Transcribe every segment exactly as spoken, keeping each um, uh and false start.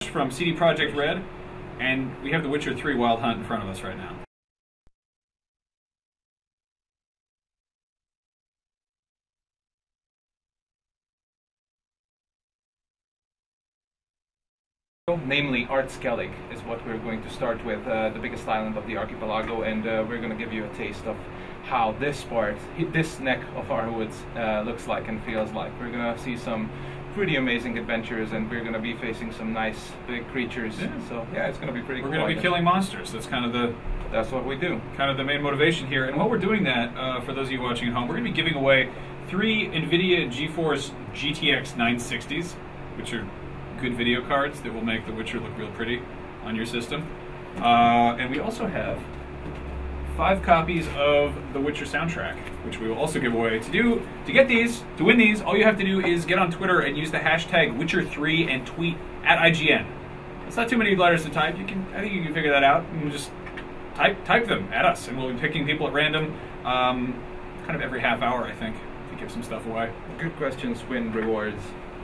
from C D Projekt Red, and we have The Witcher three Wild Hunt in front of us right now. Namely, Artskellig is what we're going to start with, uh, the biggest island of the archipelago, and uh, we're going to give you a taste of how this part, this neck of our woods uh, looks like and feels like. We're going to see some pretty amazing adventures, and we're going to be facing some nice big creatures. Yeah. So yeah, it's going to be pretty we're cool. We're going to be killing monsters. That's kind of the that's what we do. Kind of the main motivation here. And while we're doing that, uh, for those of you watching at home, we're going to be giving away three NVIDIA GeForce G T X nine sixties, which are good video cards that will make The Witcher look real pretty on your system. Uh, and we also have five copies of The Witcher soundtrack, which we will also give away. To do, to get these, to win these, all you have to do is get on Twitter and use the hashtag Witcher three and tweet at I G N. It's not too many letters to type. You can, I think you can figure that out. And just type type them at us, and we'll be picking people at random, um, kind of every half hour, I think, to give some stuff away. Good questions win rewards.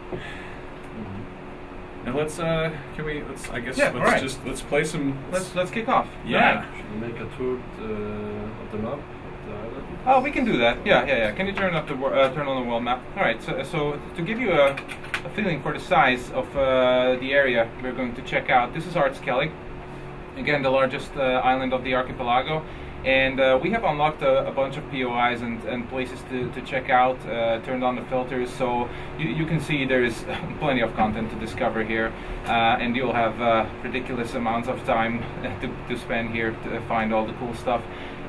Now let's, uh, can we, let's, I guess, yeah, let's right. just, let's play some... Let's let's kick off. Yeah. Right. Should we make a tour uh, of the map? Of the island? Oh, we can do that. Yeah, yeah, yeah. Can you turn up the uh, turn on the world map? All right. So, so to give you a, a feeling for the size of uh, the area we're going to check out, this is Artskellig. Again, the largest uh, island of the archipelago. And uh, we have unlocked a, a bunch of P O Is and, and places to, to check out, uh, turned on the filters, so you, you can see there's plenty of content to discover here, uh, and you'll have uh, ridiculous amounts of time to, to spend here to find all the cool stuff.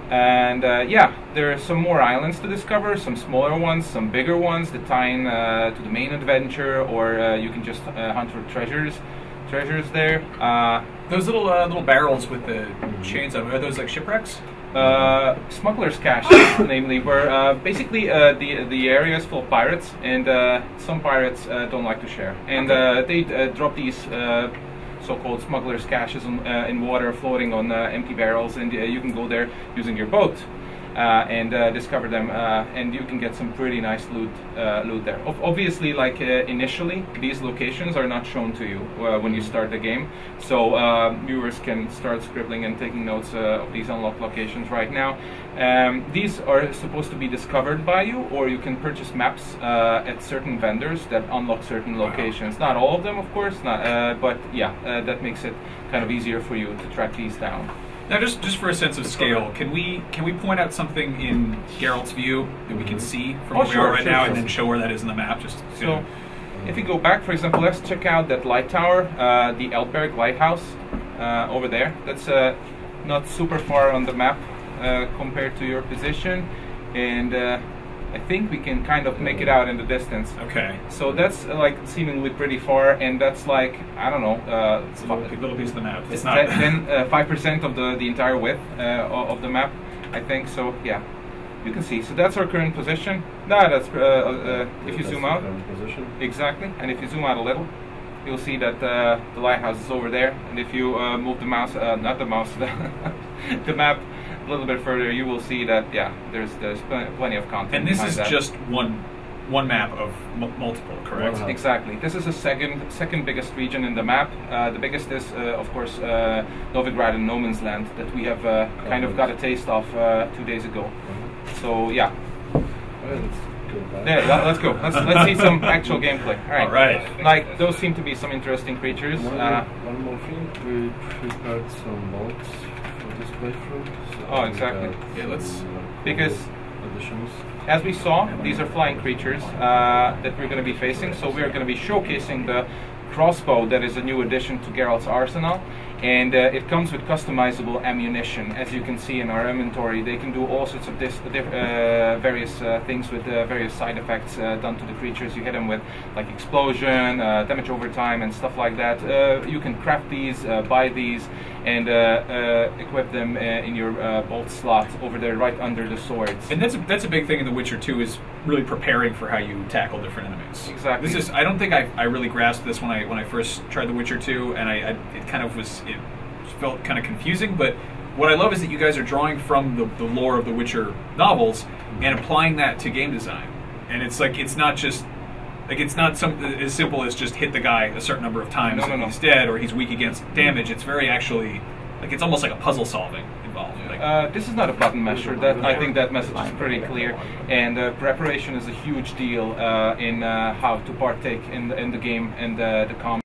And uh, yeah, there are some more islands to discover, some smaller ones, some bigger ones that tie in uh, to the main adventure, or uh, you can just uh, hunt for treasures. Treasures there. Uh, those little uh, little barrels with the chains on them, are those like shipwrecks? Uh, smugglers' cache, namely, where uh, basically uh, the the area is full of pirates, and uh, some pirates uh, don't like to share, and uh, they uh, drop these uh, so-called smugglers' caches on, uh, in water, floating on uh, empty barrels, and uh, you can go there using your boat uh, and uh, discover them, uh, and you can get some pretty nice loot uh, loot there. O obviously, like uh, initially, these locations are not shown to you uh, when you start the game, so uh, viewers can start scribbling and taking notes uh, of these unlocked locations right now. Um, these are supposed to be discovered by you, or you can purchase maps uh, at certain vendors that unlock certain locations. Not all of them, of course, not, uh, but yeah, uh, that makes it kind of easier for you to track these down. Now, just just for a sense of scale, can we can we point out something in Geralt's view that we can see from oh, where sure, we are right sure, now, sure. and then show where that is in the map? Just so, know. If we go back, for example, let's check out that light tower, uh, the Eldberg Lighthouse uh, over there. That's uh, not super far on the map uh, compared to your position, and uh, I think we can kind of make it out in the distance. Okay. So that's uh, like seemingly pretty far, and that's like, I don't know, uh, it's a little, little piece of the map. It's, it's not ten, uh, five percent of the, the entire width uh, of the map, I think. So yeah, you can see. So that's our current position. Nah, that's uh, uh, if you that's zoom the out. current position. Exactly, and if you zoom out a little, you'll see that uh, the lighthouse is over there. And if you uh, move the mouse, uh, not the mouse, the, the map a little bit further, you will see that yeah, there's there's pl plenty of content. And this is that. just one one map of m multiple, correct? One exactly. This is the second second biggest region in the map. Uh, the biggest is, uh, of course, uh, Novigrad and No Man's Land that we have uh, kind of got a taste of uh, two days ago. Mm-hmm. So yeah. Alright, let's go back. Yeah, let's go. Let's let's see some actual gameplay. All right. All right. Like those seem to be some interesting creatures. One, Uh, one more thing, we prepared some mods for this playthrough. So Oh, exactly. we Yeah, let's- some, uh, Because additions. as we saw, these are flying creatures uh, that we're going to be facing. So we are going to be showcasing the crossbow that is a new addition to Geralt's arsenal, and uh, it comes with customizable ammunition. As you can see in our inventory, they can do all sorts of this, uh, various uh, things with uh, various side effects uh, done to the creatures you hit them with, like explosion, uh, damage over time, and stuff like that. Uh, you can craft these, uh, buy these, and uh, uh, equip them uh, in your uh, bolt slot over there, right under the swords. And that's a, that's a big thing in The Witcher two, is really preparing for how you tackle different enemies. Exactly. This is I don't think I, I really grasped this when I when I first tried The Witcher two, and I, I it kind of was it felt kind of confusing. But what I love is that you guys are drawing from the, the lore of the Witcher novels and applying that to game design. And it's like it's not just Like it's not some as simple as just hit the guy a certain number of times No, no, and no. he's dead or he's weak against damage. It's very actually like it's almost like a puzzle solving involved. Like, Uh, this is not a button measure. That I think that message is pretty clear, and uh, preparation is a huge deal uh, in uh, how to partake in the, in the game and uh, the combat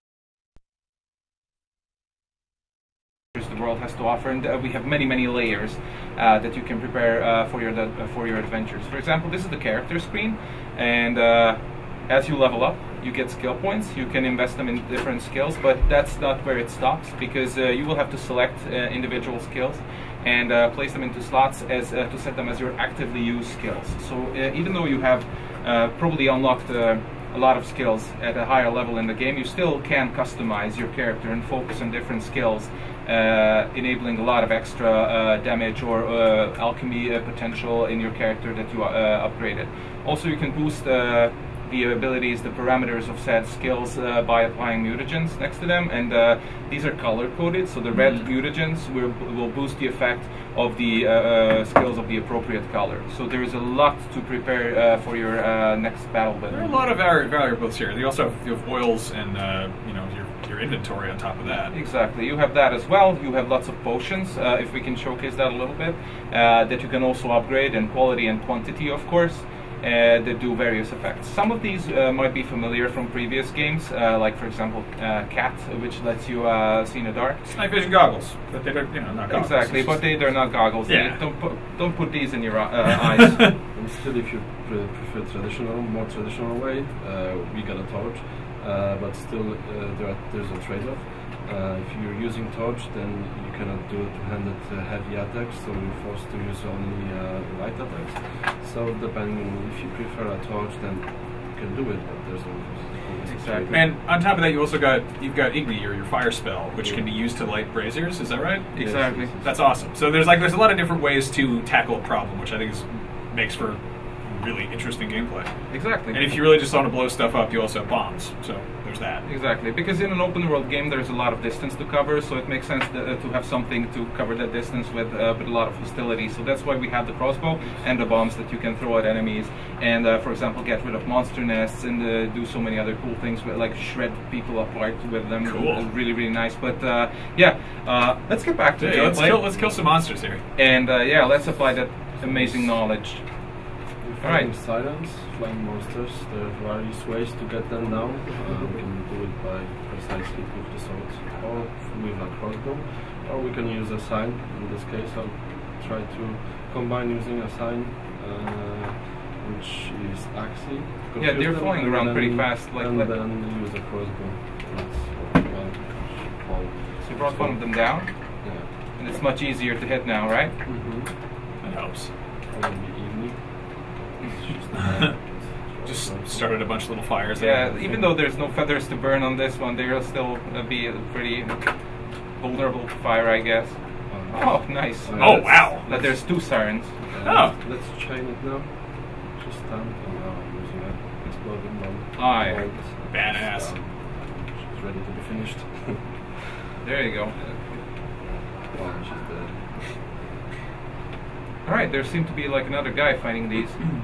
the world has to offer. And uh, we have many many layers uh, that you can prepare uh, for your uh, for your adventures. For example, this is the character screen, and uh, as you level up, you get skill points. You can invest them in different skills, but that's not where it stops, because uh, you will have to select uh, individual skills and uh, place them into slots as uh, to set them as your actively used skills. So uh, even though you have uh, probably unlocked uh, a lot of skills at a higher level in the game, you still can customize your character and focus on different skills, uh, enabling a lot of extra uh, damage or uh, alchemy uh, potential in your character that you uh, upgraded. Also, you can boost uh, the abilities, the parameters of said skills uh, by applying mutagens next to them, and uh, these are color coded, so the red mutagens will, will boost the effect of the uh, uh, skills of the appropriate color. So there is a lot to prepare uh, for your uh, next battle with. there are a lot of vari- variables here. You also have, you have oils and uh, you know your, your inventory on top of that. Exactly, you have that as well. You have lots of potions, uh, if we can showcase that a little bit, uh, that you can also upgrade in quality and quantity, of course. Uh, that do various effects. Some of these uh, might be familiar from previous games, uh, like for example uh, Cat, which lets you uh, see in the dark. It's night vision goggles, but they don't, you know, not goggles. Exactly, It's but just- they, they're not goggles. Yeah. They don't put don't put these in your uh, eyes. And still, if you pre prefer traditional, more traditional way, uh, we got a torch, uh, but still uh, there are, there's a trade-off. Uh, if you're using torch, then you cannot do two-handed uh, heavy attacks, so you're forced to use only uh, light attacks. So depending if you prefer a torch, then you can do it, but there's always Exactly. And on top of that, you also got you've got Igni, or your fire spell, which can be used to light braziers. Is that right? Exactly. That's awesome. So there's like there's a lot of different ways to tackle a problem, which I think is makes for really interesting gameplay. Exactly. And if you really just want to blow stuff up, you also have bombs. So there's that. Exactly, because in an open world game there's a lot of distance to cover, so it makes sense to, uh, to have something to cover that distance with uh, with a lot of hostility. So that's why we have the crossbow and the bombs that you can throw at enemies, and uh, for example get rid of monster nests and uh, do so many other cool things, with, like shred people apart with them. Cool. It's really really nice. But uh, yeah, uh, let's get back to Yeah, gameplay. let's kill let's kill some monsters here. And uh, yeah, let's apply that amazing knowledge. Alright. Alright. Silence, flying monsters, there are various ways to get them down. Uh, we can do it by precise hit with the sword or with a crossbow, or we can use a sign. In this case, I'll try to combine using a sign, uh, which is Axie. Yeah, they're Confuse them, flying and around then- pretty fast, like- and like- then use a crossbow. That's well, fall. So you brought one of them down, Yeah. and it's much easier to hit now, right? Mm-hmm. That helps. Will be evening. It's just, uh, Just crossbow. started a bunch of little fires. Yeah, even though there's no feathers to burn on this one, they'll still uh, be pretty vulnerable to fire, I guess. Oh, nice. Oh, wow. But there's two sirens. Uh, Oh. Let's chain it now. Just stand and now I'm using an exploding bomb. Ah, yeah. Right. Badass. Um, she's ready to be finished. There you go. Wow, she's dead. Alright, there seemed to be like another guy fighting these.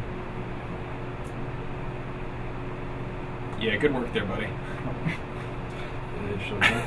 Yeah, good work there, buddy. Uh, shall we?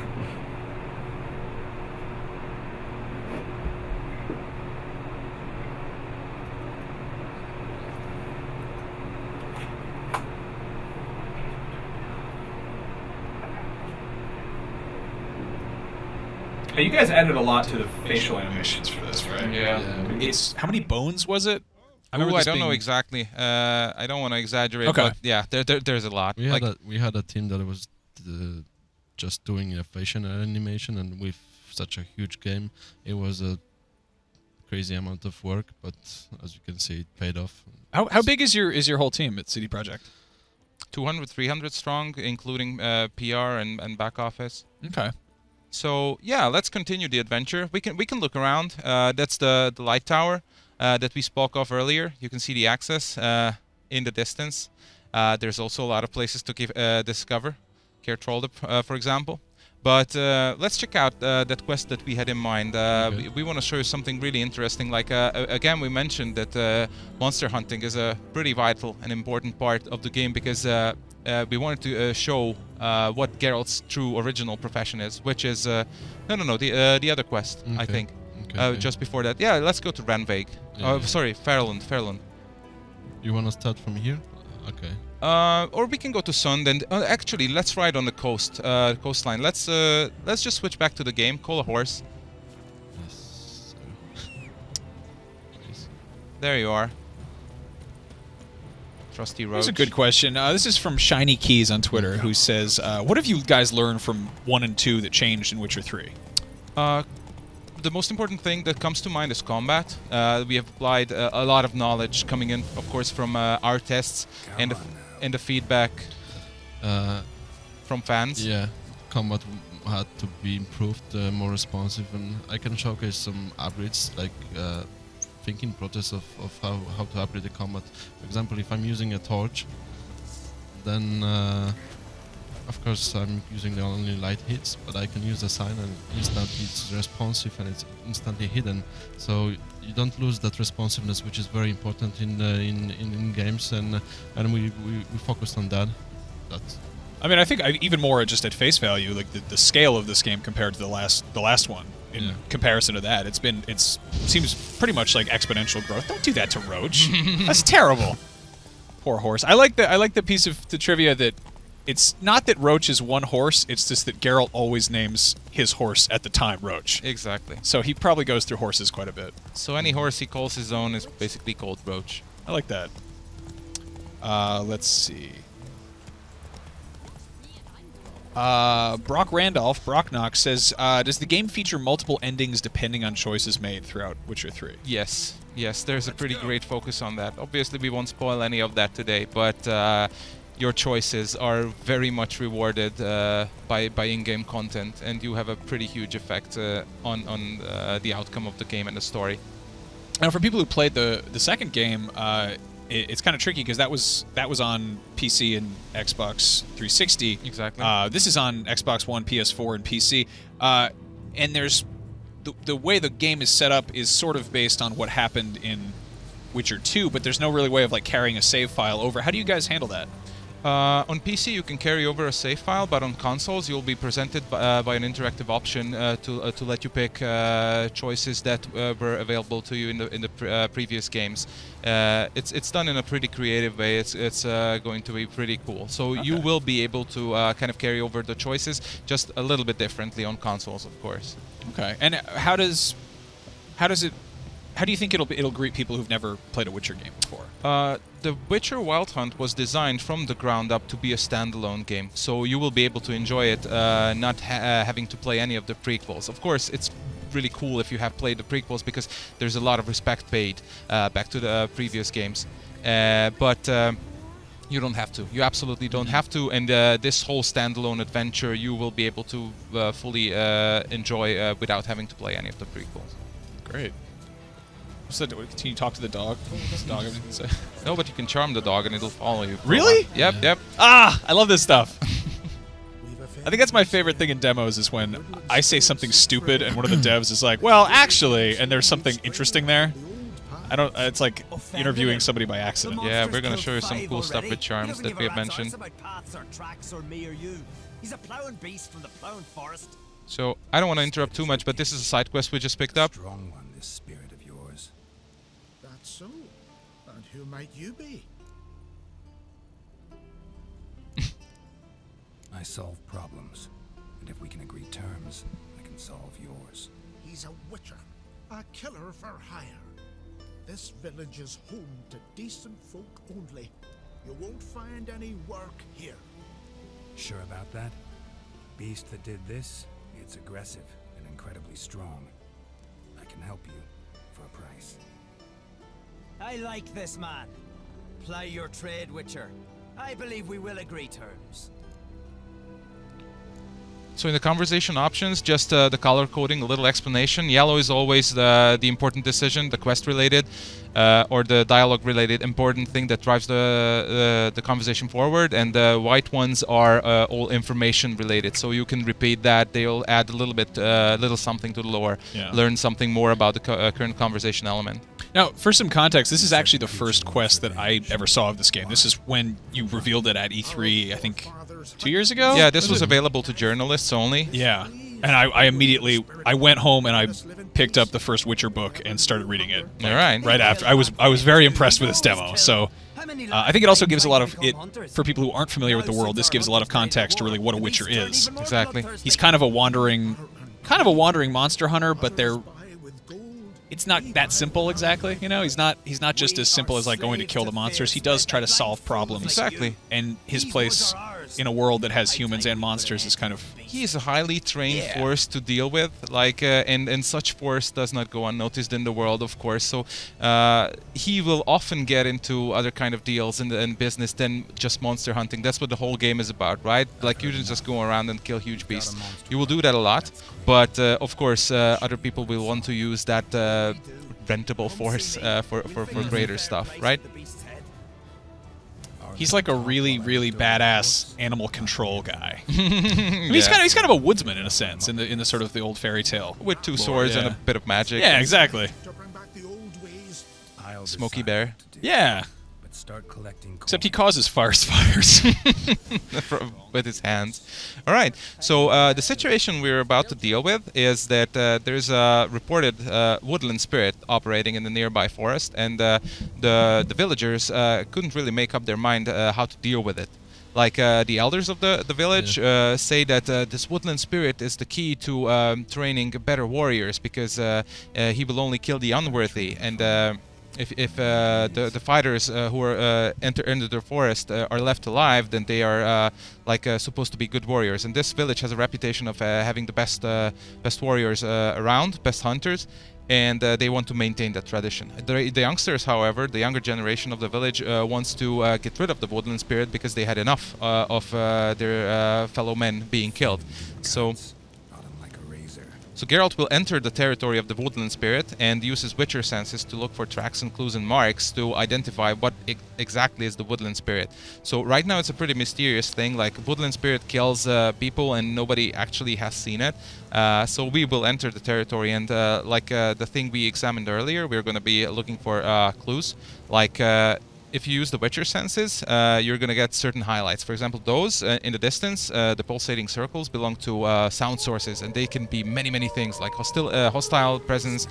Hey, you guys added a lot to the facial animations for this, right? Yeah. It's how many bones was it? I Ooh, remember I this don't know being- exactly. Uh, I don't want to exaggerate, Okay. but yeah, there, there, there's a lot. We Like, had a we had a team that was uh, just doing a facial animation, and with such a huge game, it was a crazy amount of work. But as you can see, it paid off. How how big is your is your whole team at C D Projekt? two hundred, three hundred strong, including uh, P R and, and back office. Okay. So yeah, let's continue the adventure. We can we can look around. Uh, that's the the light tower uh, that we spoke of earlier. You can see the access uh, in the distance. Uh, there's also a lot of places to give, uh, discover, Keertroldep, uh, for example. But uh, let's check out uh, that quest that we had in mind. Uh, Okay. We, we want to show you something really interesting. Like uh, a- again, we mentioned that uh, monster hunting is a pretty vital and important part of the game because uh, uh, we wanted to uh, show uh, what Geralt's true original profession is, which is uh, no, no, no, the uh, the other quest, I Okay. think. Okay, Uh, okay. just before that, yeah, let's go to Ranveig. Yeah, Oh, yeah. sorry, Fairland, Fairland. You wanna start from here? Okay. Uh, or we can go to Sund, and uh, actually, let's ride on the coast, uh, coastline. Let's uh, let's just switch back to the game. Call a horse. Yes. Sir. Nice. There you are. Trusty road. Here's a good question. Uh, this is from Shiny Keys on Twitter, who says, uh, "What have you guys learned from one and two that changed in Witcher three?" Uh, the most important thing that comes to mind is combat. Uh, we have applied uh, a lot of knowledge coming in, of course, from uh, our tests and the, f- and the feedback Uh, from fans. yeah, combat w- had to be improved, uh, more responsive, and I can showcase some upgrades, like uh, thinking process of, of how, how to upgrade the combat. For example, if I'm using a torch, then uh, of course I'm using the only light hits, but I can use the sign and instantly it's responsive and it's instantly hidden. So you don't lose that responsiveness, which is very important in uh, in, in in games, and uh, and we, we we focused on that. That's I mean, I think I, even more just at face value, like the, the scale of this game compared to the last the last one. In Yeah. comparison to that, it's been it's seems pretty much like exponential growth. Don't do that to Roach. That's terrible. Poor horse. I like the I like the piece of the trivia that it's not that Roach is one horse. It's just that Geralt always names his horse at the time Roach. Exactly. So he probably goes through horses quite a bit. So any horse he calls his own is basically called Roach. I like that. Uh, let's see. Uh, Brock Randolph, Brocknock says, uh, does the game feature multiple endings depending on choices made throughout Witcher three? Yes, yes, there's a pretty great focus on that. Obviously, we won't spoil any of that today, but uh, your choices are very much rewarded uh, by, by in-game content, and you have a pretty huge effect uh, on, on uh, the outcome of the game and the story. Now, for people who played the the second game, uh, it, it's kind of tricky because that was that was on P C and Xbox three sixty. Exactly. Uh, this is on Xbox One, P S four, and P C. Uh, and there's the, the way the game is set up is sort of based on what happened in Witcher two, but there's no really way of like carrying a save file over. How do you guys handle that? Uh, on P C, you can carry over a save file, but on consoles, you'll be presented by, uh, by an interactive option uh, to uh, to let you pick uh, choices that uh, were available to you in the in the pre uh, previous games. Uh, it's it's done in a pretty creative way. It's it's uh, going to be pretty cool. So Okay. you will be able to uh, kind of carry over the choices, just a little bit differently on consoles, of course. Okay. And how does how does it how do you think it'll be, it'll greet people who've never played a Witcher game before? Uh, the Witcher Wild Hunt was designed from the ground up to be a standalone game, so you will be able to enjoy it, uh, not ha uh, having to play any of the prequels. Of course, it's really cool if you have played the prequels because there's a lot of respect paid uh, back to the uh, previous games. Uh, but um, you don't have to. You absolutely don't have to. And uh, this whole standalone adventure, you will be able to uh, fully uh, enjoy uh, without having to play any of the prequels. Great. So, do we continue to talk to the dog? Does the dog have anything to say? No, but you can charm the dog and it'll follow you. for a Really? while. Yep, yep. Ah, I love this stuff. I think that's my favorite thing in demos is when I say something stupid and one of the devs is like, "Well, actually," and there's something interesting there. I don't. It's like interviewing somebody by accident. Yeah, we're gonna show you some cool stuff with charms that we have mentioned. He's a plowing beast from the plowing forest. So I don't want to interrupt too much, but this is a side quest we just picked up. Strong one, this spirit of yours. That's so. And who might you be? I solve problems, and if we can agree terms, I can solve yours. He's a witcher, a killer for hire. This village is home to decent folk only. You won't find any work here. Sure about that? Beast that did this, it's aggressive and incredibly strong. I can help you for a price. I like this man. Ply your trade, Witcher. I believe we will agree terms. So in the conversation options, just uh, the color coding, a little explanation. Yellow is always the, the important decision, the quest related. uh, or the dialogue-related important thing that drives the uh, the conversation forward, and the white ones are uh, all information-related. So you can repeat that; they'll add a little bit, uh, little something to the lore, Yeah. learn something more about the co uh, current conversation element. Now, for some context, this is actually the first quest that I ever saw of this game. This is when you revealed it at E three, I think, two years ago? Yeah, this was available to journalists only. Yeah. And I, I immediately, I went home and I picked up the first Witcher book and started reading it. All right. Right after. I was I was very impressed with this demo. So uh, I think it also gives a lot of, it for people who aren't familiar with the world, this gives a lot of context to really what a Witcher is. Exactly. He's kind of a wandering, kind of a wandering monster hunter, but they're... It's not that simple exactly, you know. He's not. He's not just as simple as like going to kill the monsters. He does try to solve problems. Exactly. And his place in a world that has humans and monsters is kind of. He is a highly trained Yeah. force to deal with, like, uh, and and such force does not go unnoticed in the world, of course. So uh, he will often get into other kind of deals in, the, in business than just monster hunting. That's what the whole game is about, right? Like, you don't just go around and kill huge beasts. You will do that a lot, but uh, of course, uh, other people will want to use that uh, rentable force uh, for, for for greater stuff, right? He's like a really, really badass animal control guy. I mean, Yeah. he's kind of he's kind of a woodsman in a sense in the in the sort of the old fairy tale. With two lore, swords and yeah. a bit of magic. Yeah, exactly. To bring back the old ways. I'll Smoky decide Bear. what to do, Yeah. But start collecting Except he coin. causes forest fires. With his hands. All right. So uh, the situation we're about to deal with is that uh, there's a reported uh, woodland spirit operating in the nearby forest, and uh, the the villagers uh, couldn't really make up their mind uh, how to deal with it. Like uh, the elders of the the village uh, say that uh, this woodland spirit is the key to um, training better warriors, because uh, uh, he will only kill the unworthy, and uh, If, if uh, the, the fighters uh, who are uh, enter into the forest uh, are left alive, then they are uh, like uh, supposed to be good warriors. And this village has a reputation of uh, having the best uh, best warriors uh, around, best hunters, and uh, they want to maintain that tradition. The, the youngsters, however, the younger generation of the village uh, wants to uh, get rid of the woodland spirit because they had enough uh, of uh, their uh, fellow men being killed. So. Got him like a razor. So Geralt will enter the territory of the woodland spirit and use his Witcher senses to look for tracks and clues and marks to identify what ex exactly is the woodland spirit. So right now it's a pretty mysterious thing, like woodland spirit kills uh, people and nobody actually has seen it. Uh, so we will enter the territory, and uh, like uh, the thing we examined earlier, we're going to be looking for uh, clues, like uh, if you use the Witcher senses, uh, you're going to get certain highlights. For example, those uh, in the distance, uh, the pulsating circles belong to uh, sound sources, and they can be many, many things, like hostile, uh, hostile presence,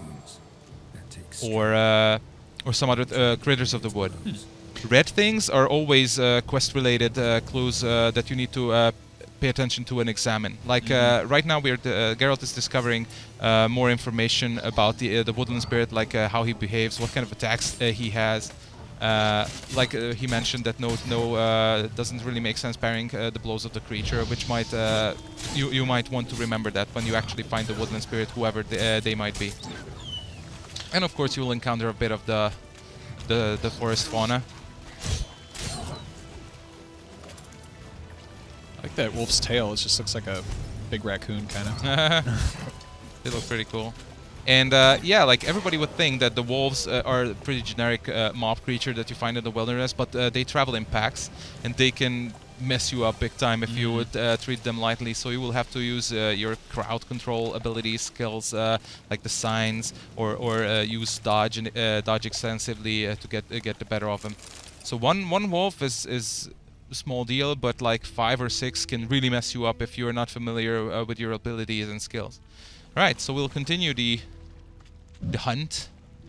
That takes or uh, or some other uh, critters of the wood. Red things are always uh, quest-related uh, clues uh, that you need to uh, pay attention to and examine. Like uh, right now, we're uh, Geralt is discovering uh, more information about the uh, the woodland spirit, like uh, how he behaves, what kind of attacks uh, he has. Uh, like uh, he mentioned that no, no, uh, doesn't really make sense parrying uh, the blows of the creature, which might uh, you you might want to remember that when you actually find the woodland spirit, whoever they, uh, they might be. And of course, you will encounter a bit of the the the forest fauna. I like that wolf's tail. It just looks like a big raccoon, kind of. They look pretty cool. And uh, yeah, like everybody would think that the wolves uh, are a pretty generic uh, mob creature that you find in the wilderness, but uh, they travel in packs, and they can mess you up big time if you would uh, treat them lightly. So you will have to use uh, your crowd control abilities, skills uh, like the signs, or or uh, use dodge and uh, dodge extensively uh, to get uh, get the better of them. So one one wolf is is a small deal, but like five or six can really mess you up if you're not familiar uh, with your abilities and skills. Right, so we'll continue the the hunt.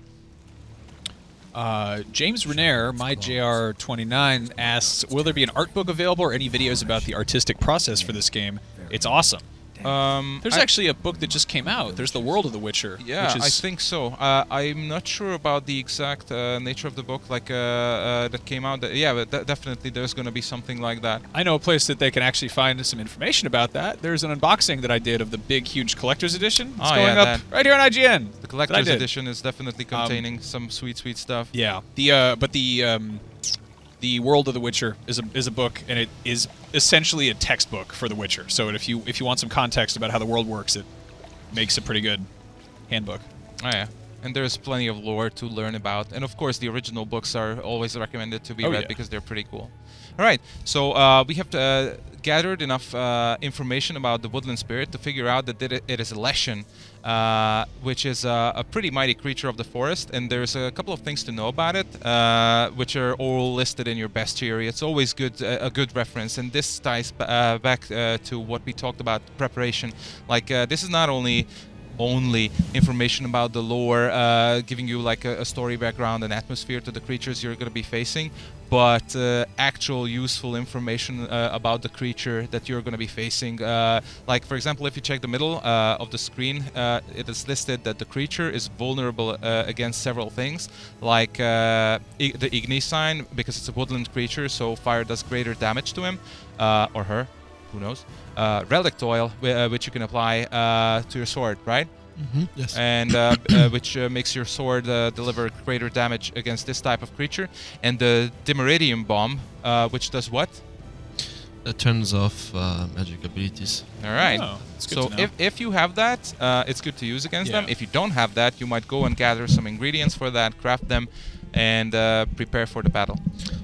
Uh, James Renair, my J R twenty-nine, asks, will there be an art book available or any videos about the artistic process for this game? It's awesome. Um, There's I- actually a book that just came out. There's The World of the Witcher. Yeah, which I is, think so. Uh, I'm not sure about the exact uh, nature of the book, like uh, uh, that came out. Th- yeah, but de- definitely there's going to be something like that. I know a place that they can actually find some information about that. There's an unboxing that I did of the big, huge collector's edition. It's Oh, going yeah, up that- right here on I G N. The that I collector's did. edition is definitely Um, containing some sweet, sweet stuff. Yeah. The uh, but the um, the World of the Witcher is a is a book, and it is essentially a textbook for The Witcher. So if you if you want some context about how the world works, it makes a pretty good handbook. Oh yeah. and there's plenty of lore to learn about. And of course, the original books are always recommended to be Oh, read yeah. because they're pretty cool. All right, so uh, we have uh, gathered enough uh, information about the woodland spirit to figure out that it, it is a Leshen, uh, which is uh, a pretty mighty creature of the forest, and there's a couple of things to know about it, uh, which are all listed in your bestiary. It's always good, uh, a good reference, and this ties b uh, back uh, to what we talked about, preparation. Like, uh, this is not only only information about the lore, uh, giving you like a, a story background and atmosphere to the creatures you're going to be facing, but uh, actual useful information uh, about the creature that you're going to be facing. Uh, like, for example, if you check the middle uh, of the screen, uh, it is listed that the creature is vulnerable uh, against several things, like uh, I the Igni sign, because it's a woodland creature, so fire does greater damage to him uh, or her. Who knows? Uh, relic oil, uh, which you can apply uh, to your sword, right? Mm-hmm. Yes. And uh, uh, which uh, makes your sword uh, deliver greater damage against this type of creature. And the Dimeridium bomb, uh, which does what? That turns off uh, magic abilities. All right. Oh, that's good so to know. if if you have that, uh, it's good to use against Yeah. them. If you don't have that, you might go and gather some ingredients for that, craft them, and uh, prepare for the battle.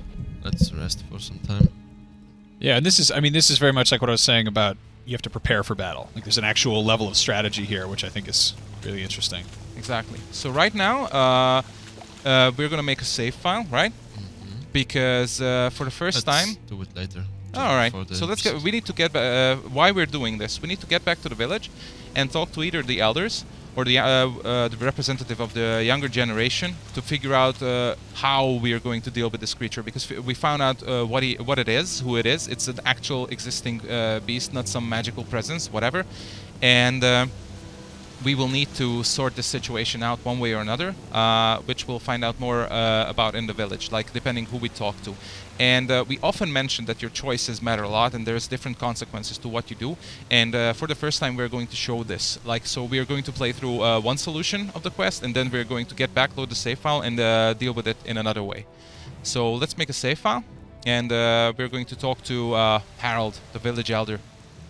Let's rest for some time. Yeah, and this is, I mean, this is very much like what I was saying about you have to prepare for battle. Like, there's an actual level of strategy here, which I think is really interesting. Exactly. So right now, uh, uh, we're gonna make a save file, right? Mm-hmm. Because uh, for the 1st Let's time. do it later. just All right. before the So let's get. episode. We need to get. Uh, why we're doing this? We need to get back to the village, and talk to either the elders or the uh, uh, the representative of the younger generation to figure out uh, how we are going to deal with this creature. Because f we found out uh, what he, what it is, who it is. It's an actual existing uh, beast, not some magical presence, whatever. And uh, we will need to sort this situation out one way or another, uh, which we'll find out more uh, about in the village, like depending who we talk to. And uh, we often mention that your choices matter a lot, and there's different consequences to what you do. And uh, for the first time, we're going to show this. Like, so we are going to play through uh, one solution of the quest, and then we're going to get back, load the save file, and uh, deal with it in another way. So let's make a save file, and uh, we're going to talk to uh, Harold, the village elder.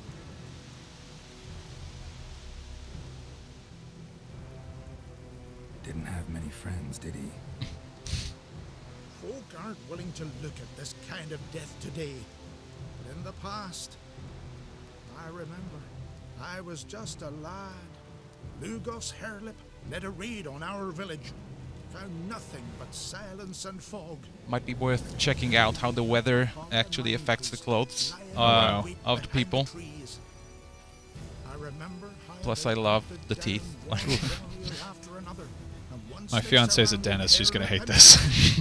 Didn't have many friends, did he? Folk aren't willing to look at this kind of death today. But in the past, I remember, I was just a lad. Lugos Herlip led a raid on our village. Found nothing but silence and fog. Might be worth checking out how the weather actually affects the clothes uh, Wow. of the people. I remember how Plus, they I love hunted the down teeth. one warrior after another, and once My they fiance's a surrounded dentist. She's going to their hate this.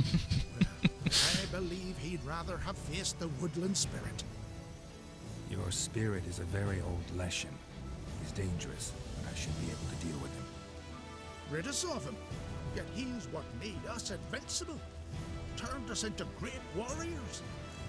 I believe he'd rather have faced the woodland spirit. Your spirit is a very old Leshen. He's dangerous, but I should be able to deal with him. Rid us of him. Yet he's what made us invincible. Turned us into great warriors.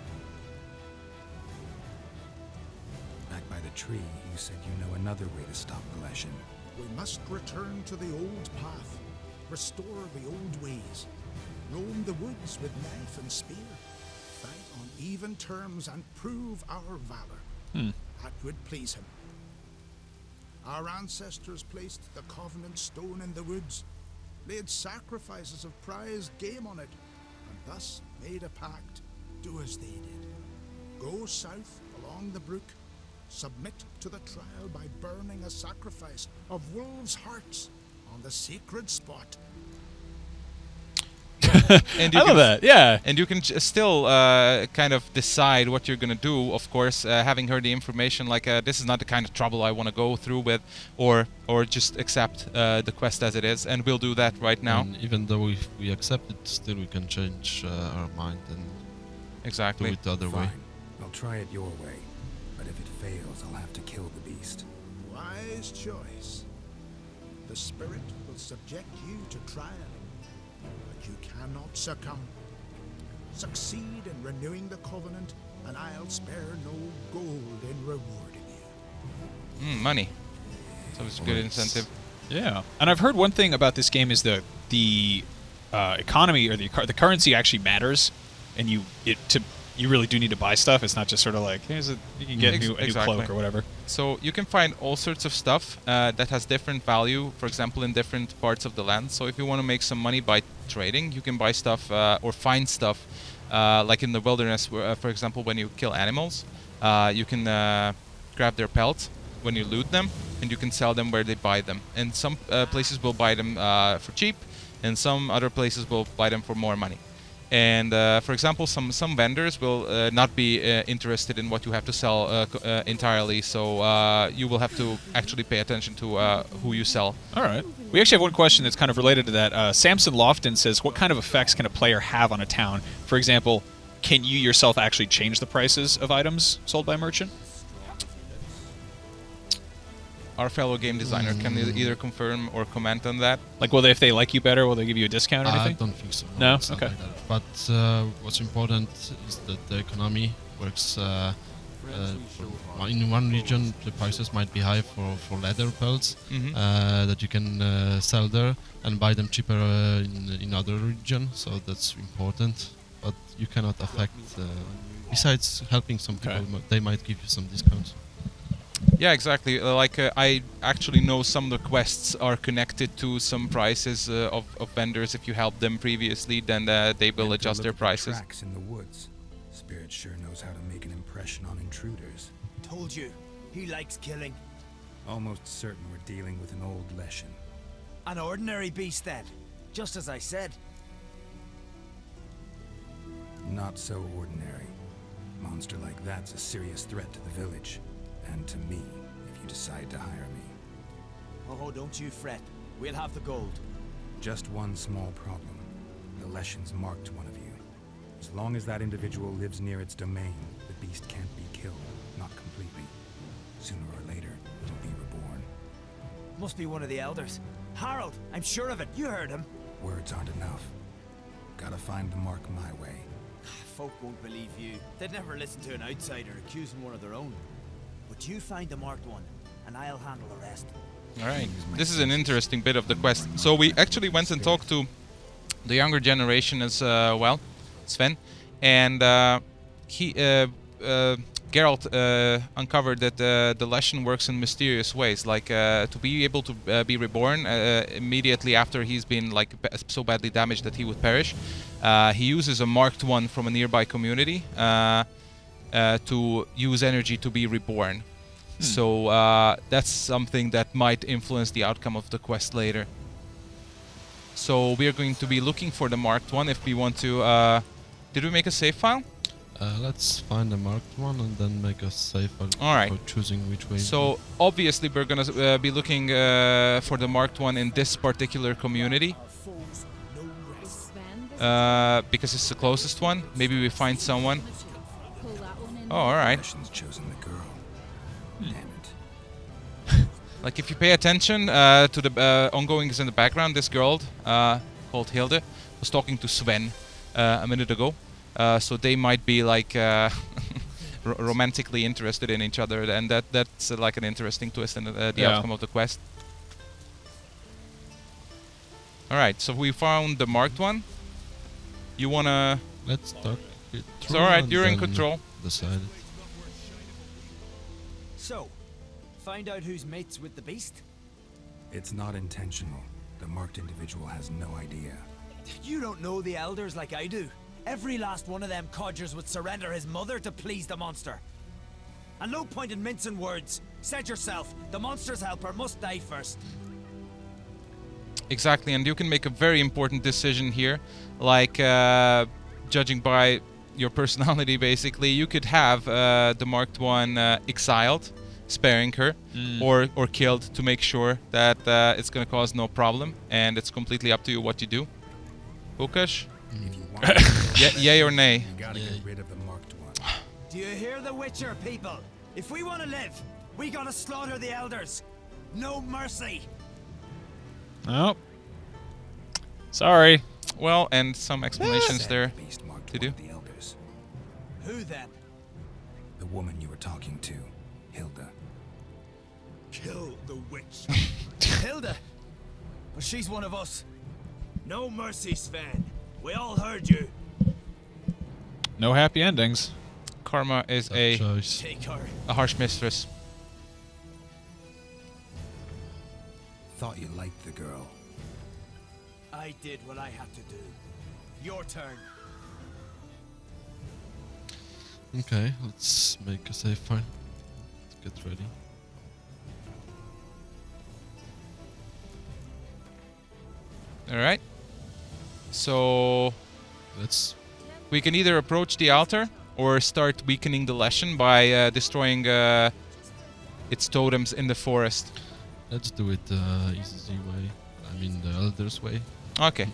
Back by the tree, you said you know another way to stop the Leshen. We must return to the old path. Restore the old ways. Roam the woods with knife and spear. Fight on even terms and prove our valor. Hmm. That would please him. Our ancestors placed the Covenant Stone in the woods, laid sacrifices of prized game on it, and thus made a pact. Do as they did. Go south along the brook, submit to the trial by burning a sacrifice of wolves' hearts on the sacred spot. And I love that, yeah. And you can j- still uh, kind of decide what you're gonna do. Of course, uh, having heard the information, like uh, this is not the kind of trouble I want to go through with, or or just accept uh, the quest as it is, and we'll do that right now. And even though we we accept it, still we can change uh, our mind and do Exactly. it the other way. Fine. I'll try it your way. But if it fails, I'll have to kill the beast. Wise choice. The spirit will subject you to trial, but you cannot succumb. Succeed in renewing the covenant, and I'll spare no gold in rewarding you. Mm, money. So it's a good incentive. Yeah, and I've heard one thing about this game is the the uh, economy or the cur- the currency actually matters, and you it to you really do need to buy stuff. It's not just sort of like, here's a, you can get Ex a, new, a new exactly. cloak or whatever. So you can find all sorts of stuff uh, that has different value, for example, in different parts of the land. So if you want to make some money by trading, you can buy stuff uh, or find stuff, uh, like in the wilderness, where, uh, for example, when you kill animals, uh, you can uh, grab their pelts when you loot them, and you can sell them where they buy them. And some uh, places will buy them uh, for cheap, and some other places will buy them for more money. And uh, for example, some some vendors will uh, not be uh, interested in what you have to sell uh, co uh, entirely, so uh, you will have to actually pay attention to uh, who you sell. All right. We actually have one question that's kind of related to that. Uh, Samson Lofton says, what kind of effects can a player have on a town? For example, can you yourself actually change the prices of items sold by a merchant? Our fellow game designer mm. can e either confirm or comment on that. Like, will they, if they like you better, will they give you a discount or anything? I don't think so. No? No? Okay. Like but uh, what's important is that the economy works. Uh, uh, for, in one region, the prices might be high for, for leather pelts mm-hmm. uh, that you can uh, sell there and buy them cheaper uh, in, in other region. So that's important. But you cannot affect. Uh, besides helping some people, okay. they might give you some discounts. Yeah, exactly. Uh, like uh, I actually know some of the quests are connected to some prices uh, of, of vendors. If you helped them previously, then uh, they will adjust their prices. Tracks in the woods. Spirit sure knows how to make an impression on intruders. Told you, he likes killing. Almost certain we're dealing with an old Leshen. An ordinary beast then, just as I said. Not so ordinary. Monster like that's a serious threat to the village. And to me, if you decide to hire me. Oh, don't you fret. We'll have the gold. Just one small problem. The Leshens marked one of you. As long as that individual lives near its domain, the beast can't be killed. Not completely. Sooner or later, it'll be reborn. Must be one of the elders. Harold, I'm sure of it. You heard him. Words aren't enough. Gotta find the mark my way. Folk won't believe you. They'd never listen to an outsider accusing one of their own. But you find the marked one, and I'll handle the rest. All right. This is an interesting bit of the quest. So we actually went and talked to the younger generation as uh, well, Sven, and uh, he, uh, uh, Geralt uh, uncovered that uh, the Leshen works in mysterious ways, like uh, to be able to uh, be reborn uh, immediately after he's been like so badly damaged that he would perish. Uh, he uses a marked one from a nearby community. Uh, Uh, to use energy to be reborn. Hmm. So uh, that's something that might influence the outcome of the quest later. So we are going to be looking for the marked one if we want to... Uh, did we make a save file? Uh, let's find the marked one and then make a save file All right. for choosing which way. So obviously we're going to uh, be looking uh, for the marked one in this particular community. Uh, because it's the closest one. Maybe we find someone. Oh, all right. Chosen the girl. Damn it. Like if you pay attention uh, to the uh, ongoings in the background, this girl uh, called Hilde was talking to Sven uh, a minute ago. Uh, so they might be like uh, r romantically interested in each other, and that that's uh, like an interesting twist in the, uh, the yeah. outcome of the quest. All right, so we found the marked one. You wanna? Let's talk it It's all right. You're in control. Decide. So, find out who's mates with the beast? It's not intentional. The marked individual has no idea. You don't know the elders like I do. Every last one of them codgers would surrender his mother to please the monster. And no point in mincing words. Said yourself, the monster's helper must die first. Exactly, and you can make a very important decision here, like uh, judging by your personality, basically. You could have uh, the marked one uh, exiled, sparing her, mm. or or killed to make sure that uh, it's going to cause no problem, and it's completely up to you what you do. Łukasz? If you want yeah, yay or nay? you gotta Yay. get rid of the marked one. Do you hear the Witcher, people? If we want to live, we gotta slaughter the elders. No mercy. Oh. Sorry. Well, and some explanations there Beast marked to one do. of the elders. Who then? The woman you were talking to, Hilda. Kill the witch. Hilda? Well, she's one of us. No mercy, Sven. We all heard you. No happy endings. Karma is Tough a choice. Take her. a harsh mistress. Thought you liked the girl. I did what I had to do. Your turn. Okay, let's make a save file. Let's get ready. All right. So Let's. we can either approach the altar or start weakening the Leshen by uh, destroying uh, its totems in the forest. Let's do it uh, easy way. I mean the Elder's way. Okay.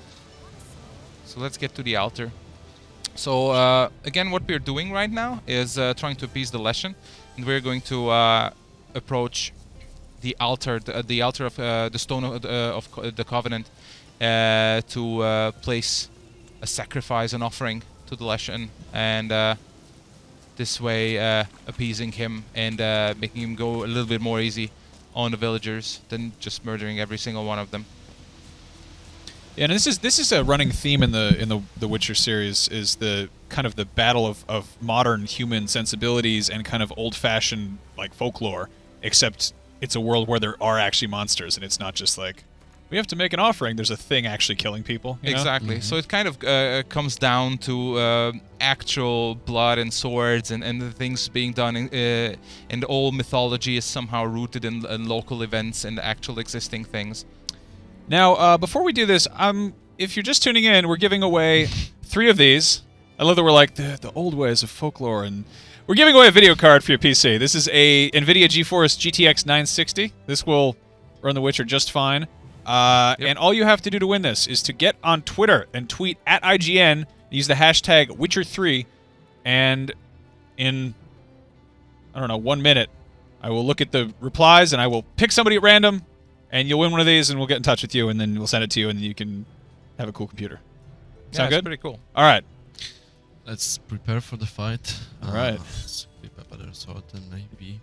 So let's get to the altar. So uh, again, what we're doing right now is uh, trying to appease the Leshen, and we're going to uh, approach the altar, the, the altar of uh, the stone of, uh, of co the Covenant, uh, to uh, place a sacrifice, an offering to the Leshen, and uh, this way uh, appeasing him and uh, making him go a little bit more easy on the villagers than just murdering every single one of them. Yeah, and this is this is a running theme in the in the the Witcher series, is the kind of the battle of, of modern human sensibilities and kind of old-fashioned like folklore, except it's a world where there are actually monsters and it's not just like we have to make an offering. There's a thing actually killing people. You know? Exactly. So it kind of uh, comes down to uh, actual blood and swords, and, and the things being done in, uh, and all mythology is somehow rooted in, in local events and actual existing things. Now, uh, before we do this, um, if you're just tuning in, we're giving away three of these. I love that we're like the, the old ways of folklore, and we're giving away a video card for your P C. This is a NVIDIA GeForce G T X nine sixty. This will run The Witcher just fine. Uh, Yep. And all you have to do to win this is to get on Twitter and tweet at I G N, use the hashtag Witcher three, and in, I don't know, one minute, I will look at the replies and I will pick somebody at random, and you'll win one of these, and we'll get in touch with you, and then we'll send it to you, and you can have a cool computer. Yeah, Sound it's good? pretty cool. All right. Let's prepare for the fight. All right. Let's equip a better sword and maybe.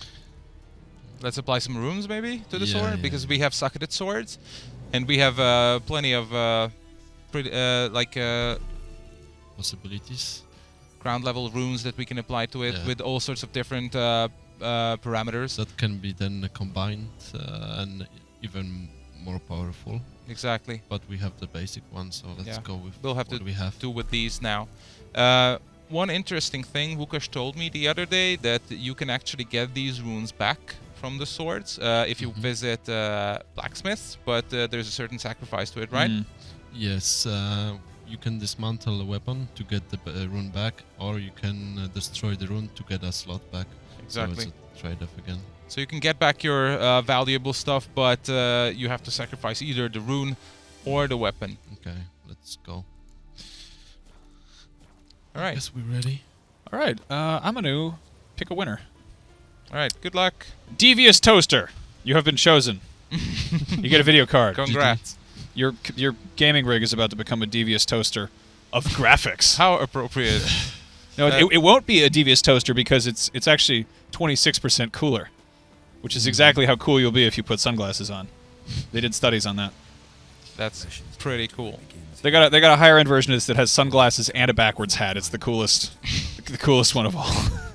Let's apply some runes maybe to the Yeah, sword, yeah. because we have sucketed swords, and we have uh, plenty of uh, pretty, uh, like uh, Possibilities. ground level runes that we can apply to it Yeah. with all sorts of different uh, uh, parameters. That can be then combined uh, and even more powerful. Exactly. But we have the basic one, so let's Yeah. go with We'll have what to we have. do with these now. Uh, one interesting thing Wukash told me the other day, that you can actually get these runes back from the swords uh, if you Mhm. visit uh, blacksmiths, but uh, there's a certain sacrifice to it, right? Mm. Yes, uh, you can dismantle a weapon to get the uh, rune back, or you can uh, destroy the rune to get a slot back. Exactly. So it's a trade-off again. So you can get back your uh, valuable stuff, but uh, you have to sacrifice either the rune or the weapon. Okay, let's go. All right. Guess we're ready. All right. Uh, I'm going to pick a winner. All right. Good luck. Devious Toaster, you have been chosen. You get a video card. Congrats. Your your gaming rig is about to become a Devious Toaster of graphics. How appropriate. No, Uh, it, it won't be a Devious Toaster because it's it's actually twenty-six percent cooler, which is exactly how cool you'll be if you put sunglasses on. They did studies on that. That's pretty cool. They got a, they got a higher end version of this that has sunglasses and a backwards hat. It's the coolest, the coolest one of all.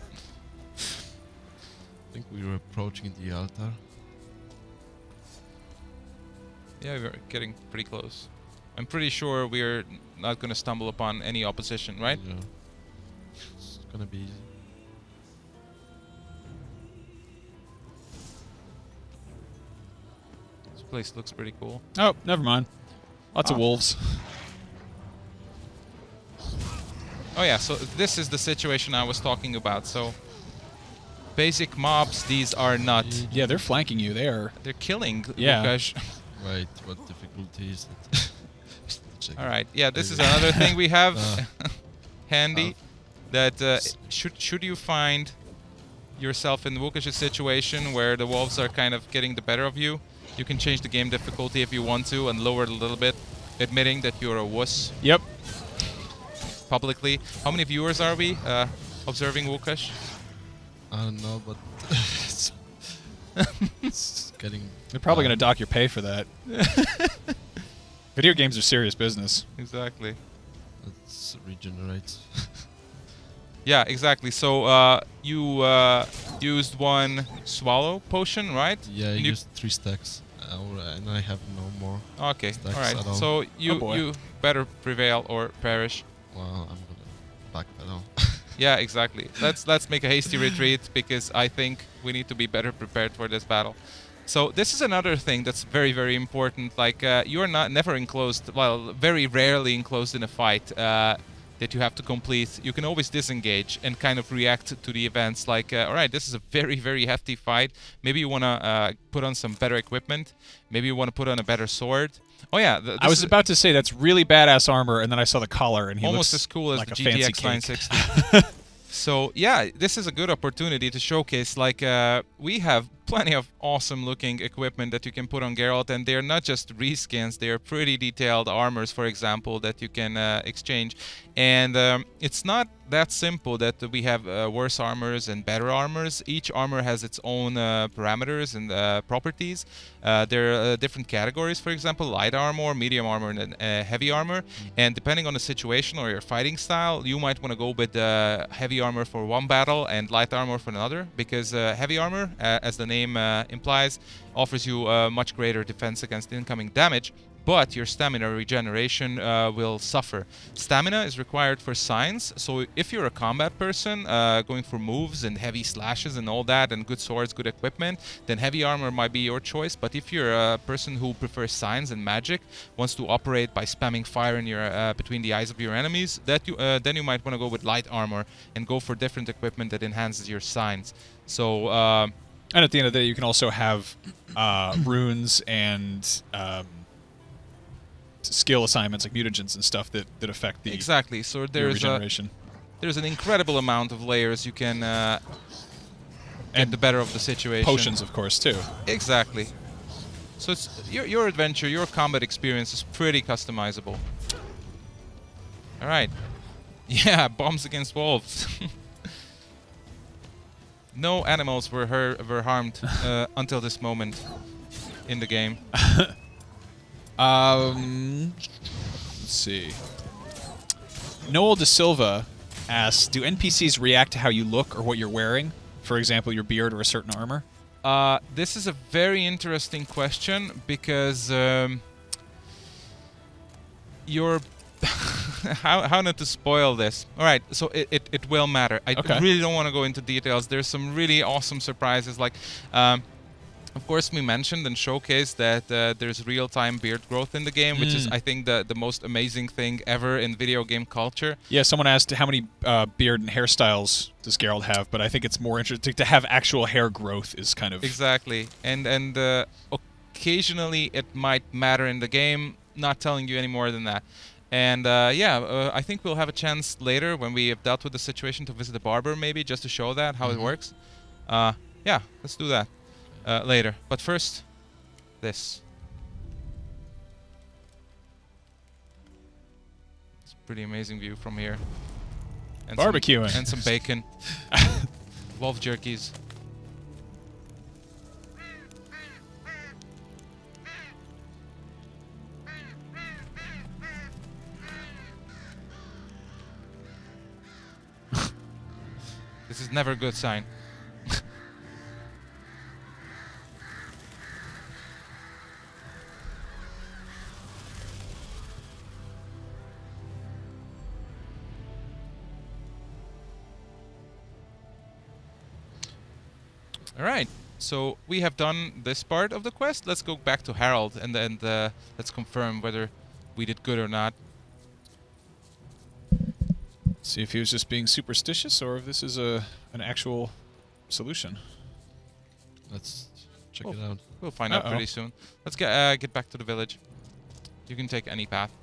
I think we were approaching the altar. Yeah, we're getting pretty close. I'm pretty sure we're not going to stumble upon any opposition, right? Yeah. It's gonna be easy. This place looks pretty cool. Oh, never mind. Lots of Oh. wolves. Oh yeah, so this is the situation I was talking about. So basic mobs, these are not. Yeah, they're flanking you. They are. They're killing. Yeah. Wukash. Wait, what difficulty is it? Check All it. right. Yeah, this is Maybe. another thing we have Uh, handy. uh, that uh, should should you find yourself in the Wukash's situation where the wolves are kind of getting the better of you, you can change the game difficulty if you want to and lower it a little bit, admitting that you're a wuss Yep. publicly. How many viewers are we uh, observing Wukash? I don't know, but it's, it's getting. They're probably uh, going to dock your pay for that. Video games are serious business. Exactly. It regenerates. Yeah, exactly. So uh, you uh, used one swallow potion, right? Yeah, I And you used three stacks, uh, and I have no more. Okay, stacks all right. at all. So you Oh boy. you better prevail or perish. Well, I'm gonna backpedal. Yeah, exactly. Let's let's make a hasty retreat because I think we need to be better prepared for this battle. So this is another thing that's very very important. Like uh, you are not never enclosed. Well, very rarely enclosed in a fight uh, that you have to complete. You can always disengage and kind of react to the events. Like, uh, all right, this is a very very hefty fight. Maybe you wanna uh, put on some better equipment. Maybe you wanna put on a better sword. Oh yeah, th I was about to say that's really badass armor, and then I saw the collar, and he almost looks as cool as like the a G T fancy X nine cake. sixty. So yeah, this is a good opportunity to showcase. Like uh, we have plenty of awesome looking equipment that you can put on Geralt, and they're not just reskins, they are pretty detailed armors, for example, that you can uh, exchange. And um, it's not that simple that we have uh, worse armors and better armors. Each armor has its own uh, parameters and uh, properties. Uh, there are uh, different categories, for example, light armor, medium armor, and uh, heavy armor. And depending on the situation or your fighting style, you might want to go with uh, heavy armor for one battle and light armor for another, because uh, heavy armor, uh, as the name uh, implies, offers you uh, much greater defense against incoming damage, but your stamina regeneration uh, will suffer. Stamina is required for signs, so if you're a combat person uh, going for moves and heavy slashes and all that, and good swords, good equipment, then heavy armor might be your choice. But if you're a person who prefers signs and magic, wants to operate by spamming fire in your uh, between the eyes of your enemies, that you uh, then you might want to go with light armor and go for different equipment that enhances your signs. So. Uh, And at the end of the day, you can also have uh, runes and um, skill assignments like mutagens and stuff that, that affect the exactly. So there's regeneration. A, there's an incredible amount of layers you can uh, get And the better of the situation. Potions, of course, too. Exactly. So it's your your adventure, your combat experience is pretty customizable. All right. Yeah, bombs against wolves. No animals were hur were harmed uh, until this moment in the game. um, let's see. Noel De Silva asks, do N P Cs react to how you look or what you're wearing? For example, your beard or a certain armor? Uh, this is a very interesting question because um, your how, how not to spoil this. All right, so it, it, it will matter. I Okay. really don't want to go into details. There's some really awesome surprises. Like, um, of course, we mentioned and showcased that uh, there's real-time beard growth in the game, which is, Mm. I think, the, the most amazing thing ever in video game culture. Yeah, someone asked how many uh, beard and hairstyles does Geralt have, but I think it's more interesting to have actual hair growth is kind of... Exactly. And, and uh, occasionally it might matter in the game, not telling you any more than that. And uh, yeah, uh, I think we'll have a chance later when we have dealt with the situation to visit the barber, maybe just to show that how Mm-hmm. it works. Uh, yeah, let's do that uh, later. But first, this. It's a pretty amazing view from here. And Barbecuing. Some, and some bacon. Wolf jerkies. This is never a good sign. All right, so we have done this part of the quest. Let's go back to Harold and then uh, let's confirm whether we did good or not. See if he was just being superstitious or if this is a an actual solution. Let's check Oh. it out. We'll find out Uh-oh. pretty soon. Let's get uh, get back to the village. You can take any path.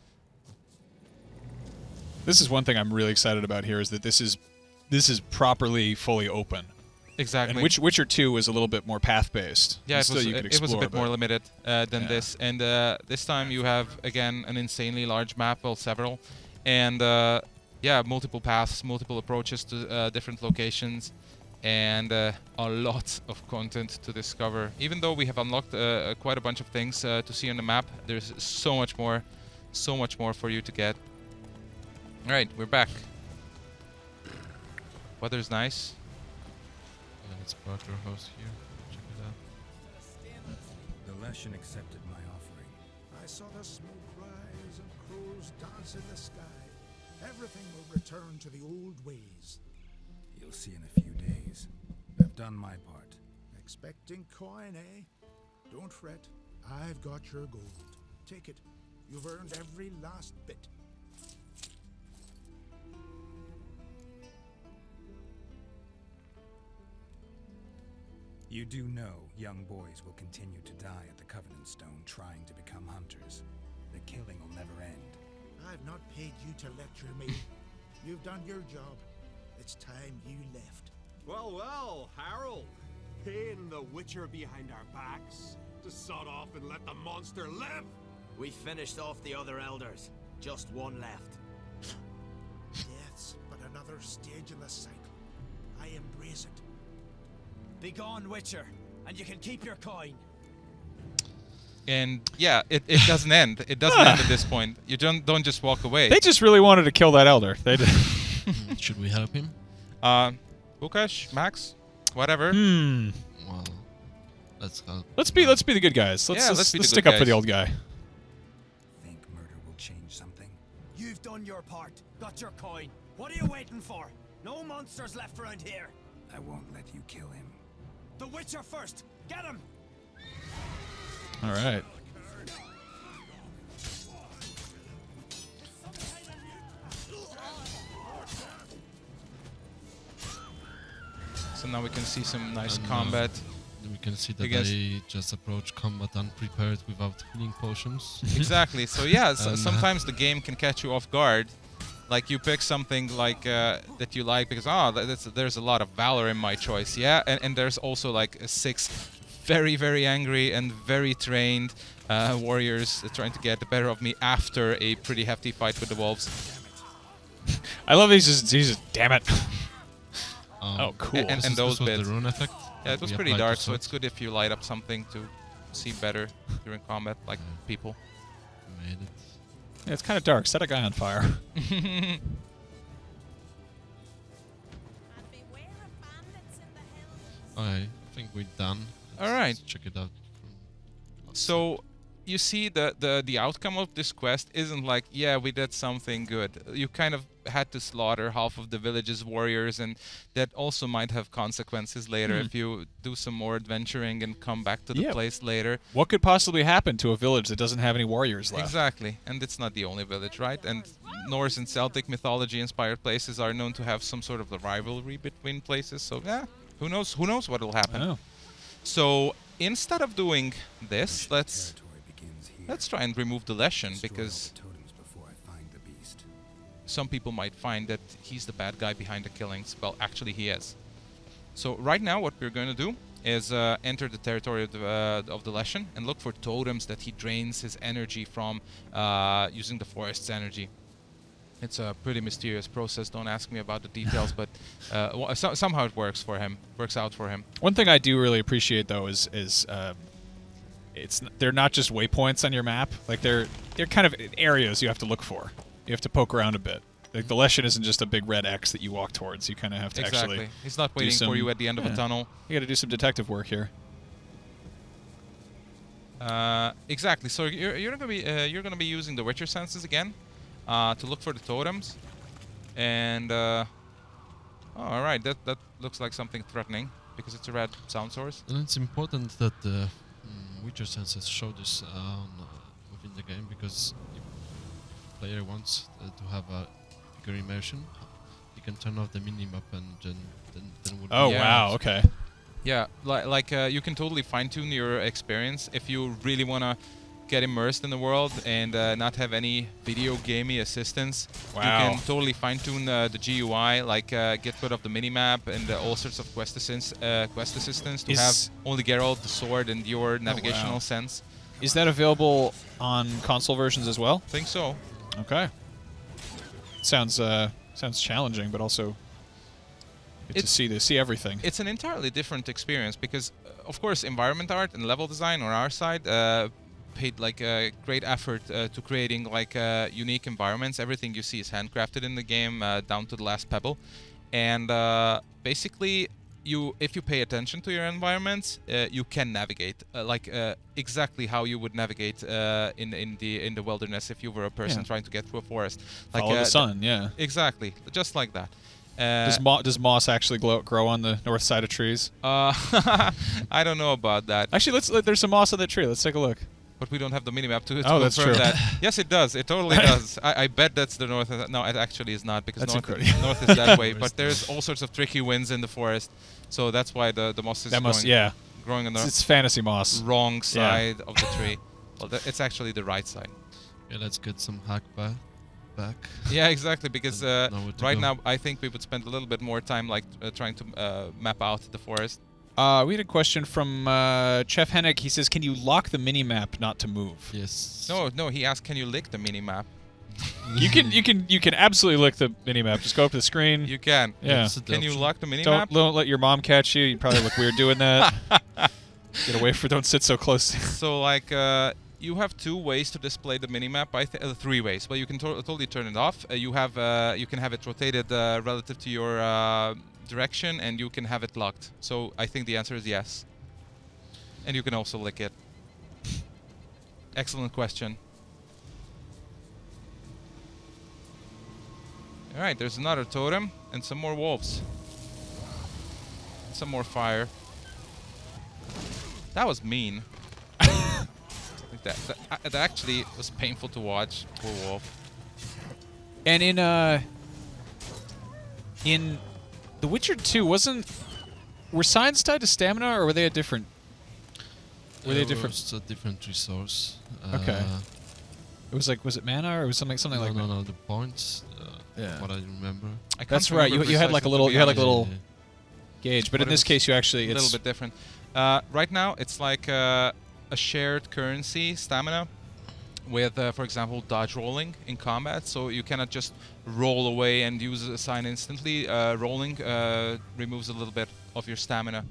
This is one thing I'm really excited about here is that this is this is properly fully open. Exactly. And Witch, Witcher two is a little bit more path-based. Yeah, And it still was, you could it was a explore, bit more but- limited uh, than Yeah. this. And uh, this time you have, again, an insanely large map, well, several. And, uh, yeah, multiple paths, multiple approaches to uh, different locations. And uh, a lot of content to discover. Even though we have unlocked uh, quite a bunch of things uh, to see on the map, there's so much more, so much more for you to get. All right, we're back. Weather's nice. Yeah, it's Barker House here. Check it out. The Leshen accepted my offering. I saw the smoke rise and crows dance in the sky. Everything will return to the old ways. You'll see in a few days. I've done my part. Expecting coin, eh? Don't fret. I've got your gold. Take it. You've earned every last bit. You do know young boys will continue to die at the Covenant Stone trying to become hunters. The killing will never end. I've not paid you to lecture me. You've done your job. It's time you left. Well, well, Harold. Paying the Witcher behind our backs to sod off and let the monster live. We finished off the other elders. Just one left. Death's but another stage in the cycle. I embrace it. Be gone, Witcher, and you can keep your coin. And yeah, it, it doesn't end. It doesn't end at this point. You don't don't just walk away. They just really wanted to kill that elder. They did. Should we help him? Uh, Lukash, Max, whatever. Hmm. Well, let's help. Let's be let's be the good guys. Let's Yeah, let's, let's be let's the stick good up for the guys. old guy. Think murder will change something? You've done your part. Got your coin. What are you waiting for? No monsters left around here. I won't let you kill him. The Witcher first. Get him. All right. So now we can see some nice And, uh, combat. We can see that Against- they just approach combat unprepared without healing potions. Exactly. So yeah, so And, uh, sometimes the game can catch you off guard. Like you pick something like uh, that you like because oh, that's, there's a lot of valor in my choice. Yeah, and, and there's also like a six very very angry and very trained uh, warriors trying to get the better of me after a pretty hefty fight with the wolves. I love these. Just, these. Just, damn it. Um, Oh, cool. And, and, this and is- those this was bits. the rune effect. Yeah, it was we pretty applied to dark, so it's swords. good if you light up something to see better during combat, like Yeah. people. Made it. Yeah, it's kind of dark. Set a guy on fire. Okay, I think we're done. Let's All right. Check it out. So you see the, the the outcome of this quest isn't like, yeah, we did something good. You kind of had to slaughter half of the village's warriors, and that also might have consequences later Hmm. if you do some more adventuring and come back to the Yeah. place later. What could possibly happen to a village that doesn't have any warriors left? Exactly, and it's not the only village, right? And Norse and Celtic mythology inspired places are known to have some sort of a rivalry between places, so yeah, who knows who knows what'll happen. Oh. So instead of doing this, let's Territory begins here. let's try and remove the Leshen, Destroy because all the totems before I find the beast. some people might find that he's the bad guy behind the killings. Well, actually he is. So right now what we're going to do is uh, enter the territory of the, uh, of the Leshen and look for totems that he drains his energy from uh, using the forest's energy. It's a pretty mysterious process. Don't ask me about the details, but uh, w- so somehow it works for him. Works out for him. One thing I do really appreciate though is is um, it's n- they're not just waypoints on your map. Like they're they're kind of areas you have to look for. You have to poke around a bit. Like the Leshen isn't just a big red X that you walk towards. You kind of have to Exactly. actually. He's not do waiting for some- you at the end of yeah. a tunnel. You got to do some detective work here. Uh, exactly. So you're you're gonna be uh, you're gonna be using the Witcher senses again uh, to look for the totems, and uh, oh, all right, that that looks like something threatening because it's a red sound source. And it's important that the mm, Witcher senses show this uh, on, uh, within the game, because if the player wants uh, to have a bigger immersion, he can turn off the minimap and then then, then would Oh be Yeah. wow. Okay. Yeah, li like uh, you can totally fine tune your experience if you really wanna get immersed in the world and uh, not have any video gamey assistance. Wow. You can totally fine tune uh, the G U I, like uh, get rid of the minimap and uh, all sorts of quest, assist uh, quest assistance to Is- have only Geralt, the sword, and your navigational wow. sense. Is that available on console versions as well? Think so. Okay. Sounds uh sounds challenging, but also good to It's- see the see everything. It's an entirely different experience because, uh, of course, environment art and level design on our side uh, paid like a great effort uh, to creating like uh, unique environments. Everything you see is handcrafted in the game, uh, down to the last pebble. And uh, basically, you if you pay attention to your environments, uh, you can navigate uh, like uh, exactly how you would navigate uh, in in the in the wilderness if you were a person Yeah. trying to get through a forest. Like Follow uh, the sun, yeah. Exactly, just like that. Uh, Does, mo does moss actually glow grow on the north side of trees? uh, I don't know about that. Actually, let's. Let, there's some moss on that tree. Let's take a look. But we don't have the minimap to, to Oh, that's confirm true. that. Yes, it does. It totally does. I, I bet that's the north. No, it actually is not, because That's north, incredible. north is that way. But there's all sorts of tricky winds in the forest, so that's why the the moss is That growing, must, yeah. growing on the It's, it's fantasy moss. wrong Yeah. side of the tree. Well, th it's actually the right side. Yeah, let's get some hack back. back. Yeah, exactly. Because uh, Know where to right go. now, I think we would spend a little bit more time like uh, trying to uh, map out the forest. Uh, we had a question from uh, Chef Hennig. He says, "Can you lock the mini map not to move?" Yes. No, no. He asked, "Can you lick the mini map?" You can, you can, you can absolutely lick the mini map. Just go up to the screen. You can. Yeah. That's the Can you option. lock the mini Don't, map? don't let your mom catch you. You probably look weird doing that. Get away from. Don't sit so close. So like uh, you have two ways to display the minimap. I th uh, three ways. Well, you can to totally turn it off. Uh, you have uh, you can have it rotated uh, relative to your uh, direction, and you can have it locked. So I think the answer is yes. And you can also lick it. Excellent question. All right, there's another totem and some more wolves. Some more fire. That was mean. Like that, that, uh, that actually was painful to watch. Poor wolf. And in uh, in The Witcher two, wasn't were signs tied to stamina, or were they a different? Were they It different? was a different resource. Okay. Uh, It was like, was it mana, or was something something no, like no, that? no, the points. Uh, Yeah. What I remember. I can't That's right. You, remember you had like a precisely, little to be you had like a honest. little gauge, but, But in it this was case, you actually a it's little bit different. Uh, right now, it's like uh, a shared currency, stamina, with, uh, for example, dodge rolling in combat. So you cannot just roll away and use a sign instantly. Uh, rolling uh, removes a little bit of your stamina.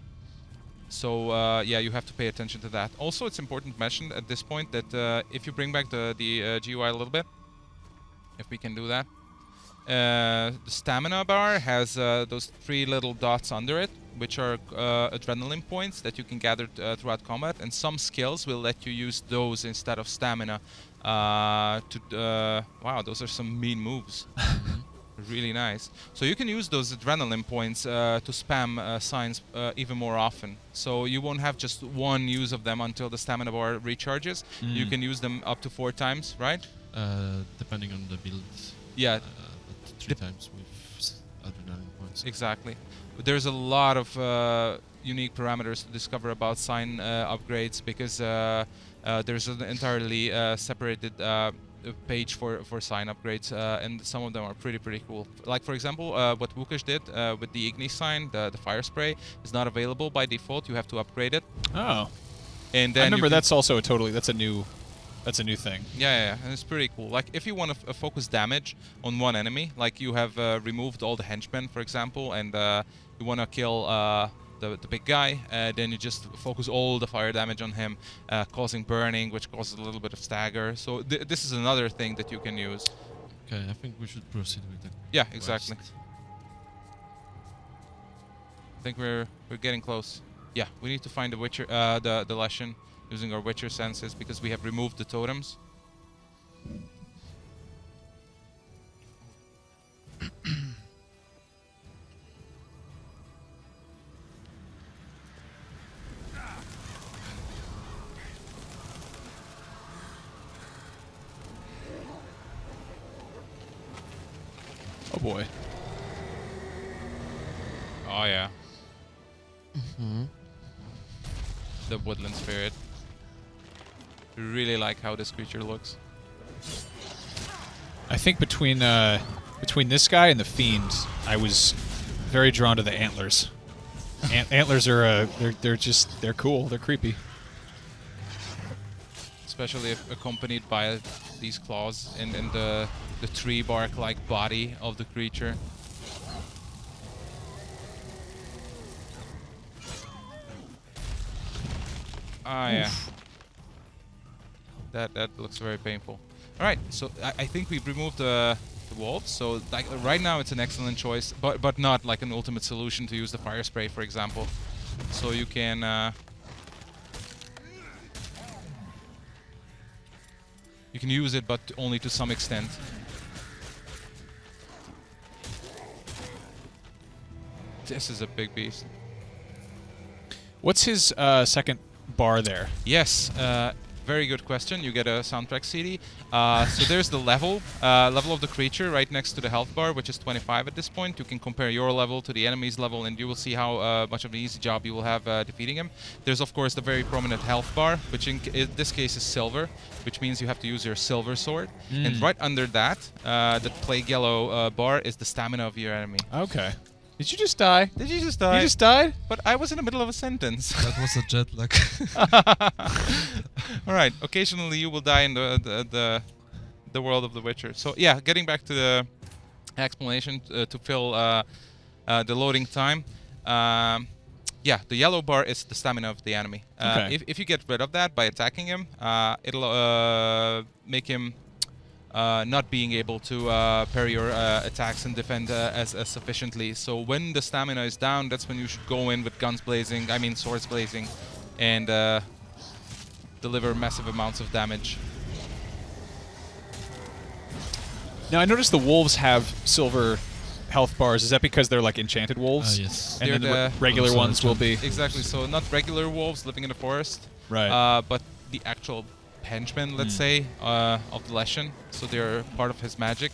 So uh, yeah, you have to pay attention to that. Also, it's important to mention at this point that uh, if you bring back the the uh, G U I a little bit, if we can do that, uh, the stamina bar has uh, those three little dots under it, which are uh, adrenaline points that you can gather uh, throughout combat, and some skills will let you use those instead of stamina. Uh, to uh, wow, those are some mean moves. Really nice. So you can use those adrenaline points uh, to spam uh, signs uh, even more often. So you won't have just one use of them until the stamina bar recharges. You Mm. can use them up to four times, right? Uh, depending on the build. Yeah. Uh, but three times with s- adrenaline points. Exactly. There's a lot of uh, unique parameters to discover about sign uh, upgrades, because uh, uh, there's an entirely uh, separated uh, page for for sign upgrades, uh, and some of them are pretty pretty cool. Like for example, uh, what Wukash did uh, with the Igni sign, the the fire spray is not available by default. You have to upgrade it. Oh. And then I you remember can- that's also a totally that's a new that's a new thing. Yeah, yeah, yeah, and it's pretty cool. Like if you want to f focus damage on one enemy, like you have uh, removed all the henchmen, for example, and uh, you want to kill uh, the the big guy, uh, then you just focus all the fire damage on him, uh, causing burning, which causes a little bit of stagger. So th this is another thing that you can use. Okay, I think we should proceed with the Yeah, quest. exactly. I think we're we're getting close. Yeah, we need to find the Witcher, uh, the the Leshen, using our Witcher senses, because we have removed the totems. Oh boy. Oh yeah. Mhm. The woodland spirit. Really like how this creature looks. I think between uh, between this guy and the fiend, I was very drawn to the antlers. Ant antlers are uh, they're they're just they're cool. They're creepy. Especially if accompanied by these claws and, and the the tree bark like body of the creature. Ah yeah. That that looks very painful. All right, so I, I think we've removed the, the wolves. So like right now, it's an excellent choice, but but not like an ultimate solution to use the fire spray, for example. So you can. Uh, you can use it, but only to some extent. This is a big beast. What's his uh, second bar there? Yes, uh, very good question. You get a soundtrack C D. Uh, so there's the level, uh, level of the creature right next to the health bar, which is twenty-five at this point. You can compare your level to the enemy's level, and you will see how uh, much of an easy job you will have uh, defeating him. There's of course the very prominent health bar, which in, in this case is silver, which means you have to use your silver sword. Mm. And right under that, uh, the plague yellow uh, bar is the stamina of your enemy. Okay. Did you just die? Did you just die? You just died? But I was in the middle of a sentence. That was a jet lag. All right. Occasionally, you will die in the, the the the world of The Witcher. So yeah, getting back to the explanation uh, to fill uh, uh, the loading time. Um, yeah, the yellow bar is the stamina of the enemy. Uh, Okay. if if you get rid of that by attacking him, uh, it'll uh, make him. Uh, not being able to uh, parry your uh, attacks and defend uh, as, as sufficiently. So when the stamina is down, that's when you should go in with guns blazing, I mean swords blazing, and uh, deliver massive amounts of damage. Now, I noticed the wolves have silver health bars. Is that because they're like enchanted wolves? Ah, yes. And They're then the re- the- regular Also ones will be... Exactly, so not regular wolves living in the forest, Right. uh, but the actual henchmen, let's Mm. say, uh, of the Leshen. So they're part of his magic.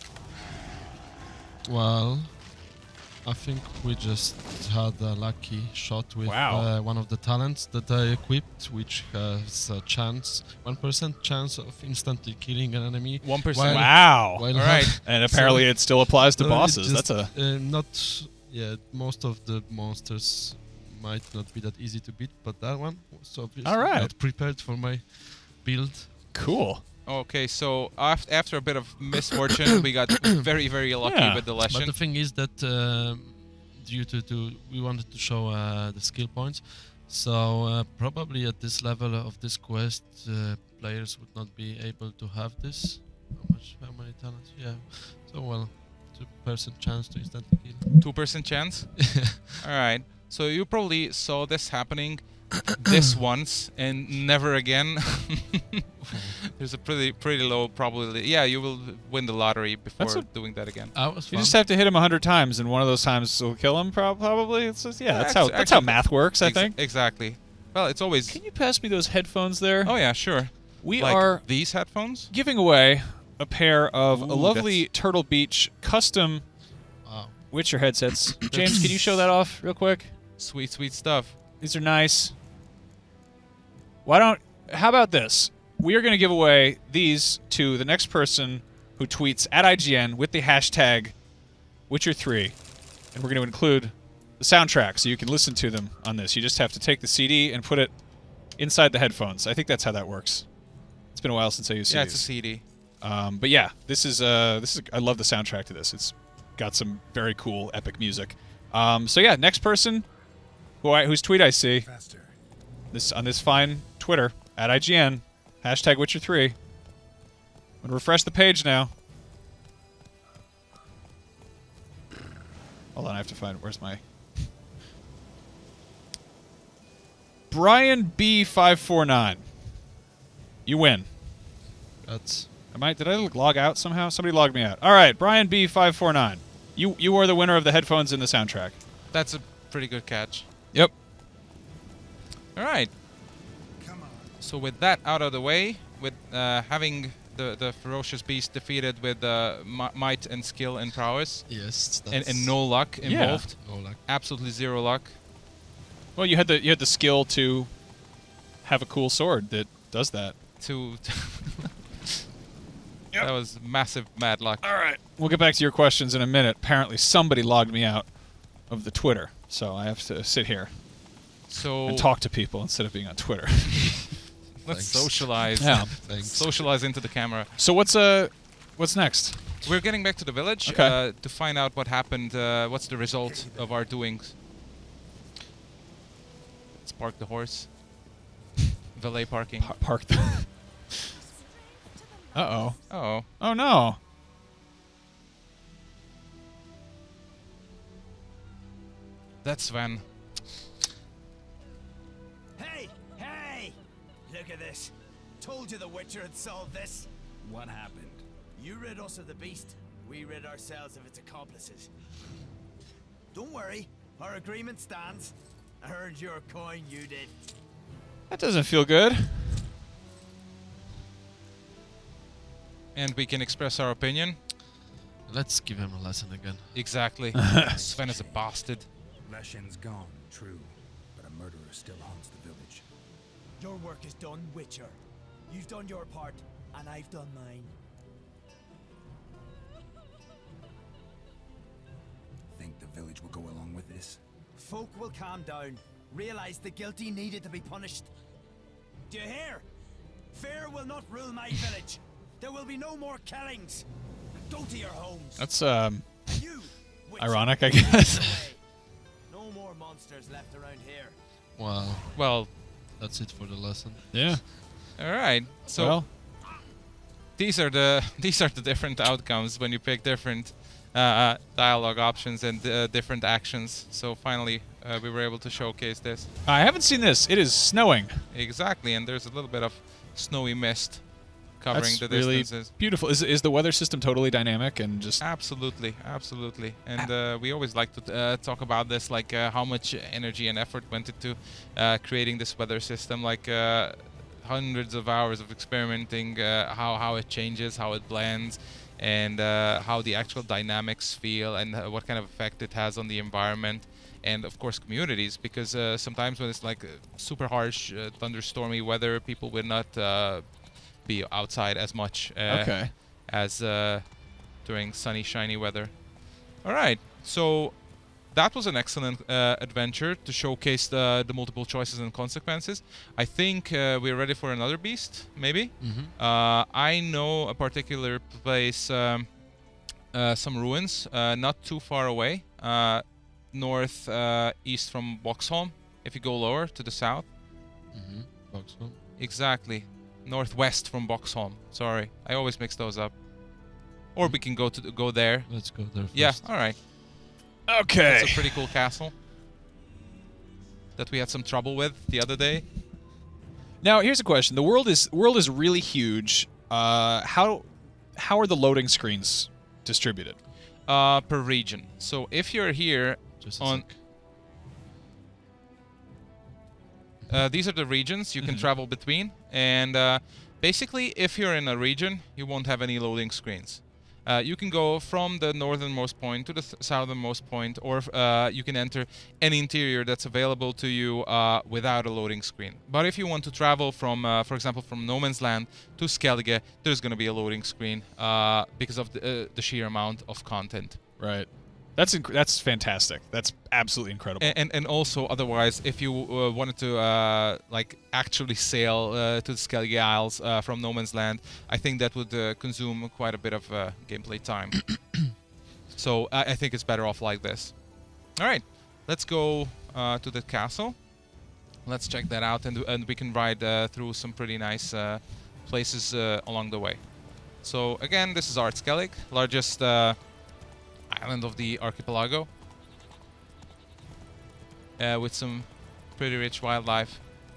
Well, I think we just had a lucky shot with Wow. uh, one of the talents that I equipped, which has a chance, one percent chance of instantly killing an enemy. one percent. While- Wow. while All right. have- And apparently So- it still applies to so it bosses. just, That's a... uh, not, yeah, most of the monsters might not be that easy to beat, but that one was obviously All right. not prepared for my build. Cool. Okay, so af after a bit of misfortune, we got very, very lucky Yeah. with the But Leshen. the thing is that um, due to, to we wanted to show uh, the skill points, so uh, probably at this level of this quest, uh, players would not be able to have this. How much? How many talents? Yeah. So well, two percent chance to instantly kill. two percent chance? Alright, so you probably saw this happening this once and never again. There's a pretty pretty low probability. Yeah, you will win the lottery before That's a- doing that again. I was You fun. just have to hit him a hundred times, and one of those times will kill him. Prob probably. It's just, yeah, that's how Actu- that's how actually- math works. I Ex- think. Exactly. Well, it's always... Can you pass me those headphones there? Oh yeah, sure. We Like are these headphones? giving away a pair of a Ooh, lovely that's- Turtle Beach custom Wow. Witcher headsets. James, can you show that off real quick? Sweet, sweet stuff. These are nice. Why don't... How about this? We are going to give away these to the next person who tweets at I G N with the hashtag Witcher three. And we're going to include the soundtrack so you can listen to them on this. You just have to take the C D and put it inside the headphones. I think that's how that works. It's been a while since I used C Ds. Yeah, it's a C D. Um, but yeah, this is uh, this is I love the soundtrack to this. It's got some very cool, epic music. Um, so yeah, next person who I, whose tweet I see Faster. this on this fine Twitter at I G N hashtag Witcher three. I'm gonna refresh the page now. Hold on, I have to find where's my Brian B five four nine. You win. That's Am I? Did I log out somehow? Somebody logged me out. All right, Brian B five four nine. You you are the winner of the headphones and the soundtrack. That's a pretty good catch. Yep. All right. Come on. So with that out of the way, with uh, having the, the ferocious beast defeated with uh, mi- might and skill and prowess, yes. That's and, and no luck Yeah. involved, no luck. absolutely zero luck. Well, you had the you had the skill to have a cool sword that does that. To Yep. that was massive mad luck. All right. We'll get back to your questions in a minute. Apparently, somebody logged me out of the Twitter, so I have to sit here So and talk to people instead of being on Twitter. let's Thanks. socialize. Yeah. Thanks. Socialize into the camera. So what's uh what's next? We're getting back to the village Okay. uh, to find out what happened. Uh, what's the result of our doings? Let's park the horse. Valet parking. Pa- park the Uh-oh. Oh. Oh, no. That's Sven. Hey! Hey! Look at this. Told you the Witcher had solved this. What happened? You rid us of the beast. We rid ourselves of its accomplices. Don't worry. Our agreement stands. I earned your coin, you did. That doesn't feel good. And we can express our opinion. Let's give him a lesson again. Exactly. Sven is a bastard. Leshen's gone, true, but a murderer still haunts the village. Your work is done, Witcher. You've done your part, and I've done mine. Think the village will go along with this? Folk will calm down, realize the guilty needed to be punished. Do you hear? Fear will not rule my village. There will be no more killings. Go to your homes. That's, um, you, ironic, I guess. No more monsters left around here. Wow. Well, that's it for the lesson. Yeah. All right. So well. these are the these are the different outcomes when you pick different uh, dialogue options and uh, different actions. So finally, uh, we were able to showcase this. I haven't seen this. It is snowing. Exactly, and there's a little bit of snowy mist covering That's the really distances. beautiful. Is is the weather system totally dynamic and just absolutely, absolutely. And uh, we always like to uh, talk about this, like uh, how much energy and effort went into uh, creating this weather system, like uh, hundreds of hours of experimenting, uh, how how it changes, how it blends, and uh, how the actual dynamics feel, and uh, what kind of effect it has on the environment. And of course communities, because uh, sometimes when it's like uh, super harsh, uh, thunderstormy weather, people will not uh, be outside as much uh, okay. as uh, during sunny, shiny weather. All right, so that was an excellent uh, adventure to showcase the, the multiple choices and consequences. I think uh, we're ready for another beast, maybe? Mm-hmm. uh, I know a particular place, um, uh, some ruins, uh, not too far away, uh, north uh, east from Boxholm, if you go lower to the south. Mm-hmm. Boxholm. Exactly. Northwest from Boxholm. Sorry, I always mix those up. Or we can go to the, go there. Let's go there first. Yeah, all right. Okay. It's a pretty cool castle that we had some trouble with the other day. Now, here's a question: the world is world is really huge. Uh, how how are the loading screens distributed? Uh, per region. So if you're here Just a on. sec. Uh, these are the regions you can Mhm. travel between, and uh, basically if you're in a region you won't have any loading screens. Uh, you can go from the northernmost point to the th southernmost point, or uh, you can enter any interior that's available to you uh, without a loading screen. But if you want to travel from, uh, for example, from No Man's Land to Skellige, there's going to be a loading screen uh, because of the, uh, the sheer amount of content. Right. That's inc that's fantastic. That's absolutely incredible. And, and and also otherwise, if you uh, wanted to uh, like actually sail uh, to the Skellige Isles uh, from No Man's Land, I think that would uh, consume quite a bit of uh, gameplay time. So I, I think it's better off like this. All right, let's go uh, to the castle. Let's check that out, and and we can ride uh, through some pretty nice uh, places uh, along the way. So again, this is Ard Skellig, largest Uh, island of the archipelago, uh, with some pretty rich wildlife,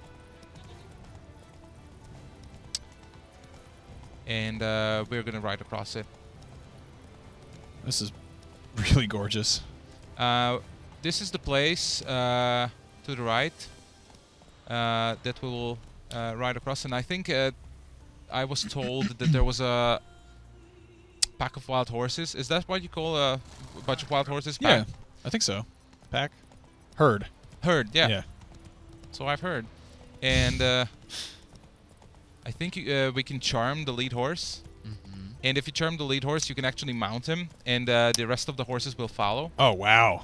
and uh, we're gonna ride across it. This is really gorgeous. Uh, this is the place uh, to the right uh, that we will uh, ride across, and I think uh, I was told that there was a pack of wild horses. Is that what you call a bunch of wild horses? Yeah, Pack? I think so. Pack? Herd. Herd, yeah. Yeah. So I've heard. And uh, I think uh, we can charm the lead horse. Mm-hmm. And if you charm the lead horse, you can actually mount him, and uh, the rest of the horses will follow. Oh, wow.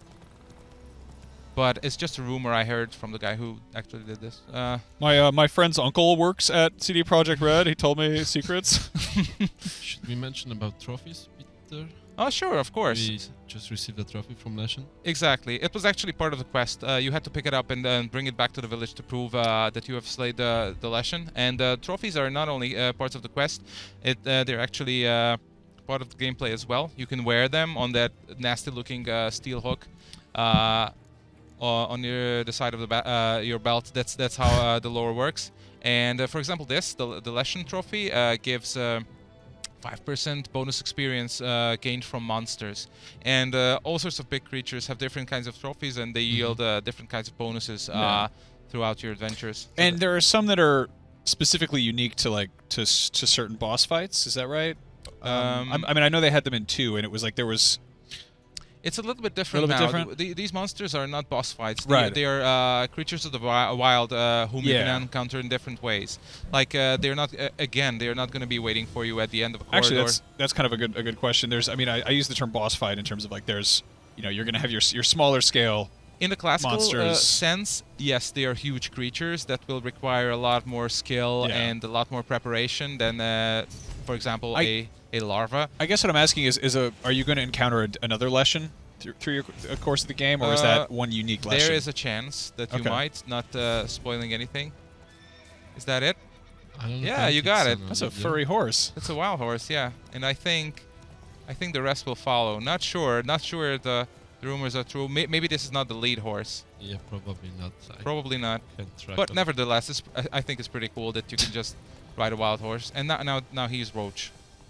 But it's just a rumor I heard from the guy who actually did this. Uh, My uh, my friend's uncle works at C D Projekt Red. He told me secrets. Should we mention about trophies? after Oh, sure, of course. we just received a trophy from Leshen? Exactly. It was actually part of the quest. Uh, you had to pick it up and then bring it back to the village to prove uh, that you have slayed the the Leshen. And uh, trophies are not only uh, parts of the quest; it uh, they're actually uh, part of the gameplay as well. You can wear them on that nasty-looking uh, steel hook uh, on your the side of the ba uh, your belt. That's that's how uh, the lore works. And uh, for example, this the the Leshen trophy uh, gives Uh, five percent bonus experience uh, gained from monsters. And uh, all sorts of big creatures have different kinds of trophies, and they Mm-hmm. yield uh, different kinds of bonuses uh, Yeah. throughout your adventures. And there are some that are specifically unique to like to s- to certain boss fights. Is that right? Um, Um, I'm- I mean, I know they had them in two, and it was like there was. It's a little bit different Little bit now. different? The- these monsters are not boss fights. Right. They, they are uh, creatures of the wi wild uh, whom you Yeah. can encounter in different ways. Like uh, they're not uh, again, they're not going to be waiting for you at the end of a corridor. Actually, that's that's kind of a good a good question. There's, I mean, I, I use the term boss fight in terms of like there's, you know, you're gonna have your s- your smaller scale. In the classical uh, monsters. sense, yes, they are huge creatures that will require a lot more skill Yeah. and a lot more preparation than, uh, for example, I- a a larva. I guess what I'm asking is, is a are you going to encounter a, another Leshen through, through your uh, course of the game, or is Uh, that one unique Leshen? There is a chance that you Okay. might, not uh, spoiling anything. Is that it? I don't Yeah, think you got it's it. an That's a yeah. furry horse. It's a wild horse, yeah. And I think, I think the rest will follow. Not sure. Not sure the, the rumors are true. May, maybe this is not the lead horse. Yeah, probably not. I Probably not. can't track But of- nevertheless, it's, I, I think it's pretty cool that you can just ride a wild horse. And now, now, now he's Roach.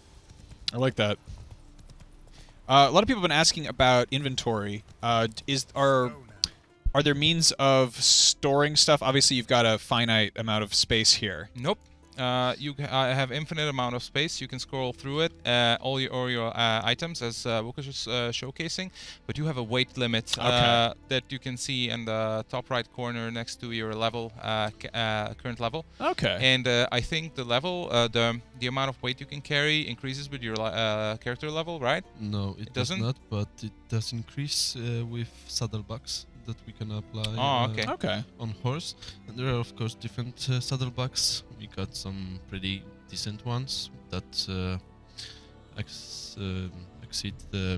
I like that. Uh, a lot of people have been asking about inventory. Uh, d- is are are there means of storing stuff? Obviously, you've got a finite amount of space here. Nope. Uh, you ca- uh, have infinite amount of space. You can scroll through it, uh, all your, all your uh, items, as uh, Wukash is uh, showcasing. But you have a weight limit uh, Okay. that you can see in the top right corner next to your level, uh, ca- uh, current level. Okay. And uh, I think the level, uh, the the amount of weight you can carry increases with your li- uh, character level, right? No, it, It does doesn't? not, but it does increase uh, with saddlebags that we can apply Oh, uh, okay. okay. on horse. And there are of course different uh, saddlebags. We got some pretty decent ones that uh, ex um exceed the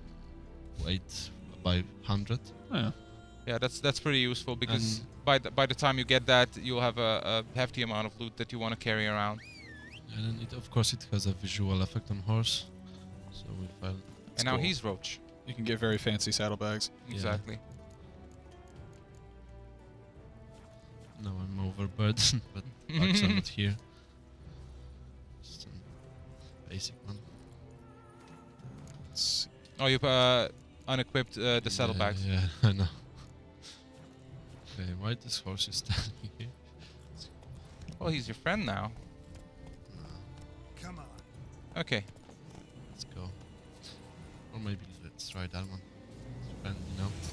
weight by one hundred. Yeah. Yeah, that's that's pretty useful because And- by the, by the time you get that, you'll have a, a hefty amount of loot that you want to carry around. And then it, of course it has a visual effect on horse. So we file. and now cool. he's Roach. You can get very fancy saddlebags. Yeah. Exactly. Now I'm overburdened, but bugs are not here. Just some basic one. It's- Oh, you've uh, unequipped uh, the saddlebags. Yeah, yeah, I know. Okay, why this horse is standing here? Well, he's your friend now. Come on. Okay. Let's go. Or maybe let's try that one. It's friendly, you know.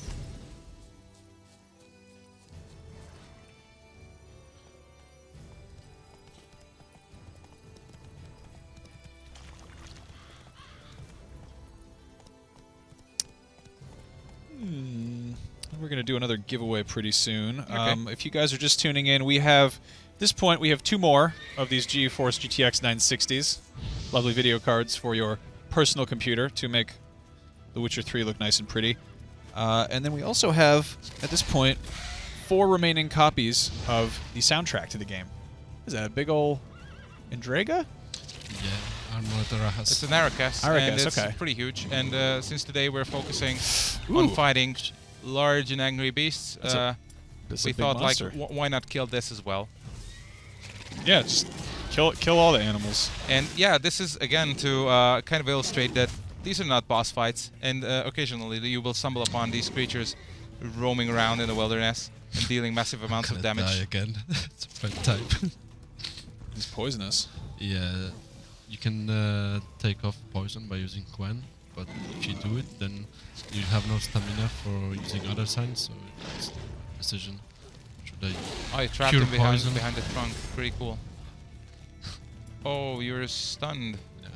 Hmm. We're going to do another giveaway pretty soon. Um, if you guys are just tuning in, we have, at this point, we have two more of these GeForce G T X nine sixties. Lovely video cards for your personal computer to make The Witcher three look nice and pretty. Uh, and then we also have, at this point, four remaining copies of the soundtrack to the game. Is that a big ol' Endrega? Yeah, Armored Arahas. It's an Aracas, Aracas, and it's okay. pretty huge. And uh, since today we're focusing Ooh. on fighting large and angry beasts, That's a- uh, That's we a big thought, like, monster. wh why not kill this as well? Yeah, just kill kill all the animals. And yeah, this is again to uh, kind of illustrate that these are not boss fights, and uh, occasionally you will stumble upon these creatures roaming around in the wilderness and dealing massive amounts of Gonna die damage. again. It's a red type. It's poisonous. Yeah, you can uh, take off poison by using Gwen, but if you do it, then you have no stamina for using other signs, so it's a decision. Should I Oh, you trapped cure him behind, poison? behind the trunk. Pretty cool. Oh, you're stunned. Yeah.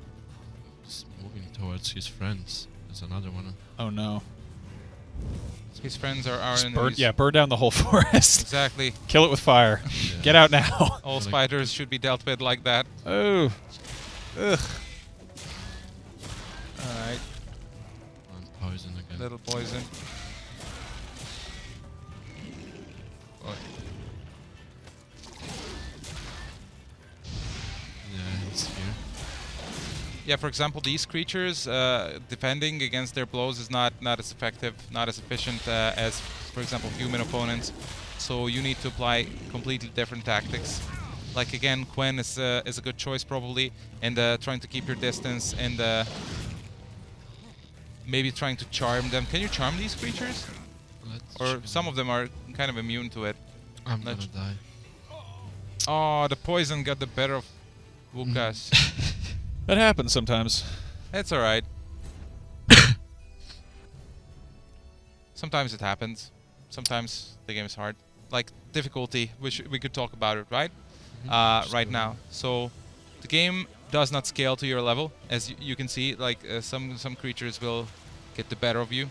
He's moving towards his friends. There's another one. Oh no. His friends are our Just enemies. burn, yeah, burn down the whole forest. Exactly. Kill it with fire. Yeah. Get out now. All spiders should be dealt with like that. Oh. Ugh. Alright. And poison again. Little poison. Oh. Yeah, he's here. Yeah, for example, these creatures uh, defending against their blows is not not as effective, not as efficient uh, as, for example, human opponents. So you need to apply completely different tactics. Like again, Quen is uh, is a good choice probably, and uh, trying to keep your distance and uh, maybe trying to charm them. Can you charm these creatures? Let's Or check. some of them are kind of immune to it. I'm Let's- gonna die. Oh, the poison got the better of Vukas. That happens sometimes. It's alright. Sometimes it happens. Sometimes the game is hard. Like difficulty, which we could talk about it, right? Uh, right now. So the game does not scale to your level, as y you can see. Like uh, some some creatures will get the better of you,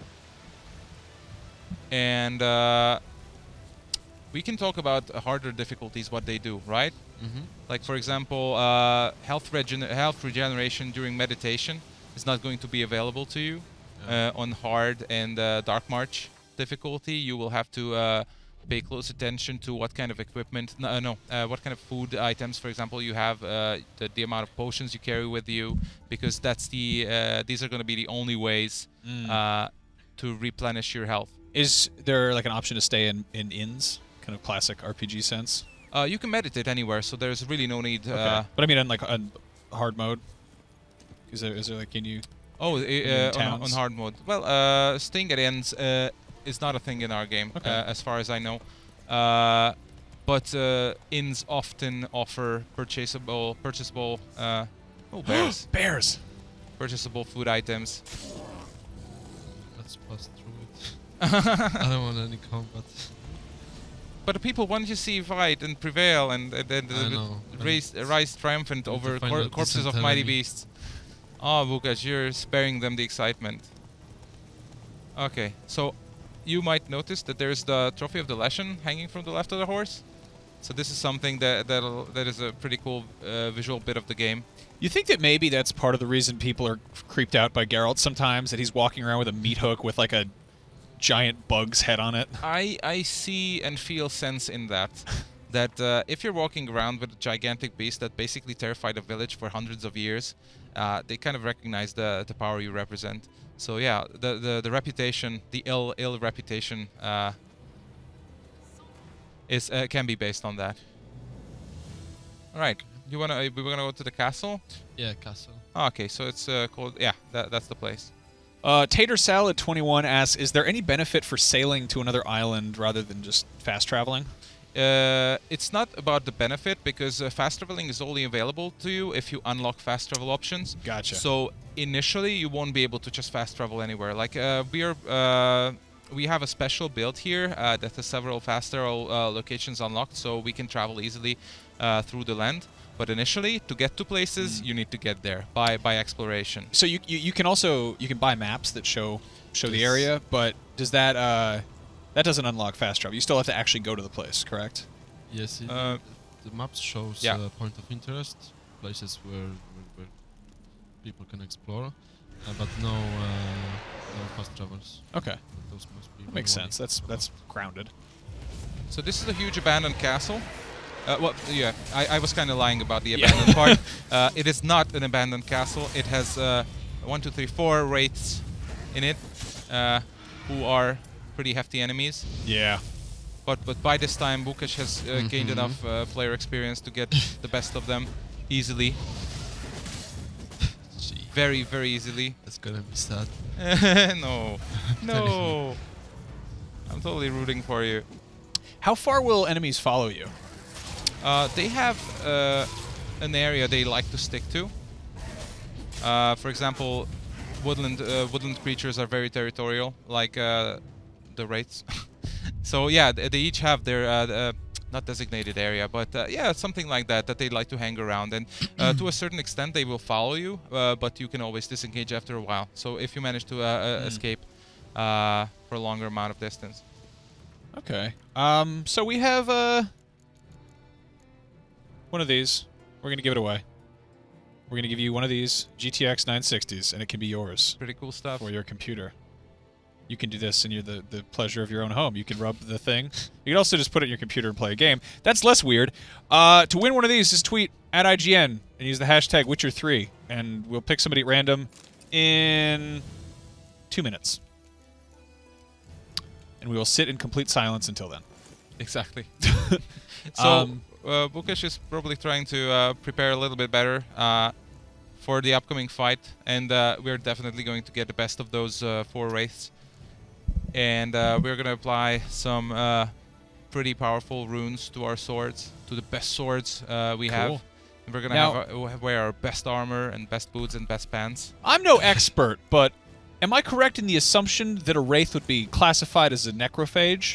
and uh, we can talk about uh, harder difficulties, what they do, right? Mm-hmm. Like for example, uh, health regen health regeneration during meditation is not going to be available to you uh, on hard and uh, dark march difficulty. You will have to uh, pay close attention to what kind of equipment, no, uh, no uh, what kind of food items, for example, you have, uh, the, the amount of potions you carry with you, because that's the uh, these are going to be the only ways Mm. uh, to replenish your health. Is there like an option to stay in, in inns? Kind of classic R P G sense? Uh, you can meditate anywhere, so there's really no need. Uh, Okay. But I mean, on like on hard mode, is there is there like can you? Oh, uh, uh, on, on towns? hard mode. Well, uh, staying at ends uh, is not a thing in our game, Okay. uh, as far as I know. Uh, but uh, inns often offer purchasable, purchasable. Uh, oh, bears! Bears. Purchasable food items. Let's pass through it. I don't want any combat. But the people want to see fight and prevail and, and, and I uh, know. raise, rise triumphant want to over find cor a corpses decent of mighty enemy. beasts. Oh, Vukas, you're sparing them the excitement. Okay, so you might notice that there's the Trophy of the Leshen hanging from the left of the horse. So this is something that that'll, that is a pretty cool uh, visual bit of the game. You think that maybe that's part of the reason people are creeped out by Geralt sometimes, that he's walking around with a meat hook with like a giant bug's head on it? I, I see and feel sense in that. That uh, if you're walking around with a gigantic beast that basically terrified a village for hundreds of years, uh, they kind of recognize the, the power you represent. So yeah, the, the, the reputation, the ill ill reputation uh, is uh, can be based on that. All right, you wanna uh, we wanna go to the castle? Yeah, castle. Oh, okay, so it's uh, called yeah, that, that's the place. Uh, Tater Salad twenty-one asks, is there any benefit for sailing to another island rather than just fast traveling? Uh, it's not about the benefit, because uh, fast traveling is only available to you if you unlock fast travel options. Gotcha. So initially, you won't be able to just fast travel anywhere. Like uh, we are, uh, we have a special build here uh, that has several fast travel uh, locations unlocked, so we can travel easily uh, through the land. But initially, to get to places, Mm. you need to get there by by exploration. So you, you you can also you can buy maps that show show the Yes. area, but does that uh that doesn't unlock fast travel? You still have to actually go to the place, correct? Yes, it, Uh, the map shows yeah. uh, point of interest, places where, where, where people can explore, uh, but no, uh, no fast travels. Okay, Those must be that makes manually sense. That's that's grounded. So this is a huge abandoned castle. Uh, well, yeah, I, I was kind of lying about the Yeah. abandoned part. Uh, it is not an abandoned castle. It has uh, one, two, three, four wraiths in it, uh, who are pretty hefty enemies. Yeah. But but by this time, Vukas has uh, gained Mhm. enough uh, player experience to get the best of them easily. Gee, Very, very easily. that's gonna be sad. No, no. I'm totally rooting for you. How far will enemies follow you? Uh, they have uh, an area they like to stick to. Uh, for example, woodland uh, woodland creatures are very territorial, like uh, the wraiths. So yeah, th they each have their uh, uh, not designated area, but uh, yeah, something like that that they like to hang around. And uh, to a certain extent, they will follow you, uh, but you can always disengage after a while. So if you manage to uh, uh, Mm. escape, uh, for a longer amount of distance. Okay. Um. So we have uh. one of these. We're gonna give it away. We're gonna give you one of these G T X nine sixties, and it can be yours. Pretty cool stuff. For your computer. You can do this in your the, the pleasure of your own home. You can rub the thing. You can also just put it in your computer and play a game. That's less weird. Uh, to win one of these, just tweet at I G N and use the hashtag Witcher three, and we'll pick somebody at random in two minutes. And we will sit in complete silence until then. Exactly. So, um, uh, Bukesh is probably trying to uh, prepare a little bit better uh, for the upcoming fight, and uh, we're definitely going to get the best of those uh, four wraiths. And uh, we're going to apply some uh, pretty powerful runes to our swords, to the best swords uh, we Cool. have. And we're going to Now- have uh, wear our best armor and best boots and best pants. I'm no expert, but am I correct in the assumption that a wraith would be classified as a necrophage?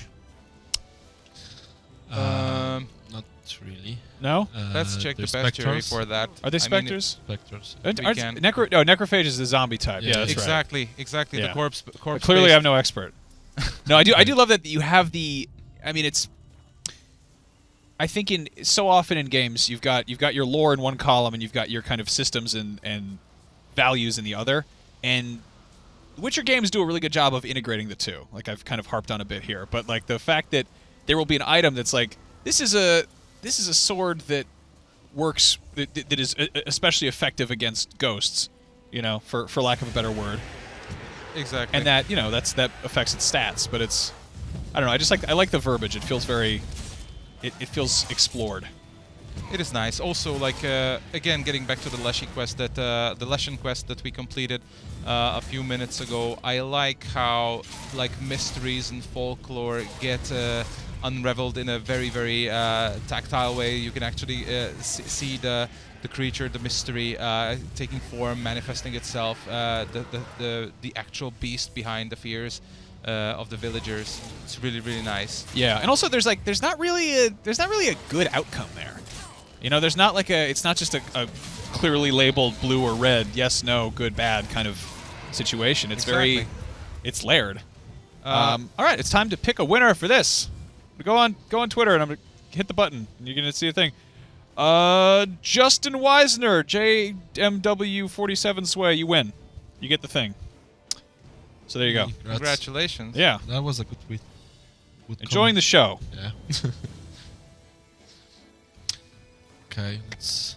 Um, not really. No? Uh, Let's check the they're bestiary specters. for that. Are they I mean, specters? Specters. Aren't- We aren't- can- necro no, necrophage is the zombie type. Yeah, Yeah, that's right. exactly, exactly. Yeah. The corpse. But corpse clearly, I'm no expert. No, I do. I do love that you have the. I mean, it's. I think in so often in games you've got you've got your lore in one column and you've got your kind of systems and and values in the other. And Witcher games do a really good job of integrating the two. Like I've kind of harped on a bit here, but like the fact that there will be an item that's like this is a this is a sword that works that, that is especially effective against ghosts. You know, for for lack of a better word. Exactly. And that, you know, that's that affects its stats, but it's I don't know, I just like I like the verbiage. It feels very it, it feels explored. It is nice. Also, like uh, again, getting back to the Leshy quest that uh, the Leshen quest that we completed uh, a few minutes ago. I like how like mysteries and folklore get uh, unraveled in a very very uh, tactile way. You can actually uh, see the the creature, the mystery, uh, taking form, manifesting itself. Uh, the, the the the actual beast behind the fears uh, of the villagers. It's really really nice. Yeah, and also there's like there's not really a there's not really a good outcome there. You know, there's not like a it's not just a, a clearly labeled blue or red, yes, no, good, bad kind of situation. It's Exactly. very it's layered. Uh, um, all right, it's time to pick a winner for this. Go on go on Twitter and I'm gonna hit the button and you're gonna see a thing. Uh, Justin Weisner, J M W forty-seven Sway, you win. You get the thing. So there you go. Congrats. Congratulations. Yeah. That was a good tweet. Good Enjoying the comment. show. Yeah. Okay, let's.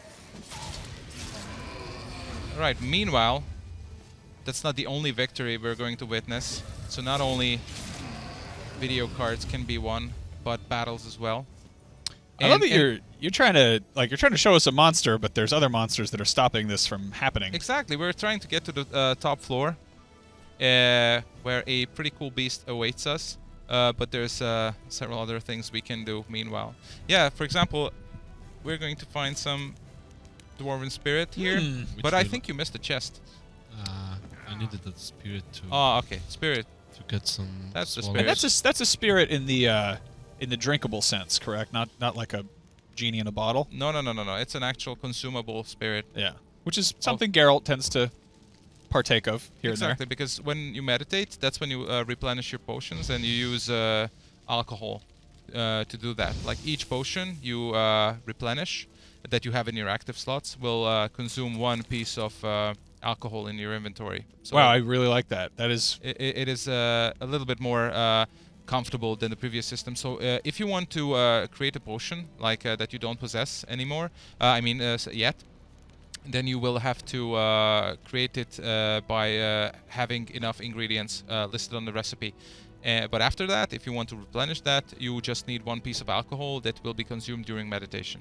All right. Meanwhile, that's not the only victory we're going to witness. So not only video cards can be won, but battles as well. I love And- that and- you're you're trying to like you're trying to show us a monster, but there's other monsters that are stopping this from happening. Exactly. We're trying to get to the uh, top floor, uh, where a pretty cool beast awaits us. Uh, but there's uh, several other things we can do meanwhile. Yeah, for example, we're going to find some dwarven spirit here. Hmm. But Which I little- think you missed a chest. Uh, I needed that spirit to Oh, okay. Spirit. to get some. That's the swallows. And that's a that's a spirit in the uh, in the drinkable sense, correct? Not not like a genie in a bottle. No, no, no, no, no. It's an actual consumable spirit. Yeah, which is something Geralt tends to partake of here Exactly, because when you meditate, that's when you uh, replenish your potions and you use uh, alcohol uh, to do that. Like each potion you uh, replenish that you have in your active slots will uh, consume one piece of uh, alcohol in your inventory. there. Wow, I really like that. That is it, it is uh, a little bit more uh, comfortable than the previous system. So uh, if you want to uh, create a potion like uh, that you don't possess anymore, uh, I mean uh, s- yet, then you will have to uh, create it uh, by uh, having enough ingredients uh, listed on the recipe. Uh, but after that, if you want to replenish that, you just need one piece of alcohol that will be consumed during meditation.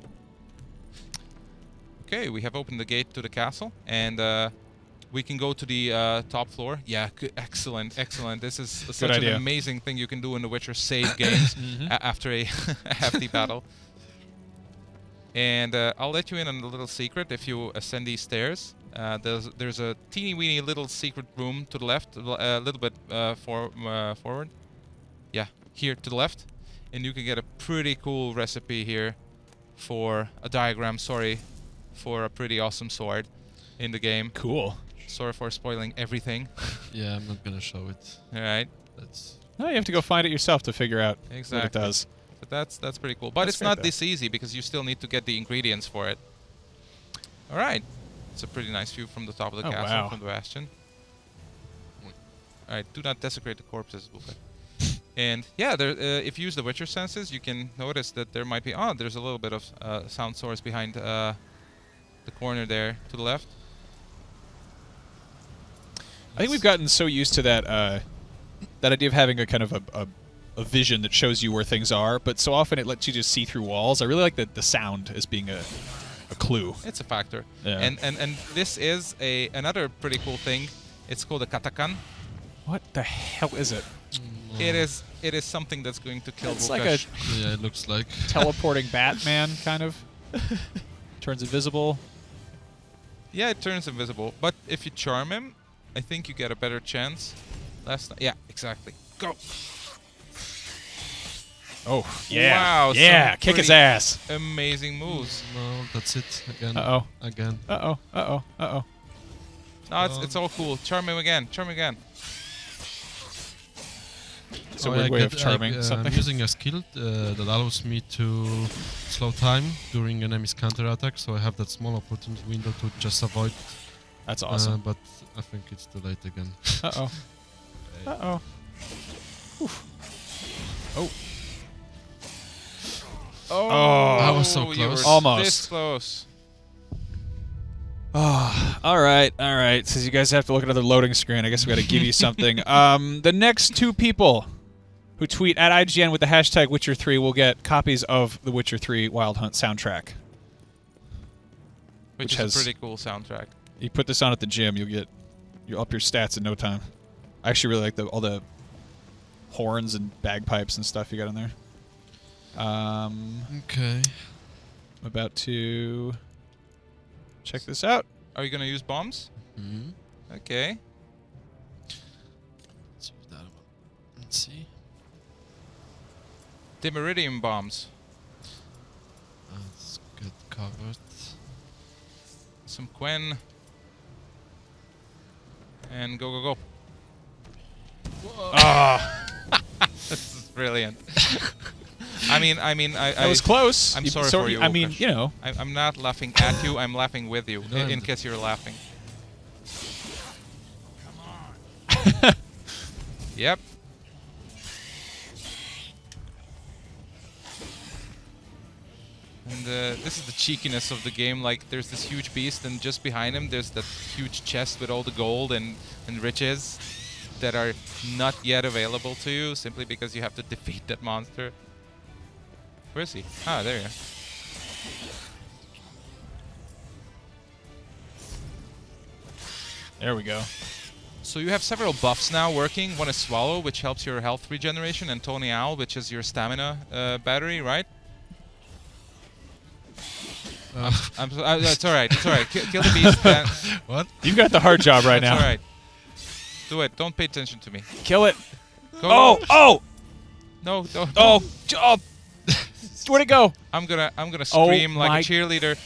Okay, we have opened the gate to the castle, and uh, we can go to the uh, top floor. Yeah, good, excellent, excellent. This is such an idea. amazing thing you can do in The Witcher save games a- after a hefty battle. And uh, I'll let you in on a little secret if you ascend these stairs. Uh, there's there's a teeny weeny little secret room to the left, a l- a little bit uh, for, uh, forward. Yeah, here to the left. And you can get a pretty cool recipe here for a diagram, sorry, for a pretty awesome sword. in the game. Cool. Sorry for spoiling everything. Yeah, I'm not gonna show it. All right. That's. No, you have to go find it yourself to figure out Exactly. what it does. But that's that's pretty cool. But That's it's great, not though. this easy because you still need to get the ingredients for it. All right. It's a pretty nice view from the top of the Oh, castle, wow. from the bastion. All right. Do not desecrate the corpses, Luca. And yeah, there, uh, if you use the Witcher senses, you can notice that there might be. Oh, there's a little bit of uh, sound source behind uh, the corner there to the left. I think we've gotten so used to that uh, that idea of having a kind of a, a, a vision that shows you where things are, but so often it lets you just see through walls. I really like the, the sound as being a, a clue. It's a factor. Yeah. And and and this is a another pretty cool thing. It's called a katakan. What the hell is it? It is it is something that's going to kill It's like Vukash. a Yeah, it looks like teleporting Batman, kind of. Turns invisible. Yeah, it turns invisible. But if you charm him, I think you get a better chance. Last time. Yeah, exactly. Go. Oh, yeah. Wow. Yeah, some kick his pretty ass. Amazing moves. no, that's it again. Uh-oh. Again. Uh-oh, uh-oh, uh-oh. No, it's, it's all cool. Charm him again. Charm him again. It's a Oh, weird I way get- of charming I, uh, something. I'm using a skill uh, that allows me to slow time during enemy's counter attack, so I have that small opportunity window to just avoid. That's Uh, awesome. but I think it's too late again. Uh-oh. Uh-oh. Oof. Oh. Oh, That was so you were close. Almost. This close. Oh, all right, all right. Since you guys have to look at another loading screen, I guess we got to give you something. Um, the next two people who tweet at I G N with the hashtag Witcher three will get copies of the Witcher three Wild Hunt soundtrack. Which, Which is has- a pretty cool soundtrack. You put this on at the gym, you'll get you'll up your stats in no time. I actually really like the all the horns and bagpipes and stuff you got in there. Um, Okay. I'm about to check this out. Are you gonna use bombs? Hmm. Okay. Let's use that one. Let's see. Dimeridium bombs. Let's get covered. Some Quen. And go, go, go. Ah! This is brilliant. I mean, I mean, I. That I was close. I'm You- sorry so- for you. I mean, Vukash. you know. I, I'm not laughing at you. I'm laughing with you. No, In, in I'm- case you're laughing. Yep. And uh, this is the cheekiness of the game. Like, there's this huge beast, and just behind him, there's that huge chest with all the gold and, and riches that are not yet available to you, simply because you have to defeat that monster. Where is he? Ah, there you are. There we go. So you have several buffs now working. One is Swallow, which helps your health regeneration, and Tony Owl, which is your stamina uh, battery, right? Uh, I'm so, uh, it's alright, it's alright. Kill, kill the beast. Then. what? You've got the hard job right That's now. alright. Do it. Don't pay attention to me. Kill it. Go. Oh, oh, No, no. oh, j- oh. Where'd it go? I'm gonna, I'm gonna Oh scream like my- a cheerleader.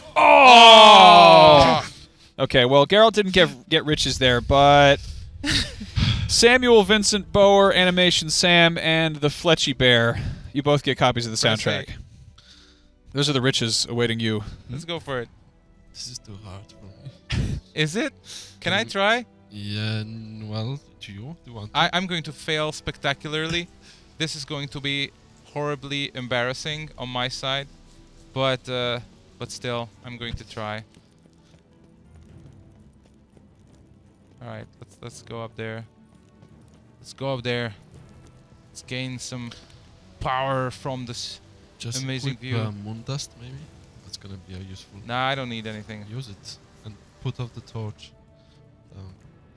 Oh! Okay, well, Geralt didn't get get riches there, but Samuel, Vincent, Bower, Animation Sam, and the Fletchy Bear, you both get copies of the Press soundtrack. A. Those are the riches awaiting you. Let's go for it. This is too hard for me. Is it? Can I try? Yeah, n- well, do you? Do you want to? I, I'm going to fail spectacularly. This is going to be horribly embarrassing on my side, but uh, but still, I'm going to try. All right, let's let's go up there. Let's go up there. Let's gain some power from this. Just amazing equip, view. Uh, Moondust, maybe? That's gonna be a useful. Nah, I don't need anything. Use it and put off the torch. Down.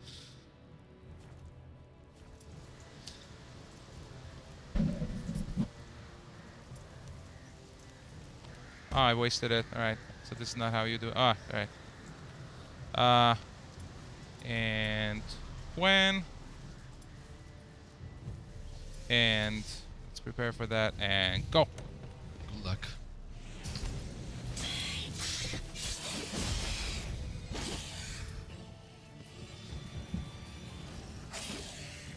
Oh, I wasted it. All right. So this is not how you do it. Ah, all right. Uh, and when and let's prepare for that and go. Good luck.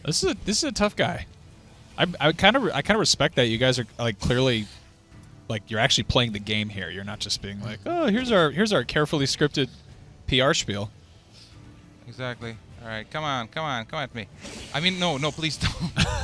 This is a, this is a tough guy. I I kind of I kind of respect that you guys are like clearly, like you're actually playing the game here. You're not just being like, oh, here's our here's our carefully scripted P R spiel. Exactly. All right, come on, come on, come at me. I mean, no, no, please don't.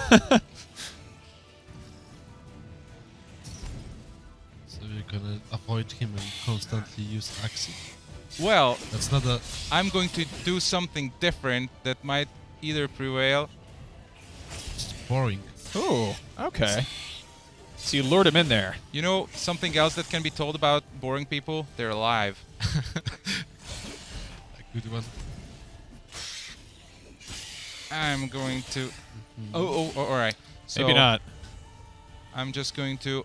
So you're gonna avoid him and constantly use Axie. Well, that's not a. I'm going to do something different that might either prevail. It's boring. Oh, okay. So you lured him in there. You know, something else that can be told about boring people? They're alive. A good one. I'm going to... Mm-hmm. Oh, oh, oh, all right. So Maybe not. I'm just going to...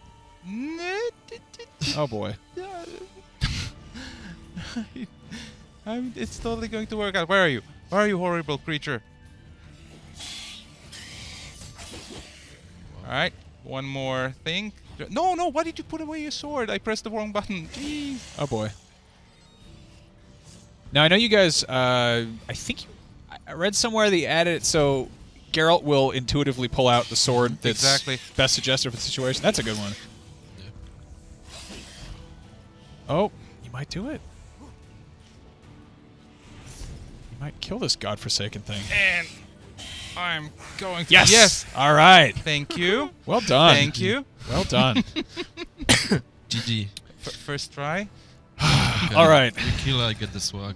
Oh, boy. I'm, it's totally going to work out. Where are you? Where are you, horrible creature? All right. One more thing. No, no. Why did you put away your sword? I pressed the wrong button. Jeez. Oh, boy. Now, I know you guys... Uh, I think you... I read somewhere they added it so Geralt will intuitively pull out the sword that's exactly. best suggested for the situation. That's a good one. Yeah. Oh, you might do it. You might kill this godforsaken thing. And I'm going to... Yes! Yes! All right. Thank you. Well done. Thank you. Well done. G G. F first try. Okay. All right. You kill, I get the swag.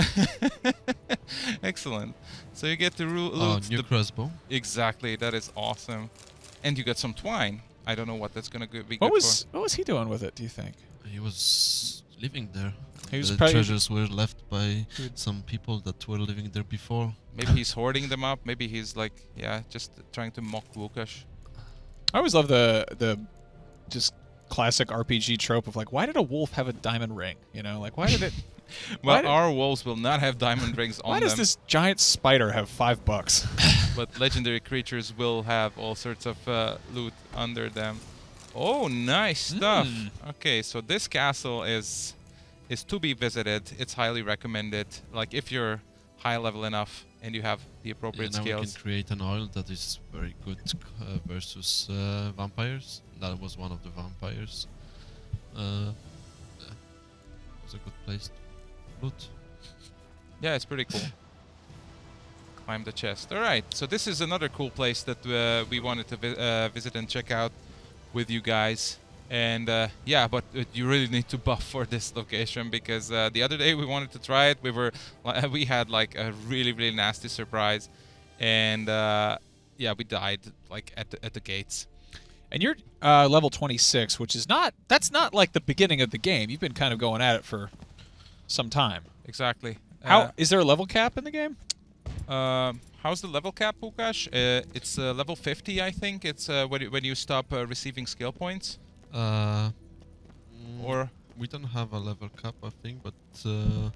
Excellent. So you get to rule. Oh, new crossbow. Exactly. That is awesome. And you get some twine. I don't know what that's gonna go be What good was for. what was he doing with it? Do you think? He was living there. He was the probably treasures were left by some people that were living there before. Maybe he's hoarding them up. Maybe he's like, yeah, just trying to mock Łukasz. I always love the the just classic R P G trope of like, why did a wolf have a diamond ring? You know, like why did it? Well, did, our wolves will not have diamond rings on them. Why does this giant spider have five bucks? But legendary creatures will have all sorts of uh, loot under them. Oh, nice stuff. Mm. Okay, so this castle is is to be visited. It's highly recommended. Like if you're high level enough and you have the appropriate yeah, now skills. we can create an oil that is very good uh, versus uh, vampires. That was one of the vampires. Uh, yeah. It was a good place to loot. Yeah, it's pretty cool. Climb the chest. All right, so this is another cool place that uh, we wanted to vi uh, visit and check out with you guys. And uh, yeah, but uh, you really need to buff for this location because uh, the other day we wanted to try it. We were we had like a really really nasty surprise, and uh, yeah, we died like at the, at the gates. And you're uh, level twenty-six, which is not that's not like the beginning of the game. You've been kind of going at it for some time. Exactly. How uh, is there a level cap in the game? Uh, how's the level cap, Łukasz? Uh, it's uh, level fifty, I think. It's uh, when you, when you stop uh, receiving skill points. Uh, or we don't have a level cap, I think, but uh,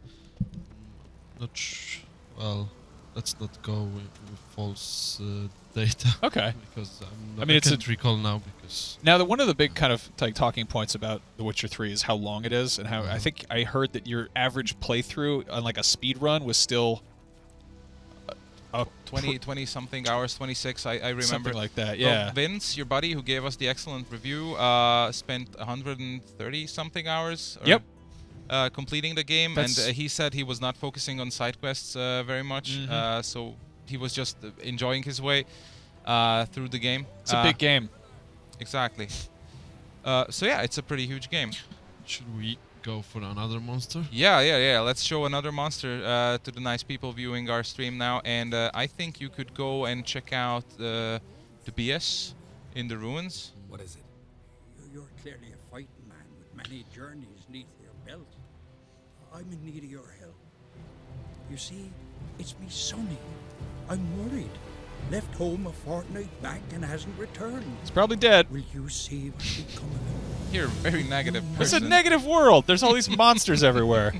not sh well. Let's not go with, with false uh, data. Okay. Because I'm not, I mean, I it's can't a, recall now because now the one of the big kind of like talking points about The Witcher three is how long it is and how uh-huh. I think I heard that your average playthrough on like a speed run was still uh, twenty, twenty something hours, twenty-six, I, I remember. Something like that, yeah. Well, Vince, your buddy who gave us the excellent review, uh, spent one hundred thirty something hours. Or Yep. Uh, completing the game, That's and uh, he said he was not focusing on side quests uh, very much, Mhm. uh, so he was just uh, enjoying his way uh, through the game. It's a uh, big game. Exactly. Uh, so yeah, it's a pretty huge game. should we go for another monster? Yeah, yeah, yeah. Let's show another monster uh, to the nice people viewing our stream now, and uh, I think you could go and check out uh, the B S in the ruins. What is it? You're clearly a fighting man with many journeys neath your belt. I'm in need of your help. You see, it's me Sonny. I'm worried. Left home a fortnight back and hasn't returned. He's probably dead. Will you see what become of him? You're a very negative It's a person. negative world. There's all these monsters everywhere.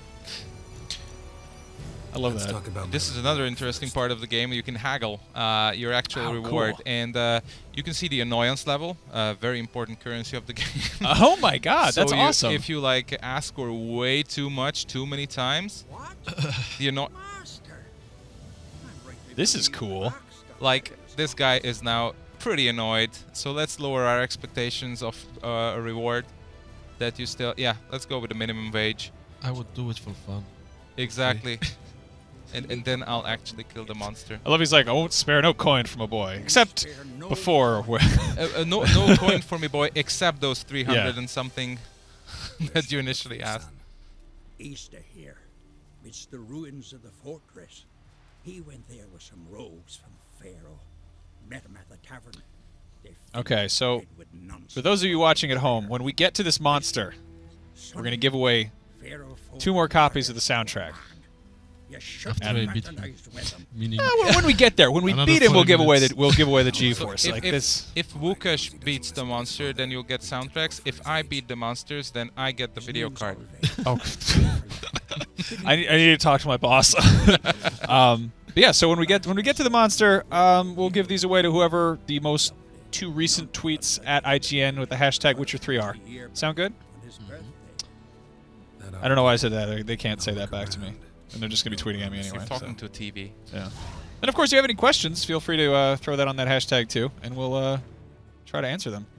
I love Let's that. talk about This is another interesting part of the game. You can haggle uh, your actual Oh, reward, cool. and uh, you can see the annoyance level. Uh, very important currency of the game. Oh my god, So that's you- awesome. If you like ask for way too much, too many times, What? the anno Master! I'm right This below is you, cool. Rockstar. like, this guy is now pretty annoyed. So let's lower our expectations of uh, a reward. That you still... Yeah, let's go with the minimum wage. I would do it for fun. Exactly. and, and then I'll actually kill the monster. I love he's like, I won't spare no coin for my boy. Except before... where uh, uh, no, no coin for me, boy, except those three hundred Yeah. and something that you initially asked. East of here, it's the ruins of the fortress. He went there with some rogues from Pharaoh. Met him at the tavern. They Okay, so filled with nonsense. for those of you watching at home, when we get to this monster, we're going to give away Pharaoh two more copies of the soundtrack. You should After have I beat fraternized with him. Meaning, Uh, when, when we get there, when we Another beat him, we'll five give away the minutes. we'll give away the So G-force. if, Like if, this. if Wukash beats the monster, then you'll get soundtracks. If I beat the monsters, then I get the video card. Oh, I, need- I need to talk to my boss. um, but yeah, so when we get when we get to the monster, um, we'll give these away to whoever the most two recent tweets at I G N with the hashtag Witcher three are. Sound good? On his birthday. I don't know why I said that. They- They can't say that back to me, and they're just gonna be tweeting at me anyway. You're talking so. to a T V. Yeah. And of course, if you have any questions, feel free to uh, throw that on that hashtag too, and we'll uh, try to answer them.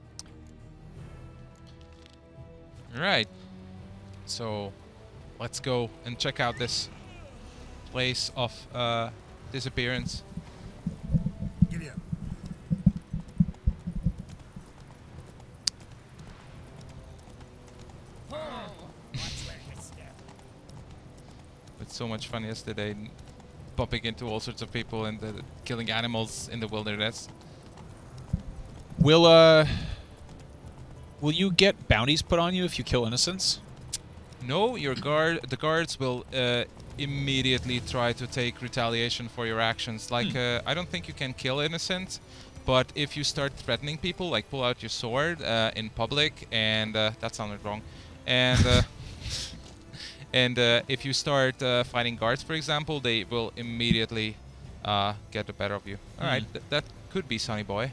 Right. So, let's go and check out this place of uh, disappearance. Giddy up. It's so much fun yesterday, n- bumping into all sorts of people and uh, killing animals in the wilderness. Will uh, will you get bounties put on you if you kill innocents? No, your guard, the guards will uh, immediately try to take retaliation for your actions. Like, Hmm. uh, I don't think you can kill innocents, but if you start threatening people, like pull out your sword uh, in public, and uh, that sounded wrong, and uh, and uh, if you start uh, fighting guards, for example, they will immediately uh, get the better of you. All right, th that could be Sonny Boy.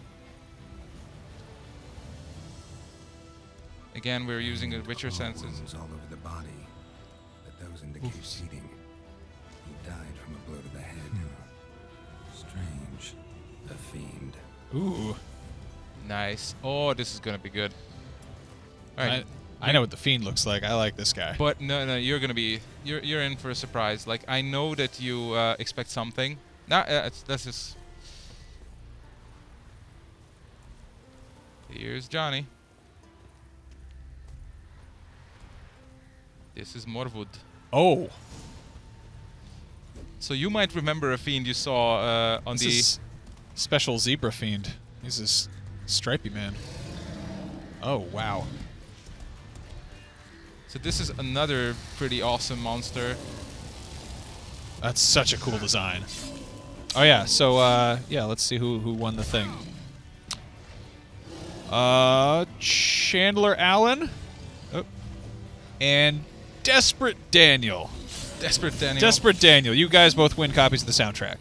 Again, we're using the Witcher senses. Wounds all over the body, but those indicate feeding. He died from a blow to the head. Strange. A fiend. Ooh. Nice. Oh, this is gonna be good. All right. I, I know what the fiend looks like. I like this guy. But no, no, you're gonna be, you're you're in for a surprise. Like, I know that you uh, expect something. Nah, uh, it's, that's just. Here's Johnny. This is Morwood. Oh. So you might remember a fiend you saw uh, on This the. is special zebra fiend. He's this stripy man. Oh wow. So this is another pretty awesome monster. That's such a cool design. Oh yeah, so uh, yeah, let's see who who won the thing. Uh, Chandler Allen, oh. and Desperate Daniel. Desperate Daniel. Desperate Daniel. You guys both win copies of the soundtrack.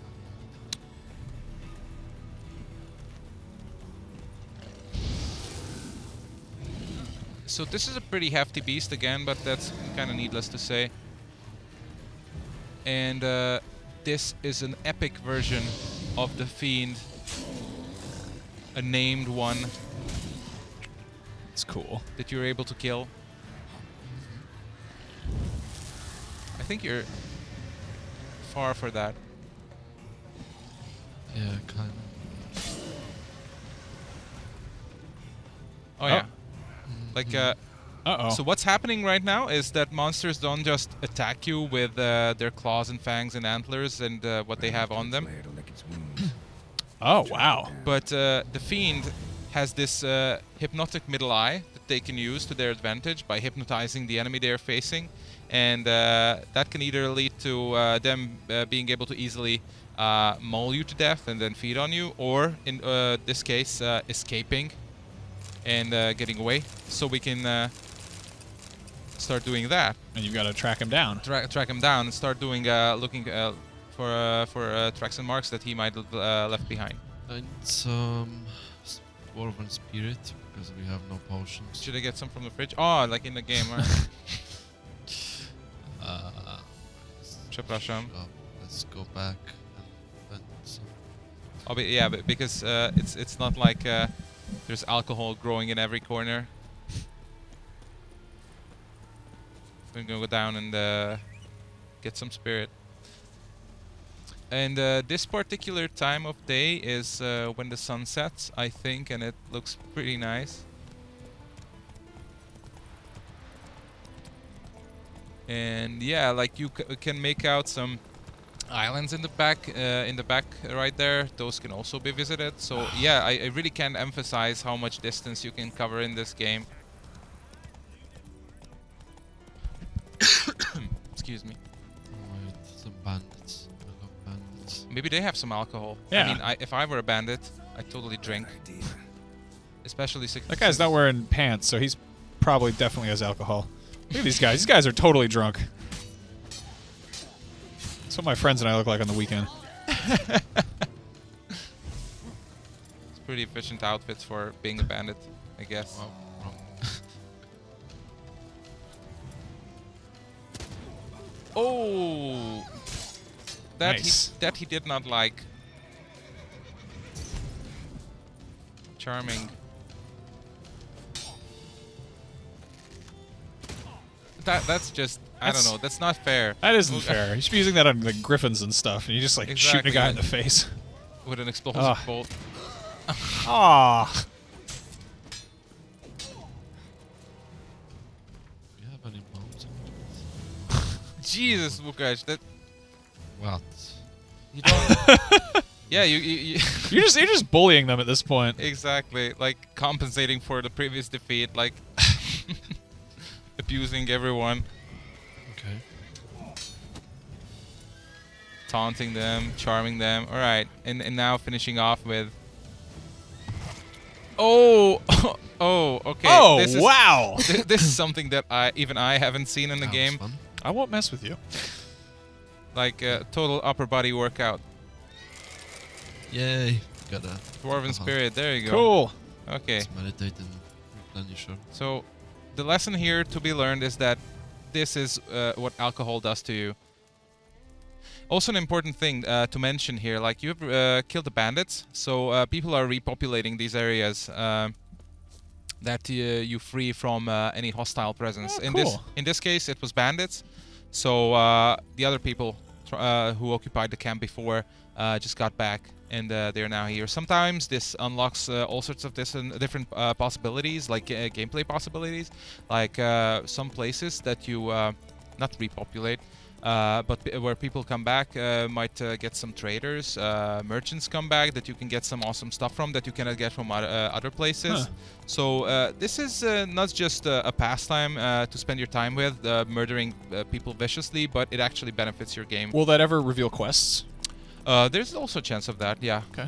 So this is a pretty hefty beast again, but that's kind of needless to say. And uh, this is an epic version of the Fiend, a named one. It's cool that you're able to kill. I think you're far for that. Yeah, kind of. Oh yeah. Like, uh, Uh-oh. so what's happening right now is that monsters don't just attack you with uh, their claws and fangs and antlers and uh, what they have on them. Oh, wow. But uh, the Fiend has this uh, hypnotic middle eye that they can use to their advantage by hypnotizing the enemy they're facing. And uh, that can either lead to uh, them uh, being able to easily uh, maul you to death and then feed on you, or in uh, this case, uh, escaping and uh, getting away. So we can uh, start doing that. And you've got to track him down. Tra track him down and start doing, uh, looking uh, for uh, for uh, tracks and marks that he might have uh, left behind. And some Dwarven Spirit, because we have no potions. Should I get some from the fridge? Oh, like in the game, right? uh, Przepraszam. Let's go back and vent some. Obvi yeah, but because uh, it's it's not like uh, there's alcohol growing in every corner. We're gonna go down and uh, get some spirit. And uh, this particular time of day is uh, when the sun sets, I think, and it looks pretty nice. And yeah, like you c can make out some islands in the back, uh, in the back right there. Those can also be visited. So yeah, I, I really can't emphasize how much distance you can cover in this game. Excuse me. Oh, some bandits. I love bandits. Maybe they have some alcohol. Yeah. I mean, I, if I were a bandit, I'd totally drink. Especially six. That guy's not wearing pants, so he's probably definitely has alcohol. Look at these guys. These guys are totally drunk. That's what my friends and I look like on the weekend. It's pretty efficient outfits for being a bandit, I guess. Wow. Oh, that Nice. he that he did not like. Charming. That that's just I That's- don't know. That's not fair. That isn't fair. You should be using that on the griffins and stuff, and you just like shooting a Exactly. guy in the face. With an explosive Ugh. bolt. Ah. Do you have any bombs? Jesus, Wukash, that What? you don't. Yeah, you, you, you You're just you're just bullying them at this point. exactly like compensating for the previous defeat, like abusing everyone, Okay. taunting them, charming them. All right, and and now finishing off with. Oh, oh, okay. Oh, this is, wow. thi- this is something that I even I haven't seen in the That was game. fun. I won't mess with you. Like a total upper body workout. Yay! Got a Dwarven Uh-huh. spirit. There you go. Cool. Okay. Let's meditate and replenish her. So, the lesson here to be learned is that this is uh, what alcohol does to you. Also, an important thing uh, to mention here, like you've uh, killed the bandits, so uh, people are repopulating these areas uh, that uh, you free from uh, any hostile presence. Oh, in this cool. in this case, it was bandits. So uh, the other people tr uh, who occupied the camp before uh, just got back, and uh, they're now here. Sometimes this unlocks uh, all sorts of this and different uh, possibilities, like uh, gameplay possibilities, like uh, some places that you uh, not repopulate, uh, but p where people come back uh, might uh, get some traders, uh, merchants come back that you can get some awesome stuff from that you cannot get from other, uh, other places. Huh. So uh, this is uh, not just uh, a pastime uh, to spend your time with, uh, murdering uh, people viciously, but it actually benefits your game. Will that ever reveal quests? Uh, there's also a chance of that, yeah. Okay.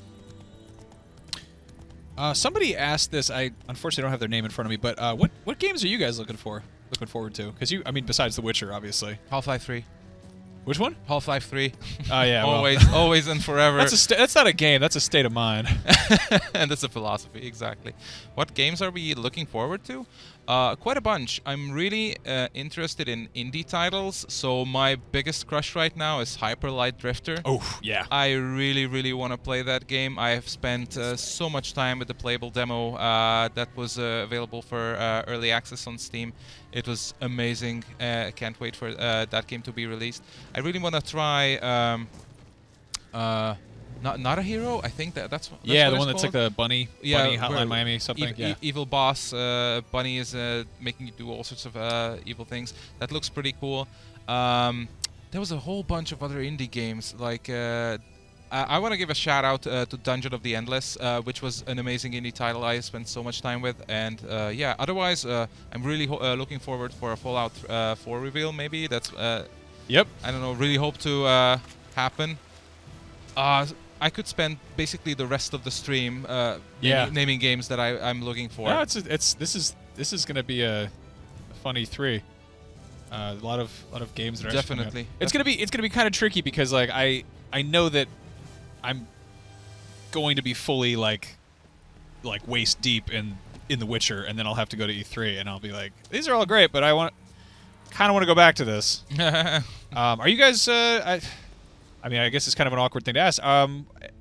Uh, somebody asked this. I unfortunately don't have their name in front of me, but uh, what what games are you guys looking for? Looking forward to? Because you, I mean, besides The Witcher, obviously. Half-Life three. Which one? Half-Life three. Oh yeah, well, always, always and forever. That's a sta that's not a game. That's a state of mind. And that's a philosophy, exactly. What games are we looking forward to? Uh, quite a bunch. I'm really uh, interested in indie titles. So my biggest crush right now is Hyper Light Drifter. Oh yeah. I really, really want to play that game. I have spent uh, so much time with the playable demo uh, that was uh, available for uh, early access on Steam. It was amazing. Uh, can't wait for uh, that game to be released. I really want to try um, uh, not not a hero. I think that that's, that's Yeah, what the it's one that's like called. the bunny, Yeah, bunny Hotline where Miami something. ev- yeah. e- evil boss uh, bunny is uh, making you do all sorts of uh, evil things. That looks pretty cool. Um, there was a whole bunch of other indie games. Like uh, I, I want to give a shout out uh, to Dungeon of the Endless, uh, which was an amazing indie title I spent so much time with. And uh, yeah, otherwise uh, I'm really ho uh, looking forward for a Fallout uh, four reveal. Maybe that's uh, Yep. I don't know. Really hope to uh, happen. Uh, I could spend basically the rest of the stream uh, Yeah. naming, naming games that I, I'm looking for. No, it's it's this is this is going to be a, a fun E three. Uh, a lot of lot of games that are actually coming out. Definitely. It's gonna be it's gonna be kind of tricky because like I I know that I'm going to be fully like like waist deep in in The Witcher, and then I'll have to go to E three, and I'll be like, these are all great, but I want kind of want to go back to this. um, are you guys? Uh, I, I mean, I guess it's kind of an awkward thing to ask. Um,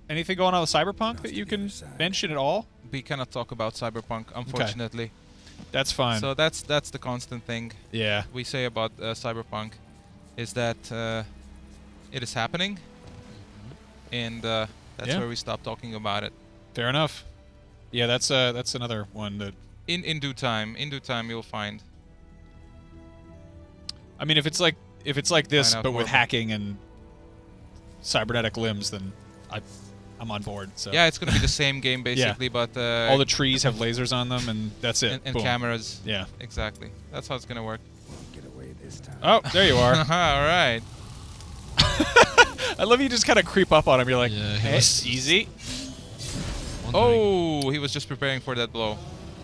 anything going on with Cyberpunk that you can mention at all? We cannot talk about Cyberpunk, unfortunately. That's fine. So that's that's the constant thing. Yeah. We say about uh, Cyberpunk is that uh, it is happening, and uh, that's Yeah. where we stop talking about it. Fair enough. Yeah, that's uh that's another one that. In in due time, in due time, you'll find. I mean, if it's like if it's like this, Find out but more with about- hacking and cybernetic limbs, then I, I'm on board. So. Yeah, it's gonna be the same game basically, Yeah. but uh, all the trees have lasers on them, and that's it. and, and Boom. cameras. Yeah. Exactly. That's how it's gonna work. Get away this time. Oh, there you are. All right. I love you just kind of creep up on him. You're like, Yeah, he hey, was- easy. Oh, he was just preparing for that blow.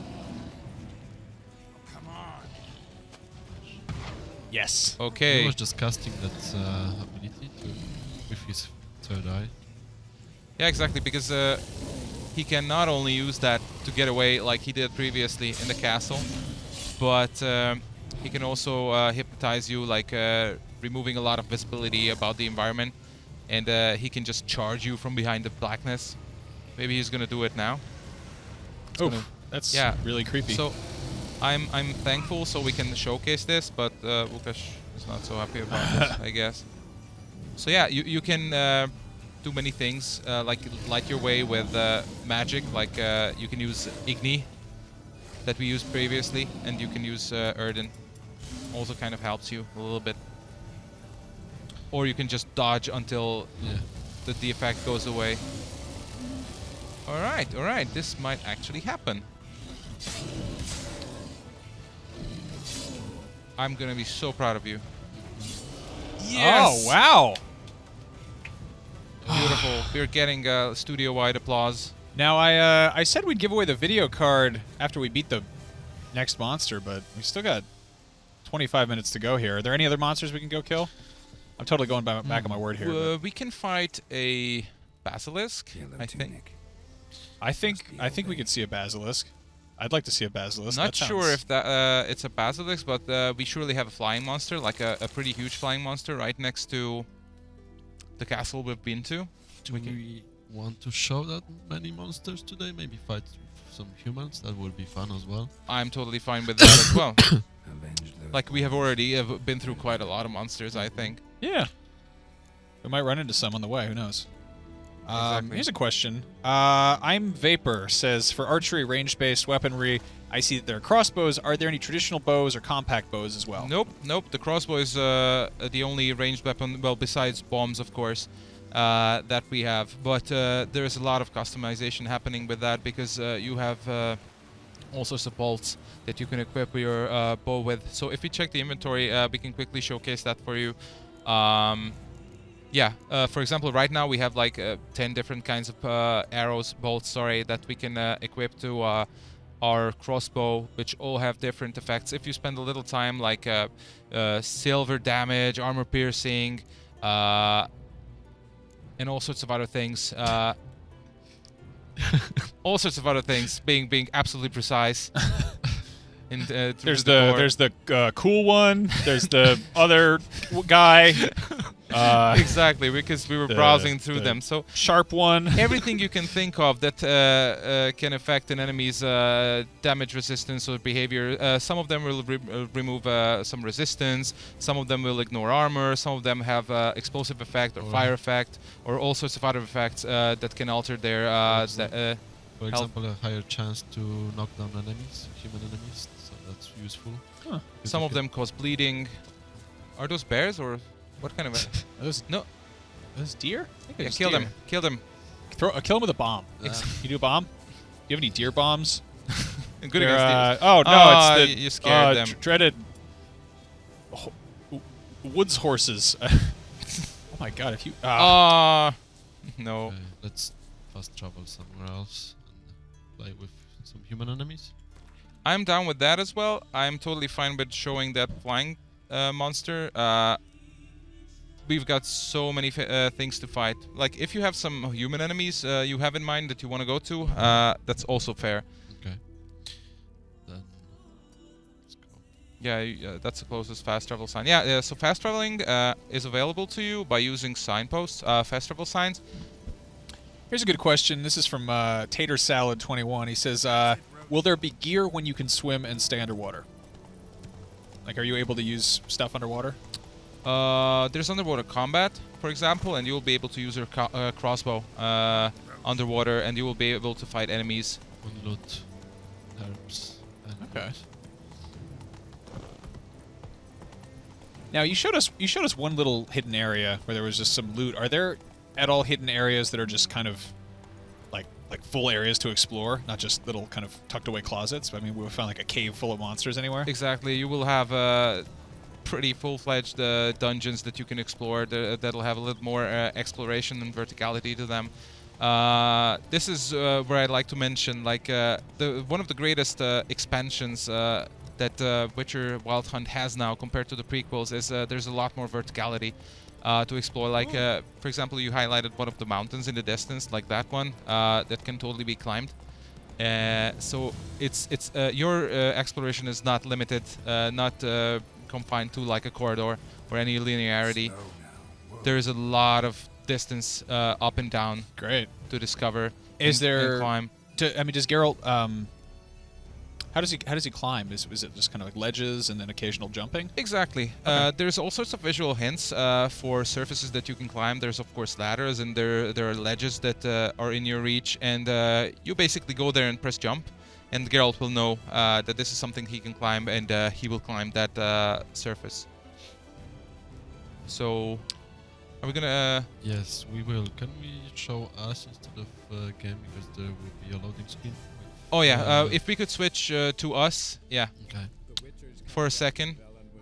Yes. He Okay. was just casting that uh, ability to, with his third eye. Yeah, exactly, because uh, he can not only use that to get away like he did previously in the castle, but um, he can also uh, hypnotize you, like uh, removing a lot of visibility about the environment, and uh, he can just charge you from behind the blackness. Maybe he's gonna do it now. It's Oof, gonna- that's yeah, really creepy. So I'm I'm thankful so we can showcase this, but uh, Łukasz is not so happy about this, I guess. So yeah, you you can uh, do many things, uh, like light your way with uh, magic. Like uh, you can use Igni that we used previously, and you can use uh, Erden. Also kind of helps you a little bit. Or you can just dodge until Yeah. the, the effect goes away. All right, all right, this might actually happen. I'm gonna be so proud of you. Oh wow! Beautiful. We're getting uh, studio-wide applause. Now I uh, I said we'd give away the video card after we beat the next monster, but we still got twenty-five minutes to go here. Are there any other monsters we can go kill? I'm totally going by, back on my word here. Uh, we can fight a basilisk, Yellow I think. tunic. I think I think we could see a basilisk. I'd like to see a basilisk. Not That sure sounds- if that uh, it's a basilisk, but uh, we surely have a flying monster, like a, a pretty huge flying monster, right next to the castle we've been to. Do We we, can- want to show that many monsters today? Maybe fight some humans? That would be fun as well. I'm totally fine with that as well. Avenge those Like we have already uh, been through quite a lot of monsters, I think. Yeah. We might run into some on the way. Who knows? Um, Exactly. here's a question. Uh, I'm Vapor says, for archery range-based weaponry, I see that there are crossbows. Are there any traditional bows or compact bows as well? Nope, nope. The crossbow is uh, the only ranged weapon, well, besides bombs, of course, uh, that we have. But uh, there is a lot of customization happening with that because uh, you have uh, all sorts of bolts that you can equip your uh, bow with. So if we check the inventory, uh, we can quickly showcase that for you. Um, yeah, uh, for example, right now we have like uh, ten different kinds of uh, arrows, bolts, sorry, that we can uh, equip to uh, our crossbow, which all have different effects. If you spend a little time, like uh, uh, silver damage, armor piercing, uh, and all sorts of other things. Uh, all sorts of other things, being being absolutely precise. In, uh, through There's the the core. there's the uh, cool one. There's the other w- guy. Uh, exactly, because we were the- browsing through the them. So sharp one. everything you can think of that uh, uh, can affect an enemy's uh, damage resistance or behavior. Uh, some of them will re uh, remove uh, some resistance. Some of them will ignore armor. Some of them have uh, explosive effect or Or- fire effect or all sorts of other effects uh, that can alter their. Uh, For the, uh, For Help. example, a higher chance to knock down enemies, human enemies, so that's useful. Huh. If some you of can- them cause bleeding. Are those bears or what kind of? A Are those, no, are those deer? I think yeah, those kill deer. them. Kill them. Throw, uh, kill them with a bomb. Ex- You do a bomb? Do you have any deer bombs? Good They're, against uh, oh no, Ah, it's the y- you scared uh, them. dr- dreaded ho- w- woods horses. oh my god! If you ah, Ah, no. Okay, let's fast travel somewhere else and play with some human enemies. I'm down with that as well. I'm totally fine with showing that flying uh, monster. Uh, we've got so many fi- uh, things to fight. Like, if you have some human enemies uh, you have in mind that you want to go to, uh, that's also fair. Okay. Then let's go. Yeah, y- uh, that's the closest fast travel sign. Yeah, uh, so fast traveling uh, is available to you by using signposts, uh, fast travel signs. Here's a good question. This is from uh, Tater Salad twenty-one. He says, uh, "Will there be gear when you can swim and stay underwater? Like, are you able to use stuff underwater?" Uh, there's underwater combat, for example, and you will be able to use your co uh, crossbow uh, underwater, and you will be able to fight enemies. Unload herbs. Okay. Now you showed us you showed us one little hidden area where there was just some loot. Are there at all hidden areas that are just kind of like like full areas to explore, not just little kind of tucked away closets? I mean, we found like a cave full of monsters anywhere. Exactly. You will have uh, pretty full-fledged uh, dungeons that you can explore. Th that'll have a little more uh, exploration and verticality to them. Uh, this is uh, where I'd like to mention, like uh, the one of the greatest uh, expansions uh, that uh, Witcher Wild Hunt has now compared to the prequels is uh, there's a lot more verticality uh, to explore. Like, uh, for example, you highlighted one of the mountains in the distance, like that one, uh, that can totally be climbed. Uh, so it's it's uh, your uh, exploration is not limited, uh, not uh, confined to like a corridor or any linearity. There is a lot of distance uh, up and down. Great to discover. Is and, there? and climb? Do, I mean, does Geralt? Um, how does he? How does he climb? Is is it just kind of like ledges and then occasional jumping? Exactly. Okay. Uh, there's all sorts of visual hints uh, for surfaces that you can climb. There's of course ladders, and there there are ledges that uh, are in your reach, and uh, you basically go there and press jump, and Geralt will know uh, that this is something he can climb, and uh, he will climb that uh, surface. So, are we gonna? Uh, yes, we will. Can we show us instead of uh, game, because there will be a loading screen? Oh yeah, uh, uh, if we could switch uh, to us, yeah. Okay. For a second.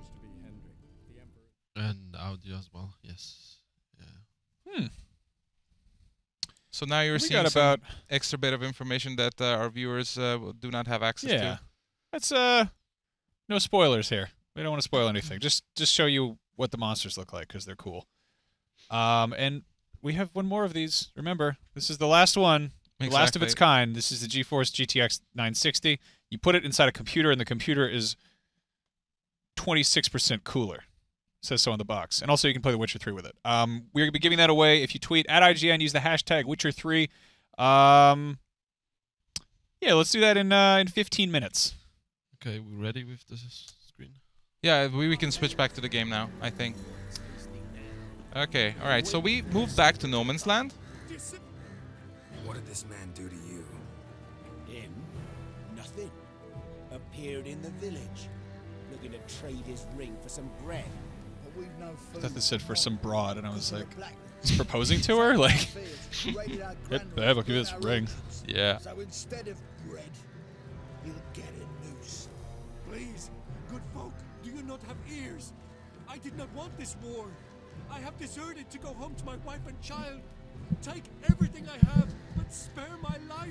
And audio as well, yes. Yeah. Hmm. So now you're We seeing got some about- extra bit of information that uh, our viewers uh, do not have access Yeah. to. That's uh, no spoilers here. We don't want to spoil anything. Just just show you what the monsters look like because they're cool. Um, and we have one more of these. Remember, this is the last one. The last of its Exactly. kind. This is the GeForce G T X nine sixty. You put it inside a computer, and the computer is twenty-six percent cooler. It says so on the box. And also, you can play The Witcher three with it. Um, we're going to be giving that away if you tweet at I G N, use the hashtag Witcher three. Um, yeah, let's do that in uh, in fifteen minutes. Okay, we're ready with the s- screen? Yeah, we, we can switch back to the game now, I think. Okay, alright, so we moved back to No Man's Land. What did this man do to you? Him? Nothing. Appeared in the village, looking to trade his ring for some bread. But we've no I food. thought this said for some broad, and I was like, he's proposing to her? Like, yep, babe, I'll give you this ring. Yeah. So instead of bread, you'll get a noose. Please, good folk, do you not have ears? I did not want this war. I have deserted to go home to my wife and child. Take everything I have, but spare my life.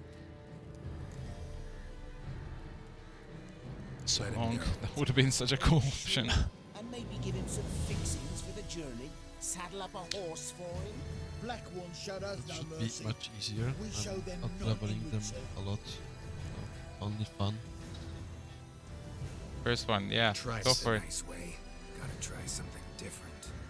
So long. That would have been such a cool option. And maybe give him some fixings for the journey. Saddle up a horse for him. Black ones showed us It no should be mercy. much easier. We show I'm them not none leveling in them return. a lot. So only fun. First one, yeah. Try Go for it. nice way. Gotta try something different.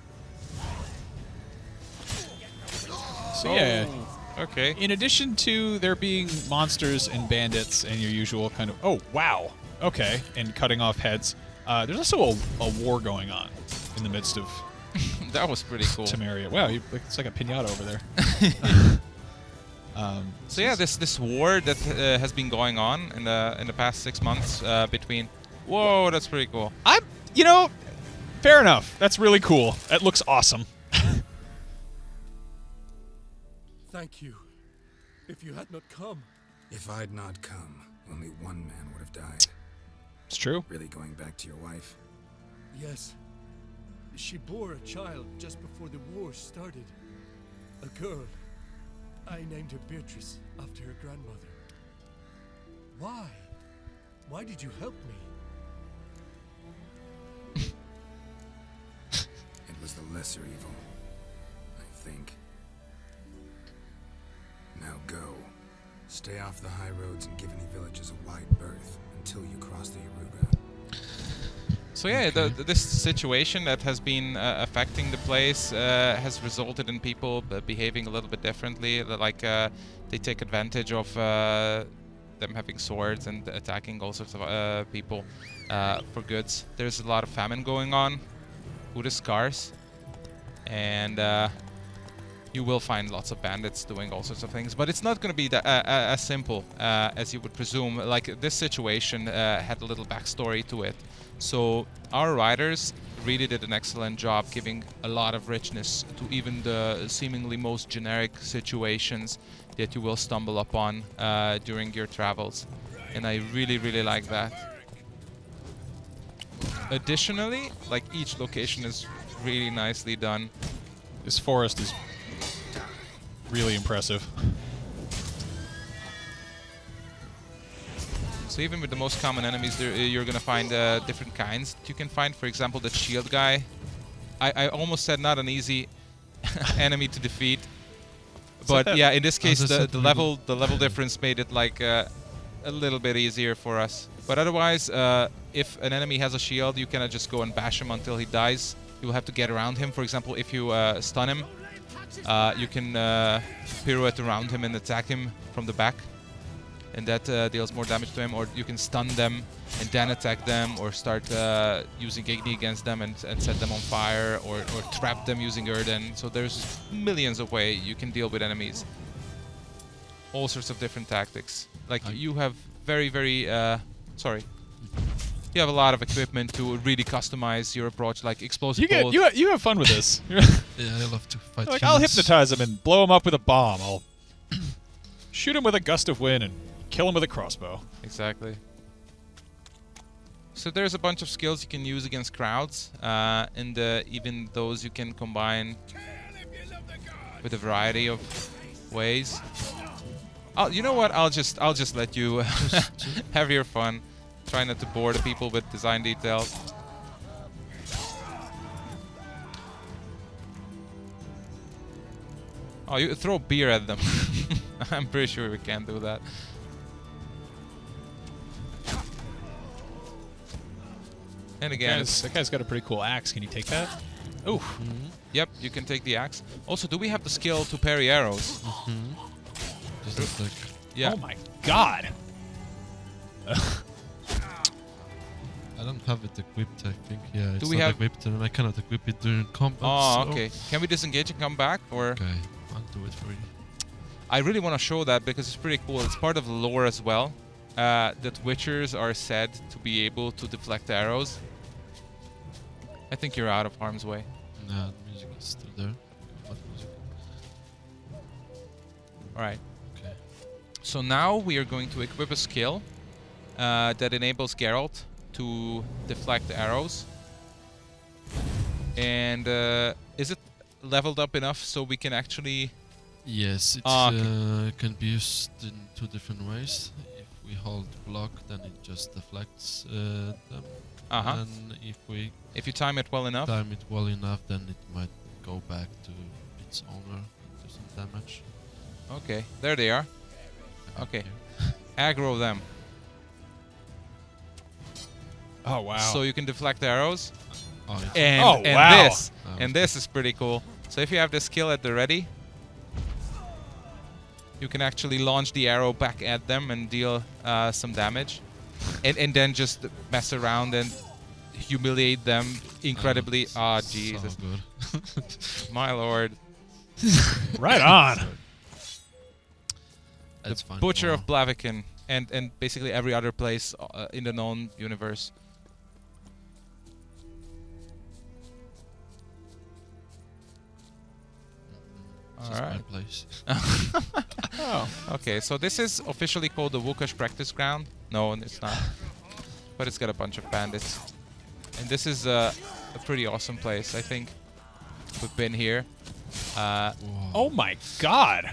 So yeah, Okay. in addition to there being monsters and bandits and your usual kind of, oh, wow, okay, and cutting off heads, uh, there's also a, a war going on in the midst of That was pretty cool. Temeria. Wow, you, it's like a pinata over there. um, So yeah, this this war that uh, has been going on in the in the past six months uh, between. Whoa, that's pretty cool. I'm, you know, fair enough. That's really cool. That looks awesome. Thank you. If you had not come. If I'd not come, only one man would have died. It's true. Really going back to your wife? Yes. She bore a child just before the war started. A girl. I named her Beatrice after her grandmother. Why? Why did you help me? It was the lesser evil, I think. Now go. Stay off the high roads and give any villages a wide berth until you cross the Yaruga. So yeah, the, the, this situation that has been uh, affecting the place uh, has resulted in people uh, behaving a little bit differently. Like uh, they take advantage of uh, them having swords and attacking all sorts of uh, people uh, for goods. There's a lot of famine going on. Food is scarce, and uh, you will find lots of bandits doing all sorts of things. But it's not going to be that, uh, uh, as simple uh, as you would presume. Like this situation uh, had a little backstory to it. So our writers really did an excellent job giving a lot of richness to even the seemingly most generic situations that you will stumble upon uh, during your travels. And I really, really like that. Additionally, like each location is really nicely done. This forest is really impressive. So even with the most common enemies, there, you're gonna find uh, different kinds that you can find. For example, the shield guy. I, I almost said not an easy enemy to defeat, but yeah, in this case, the, the level the level difference made it like uh, a little bit easier for us. But otherwise, uh, if an enemy has a shield, you cannot just go and bash him until he dies. You will have to get around him. For example, if you uh, stun him, uh, you can uh, pirouette around him and attack him from the back. And that uh, deals more damage to him, or you can stun them and then attack them, or start uh, using Igni against them and, and set them on fire, or, or trap them using Erden. So there's millions of ways you can deal with enemies. All sorts of different tactics. Like you have very, very, uh, sorry. You have a lot of equipment to really customize your approach, like explosive You get bullets. you you have fun with this. Yeah, I love to fight. Like, I'll humans. hypnotize him and blow him up with a bomb. I'll shoot him with a gust of wind and kill him with a crossbow. Exactly. So there's a bunch of skills you can use against crowds, uh, and uh, even those you can combine with a variety of ways. Oh, you know what? I'll just I'll just let you have your fun. Try not to bore the people with design details. Oh, you throw beer at them. I'm pretty sure we can't do that. And again, that guy's, that guy's got a pretty cool axe. Can you take that? Ooh. Mm-hmm. Yep, you can take the axe. Also, do we have the skill to parry arrows? Mm-hmm. Just like yeah. Oh my god. I don't have it equipped, I think. Yeah, it's we not have- equipped and I cannot equip it during combat. Oh, so- okay. Can we disengage and come back, or? Okay, I'll do it for you. I really want to show that because it's pretty cool. It's part of the lore as well. Uh, that Witchers are said to be able to deflect arrows. I think you're out of harm's way. Nah, the music is still there. What music? Alright. Okay. So now we are going to equip a skill uh, that enables Geralt to deflect arrows. And uh, is it leveled up enough so we can actually... Yes, it Ah, okay. uh, can be used in two different ways. If we hold block, then it just deflects uh, them. Uh-huh. And if we If you time it well enough. time it well enough, then it might go back to its owner and do some damage. Okay, there they are. Okay. Aggro them. Oh wow. So you can deflect arrows. Oh, it's- And, Oh, and wow. this. Oh, And this is pretty cool. So if you have this skill at the ready, you can actually launch the arrow back at them and deal uh, some damage. And, and then just mess around and humiliate them incredibly. Oh, Ah, it's Jesus. So good. My lord. Right on. That's fine. Butcher Wow. of Blaviken. And, and basically every other place uh, in the known universe. This is my Alright. place. Oh. Okay, so this is officially called the Wukash practice ground. No, it's not. But it's got a bunch of bandits. And this is uh, a pretty awesome place, I think. We've been here. Uh, Oh my god.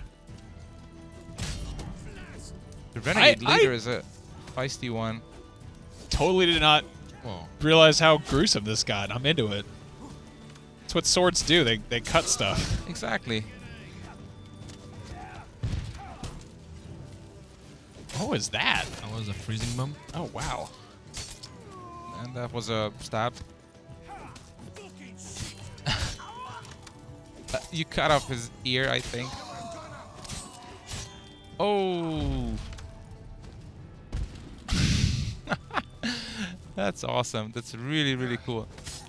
the Renegade I- leader is a feisty one. Totally did not Whoa. realize how gruesome this got. I'm into it. That's what swords do. They they cut stuff. Exactly. What was that? That was a freezing bomb. Oh wow. and that was a stab. Uh, you cut off his ear, I think. Oh! That's awesome. That's really, really cool.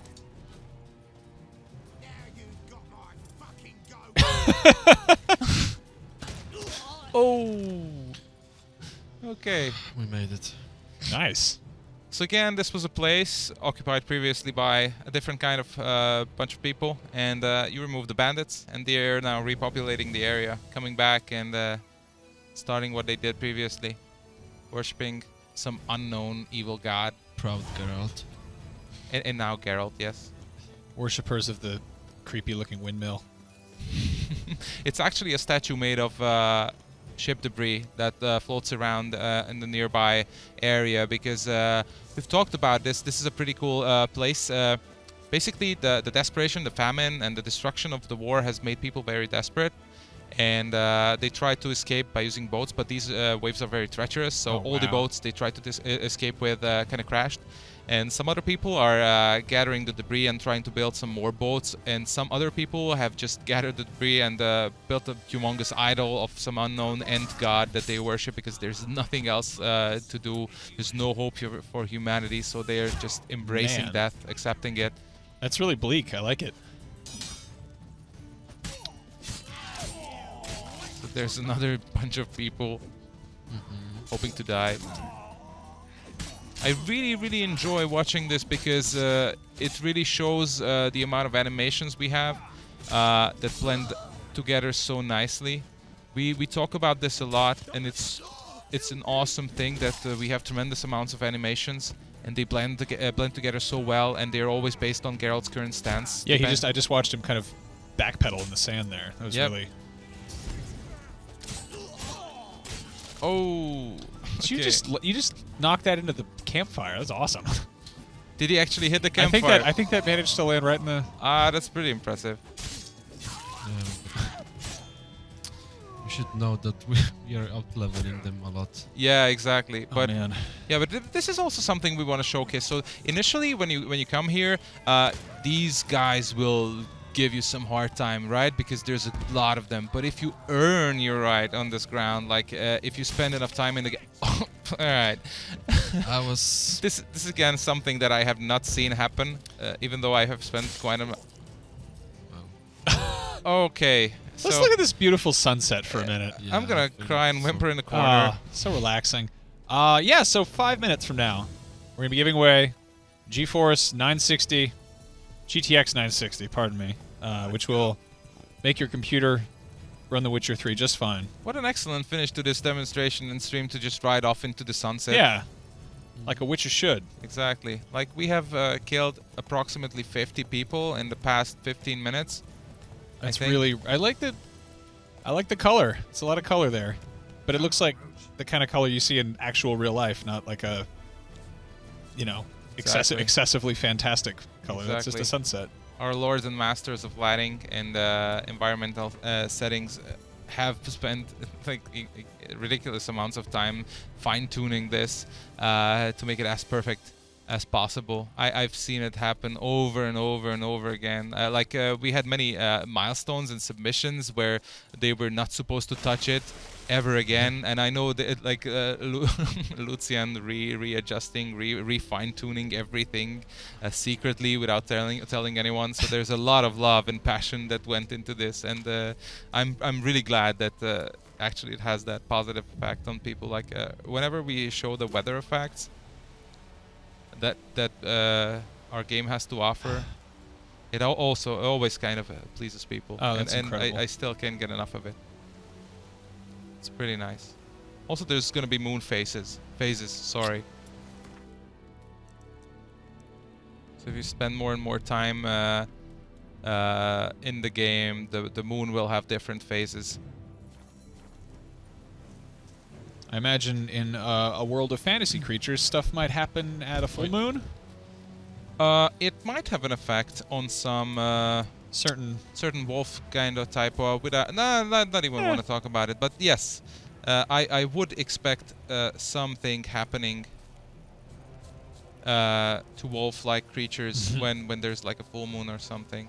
Oh! Okay. We made it. Nice. So again, this was a place occupied previously by a different kind of uh, bunch of people, and uh, you remove the bandits, and they're now repopulating the area, coming back and uh, starting what they did previously, worshipping some unknown evil god. Proud Geralt. And, and now Geralt, yes. Worshippers of the creepy-looking windmill. It's actually a statue made of uh, ship debris that uh, floats around uh, in the nearby area, because uh, we've talked about this. This is a pretty cool uh, place. Uh, basically, the, the desperation, the famine, and the destruction of the war has made people very desperate. And uh, they try to escape by using boats, but these uh, waves are very treacherous, so Oh, all the wow. boats they try to dis escape with uh, kind of crashed. And some other people are uh, gathering the debris and trying to build some more boats, and some other people have just gathered the debris and uh, built a humongous idol of some unknown end god that they worship, because there's nothing else uh, to do. There's no hope for, for humanity, so they're just embracing Man. death, accepting it. That's really bleak. I like it. So there's another bunch of people Mm-hmm. hoping to die. I really, really enjoy watching this, because uh, it really shows uh, the amount of animations we have uh, that blend together so nicely. We we talk about this a lot, and it's it's an awesome thing that uh, we have tremendous amounts of animations, and they blend to uh, blend together so well, and they're always based on Geralt's current stance. Yeah, he Depend- just I just watched him kind of backpedal in the sand there. That was Yep. really. Oh, So you okay. just you just knocked that into the campfire. That's awesome. Did he actually hit the I campfire? think that I think that managed to land right in the. Ah, that's pretty impressive. Yeah, but you should know that we, we are out leveling them a lot. Yeah, exactly. Oh, But man. yeah, but th this is also something we want to showcase. So initially, when you when you come here, uh, these guys will give you some hard time, right? Because there's a lot of them. But if you earn your right on this ground, like uh, if you spend enough time in the game, all right. I was. This this is again something that I have not seen happen, uh, even though I have spent quite a. M okay. Let's so look at this beautiful sunset for a minute. Yeah, I'm gonna I think cry and so. whimper in the corner. Ah, so relaxing. Uh, yeah, so five minutes from now, we're going to be giving away GeForce nine sixty, G T X nine sixty, pardon me, uh, which will make your computer run The Witcher three just fine. What an excellent finish to this demonstration and stream, to just ride off into the sunset. Yeah, like a Witcher should. Exactly. Like, we have uh, killed approximately fifty people in the past fifteen minutes. I That's think. really... I like the... I like the color. It's a lot of color there. But it looks like the kind of color you see in actual real life, not like a, you know, excessive, Exactly. excessively fantastic color. That's just Exactly. a sunset. Our lords and masters of lighting and uh, environmental uh, settings uh, have spent like i- i- ridiculous amounts of time fine-tuning this uh, to make it as perfect as possible. I, I've seen it happen over and over and over again. Uh, like uh, we had many uh, milestones and submissions where they were not supposed to touch it ever again, and I know that it, like uh, Lu Lucian re readjusting, re, re fine tuning everything uh, secretly without telling telling anyone. So there's a lot of love and passion that went into this, and uh, I'm I'm really glad that uh, actually it has that positive effect on people. Like uh, whenever we show the weather effects that that uh, our game has to offer, it al also always kind of uh, pleases people. Oh, that's and and incredible. I, I still can't get enough of it. It's pretty nice. Also, there's gonna be moon phases. Phases, sorry. So if you spend more and more time uh, uh, in the game, the the moon will have different phases. I imagine in uh, a world of fantasy creatures, stuff might happen at a full moon. Uh, it might have an effect on some uh, certain certain wolf kind of type. Or without, nah, not, not even Eh. want to talk about it. But yes, uh, I I would expect uh, something happening. uh, to wolf-like creatures when when there's like a full moon or something.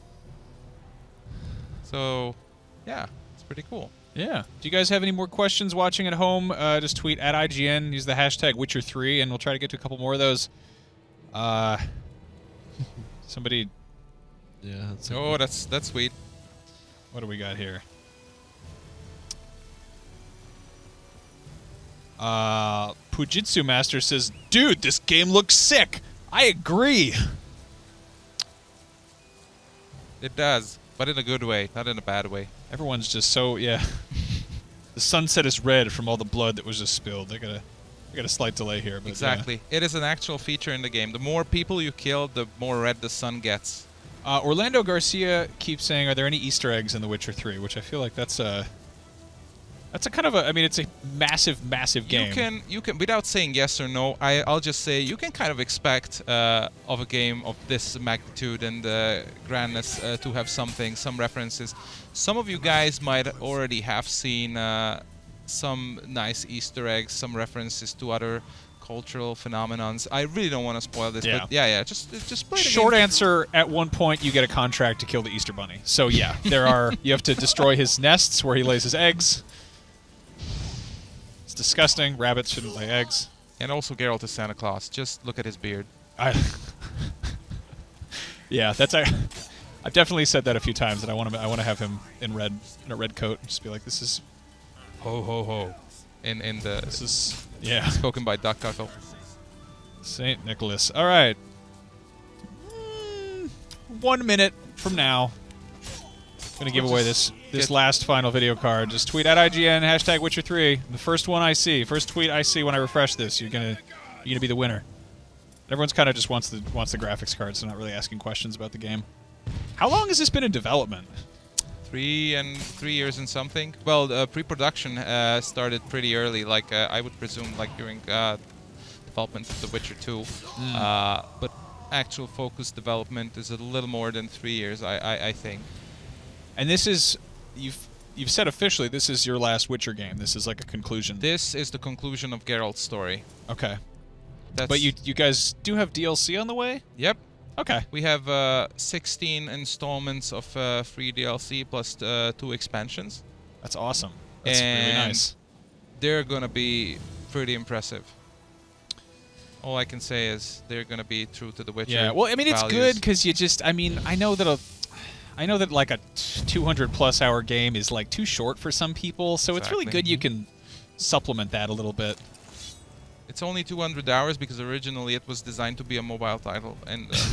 So, yeah, it's pretty cool. Yeah. Do you guys have any more questions watching at home? Uh, just tweet at I G N, use the hashtag Witcher three, and we'll try to get to a couple more of those. Uh, somebody... Yeah. That's oh, that's that's sweet. What do we got here? Uh, Pujitsu Master says, dude, this game looks sick. I agree. It does, but in a good way, not in a bad way. Everyone's just so, yeah. The sunset is red from all the blood that was just spilled. I got a, I got a slight delay here. But exactly. Yeah. It is an actual feature in the game. The more people you kill, the more red the sun gets. Uh, Orlando Garcia keeps saying, are there any Easter eggs in The Witcher three? Which I feel like that's a... That's a kind of a... I mean, it's a massive, massive game. You can, you can, without saying yes or no, I, I'll just say you can kind of expect uh, of a game of this magnitude and uh, grandness uh, to have something, some references. Some of you guys might already have seen uh, some nice Easter eggs, some references to other cultural phenomenons. I really don't want to spoil this, yeah. but yeah, yeah, just just play the Short game. answer, at one point you get a contract to kill the Easter Bunny. So yeah, there are... You have to destroy his nests where he lays his eggs. It's disgusting. Rabbits shouldn't lay eggs. And also Geralt is Santa Claus. Just look at his beard. I yeah, that's... I, I've definitely said that a few times, that I want to I want to have him in red, in a red coat, and just be like, this is... Ho, ho, ho. In, in the... This is... Yeah. Spoken by Duck Cuckle. Saint Nicholas. All right. Mm, one minute from now, I'm going to give away this this last final video card. Just tweet at I G N, hashtag Witcher three. The first one I see, first tweet I see when I refresh this, you're going to you're gonna be the winner. Everyone's kind of just wants the, wants the graphics card, so not really asking questions about the game. How long has this been in development? Three and three years and something. Well, uh, pre-production uh, started pretty early, like uh, I would presume, like during uh, development of The Witcher two. Mm. Uh, but actual focused development is a little more than three years, I, I, I think. And this is you've you've said officially this is your last Witcher game. This is like a conclusion. This is the conclusion of Geralt's story. Okay. That's but you you guys do have D L C on the way? Yep. Okay. We have uh, sixteen installments of uh, free D L C plus uh, two expansions. That's awesome. That's and really nice. They're gonna be pretty impressive. All I can say is they're gonna be true to the Witcher. Yeah. Well, I mean, it's values. good because you just. I mean, I know that a. I know that like a two hundred plus hour game is like too short for some people, so Exactly. it's really good you can supplement that a little bit. It's only two hundred hours because originally it was designed to be a mobile title. And uh,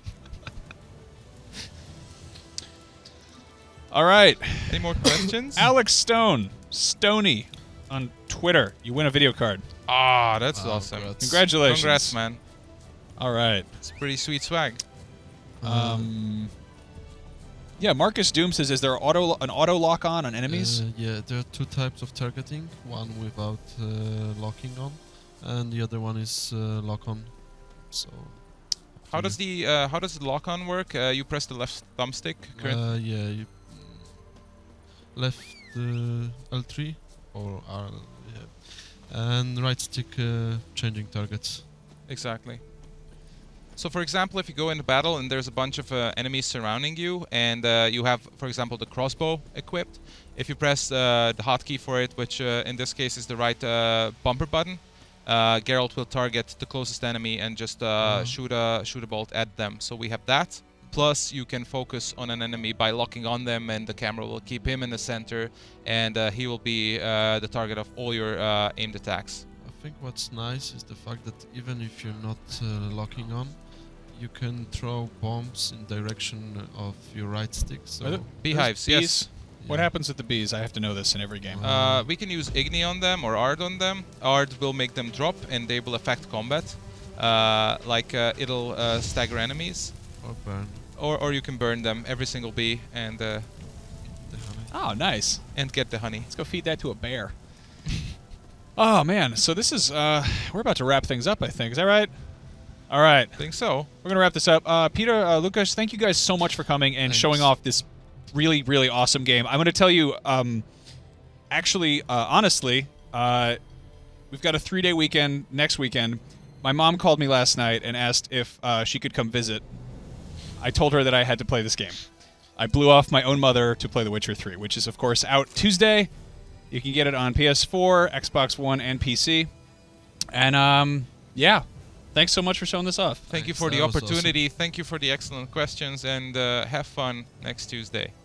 All right. Any more questions? Alex Stone, Stony, on Twitter. You win a video card. Ah, that's Oh, awesome. congrats. Congratulations. Congrats, man. All right. It's pretty sweet swag. Um. Yeah, Marcus Doom says, is there auto an auto lock on on enemies? Uh, yeah, there are two types of targeting. One without uh, locking on, and the other one is uh, lock on. So. How does the uh, how does the lock on work? Uh, you press the left thumbstick. Current Uh, yeah, you left uh, L three or R, yeah, and right stick uh, changing targets. Exactly. So, for example, if you go into battle and there's a bunch of uh, enemies surrounding you, and uh, you have, for example, the crossbow equipped, if you press uh, the hotkey for it, which uh, in this case is the right uh, bumper button, uh, Geralt will target the closest enemy and just uh, Uh-huh. shoot a shoot a bolt at them. So we have that. Plus, you can focus on an enemy by locking on them, and the camera will keep him in the center, and uh, he will be uh, the target of all your uh, aimed attacks. I think what's nice is the fact that even if you're not uh, locking on, you can throw bombs in direction of your right stick. So Are there- Beehives, there's yes. bees? What happens with the bees? I have to know this in every game. Uh, we can use Igni on them or Ard on them. Ard will make them drop and they will affect combat. Uh, like uh, it'll uh, stagger enemies. Or burn. Or, or you can burn them, every single bee, and uh, The honey. Oh, nice. and get the honey. Let's go feed that to a bear. Oh, man. So this is, uh, we're about to wrap things up, I think. Is that right? All right. I think so. We're going to wrap this up. Uh, Peter, uh, Lucas, thank you guys so much for coming and Thanks. showing off this really, really awesome game. I'm going to tell you, um, actually, uh, honestly, uh, we've got a three-day weekend next weekend. my mom called me last night and asked if uh, she could come visit. I told her that I had to play this game. I blew off my own mother to play The Witcher three, which is, of course, out Tuesday. You can get it on P S four, Xbox One, and P C. And, um, yeah. Thanks so much for showing this off. Thank you Thanks, for the that was opportunity. Thank you for the excellent questions, and uh, have fun next Tuesday.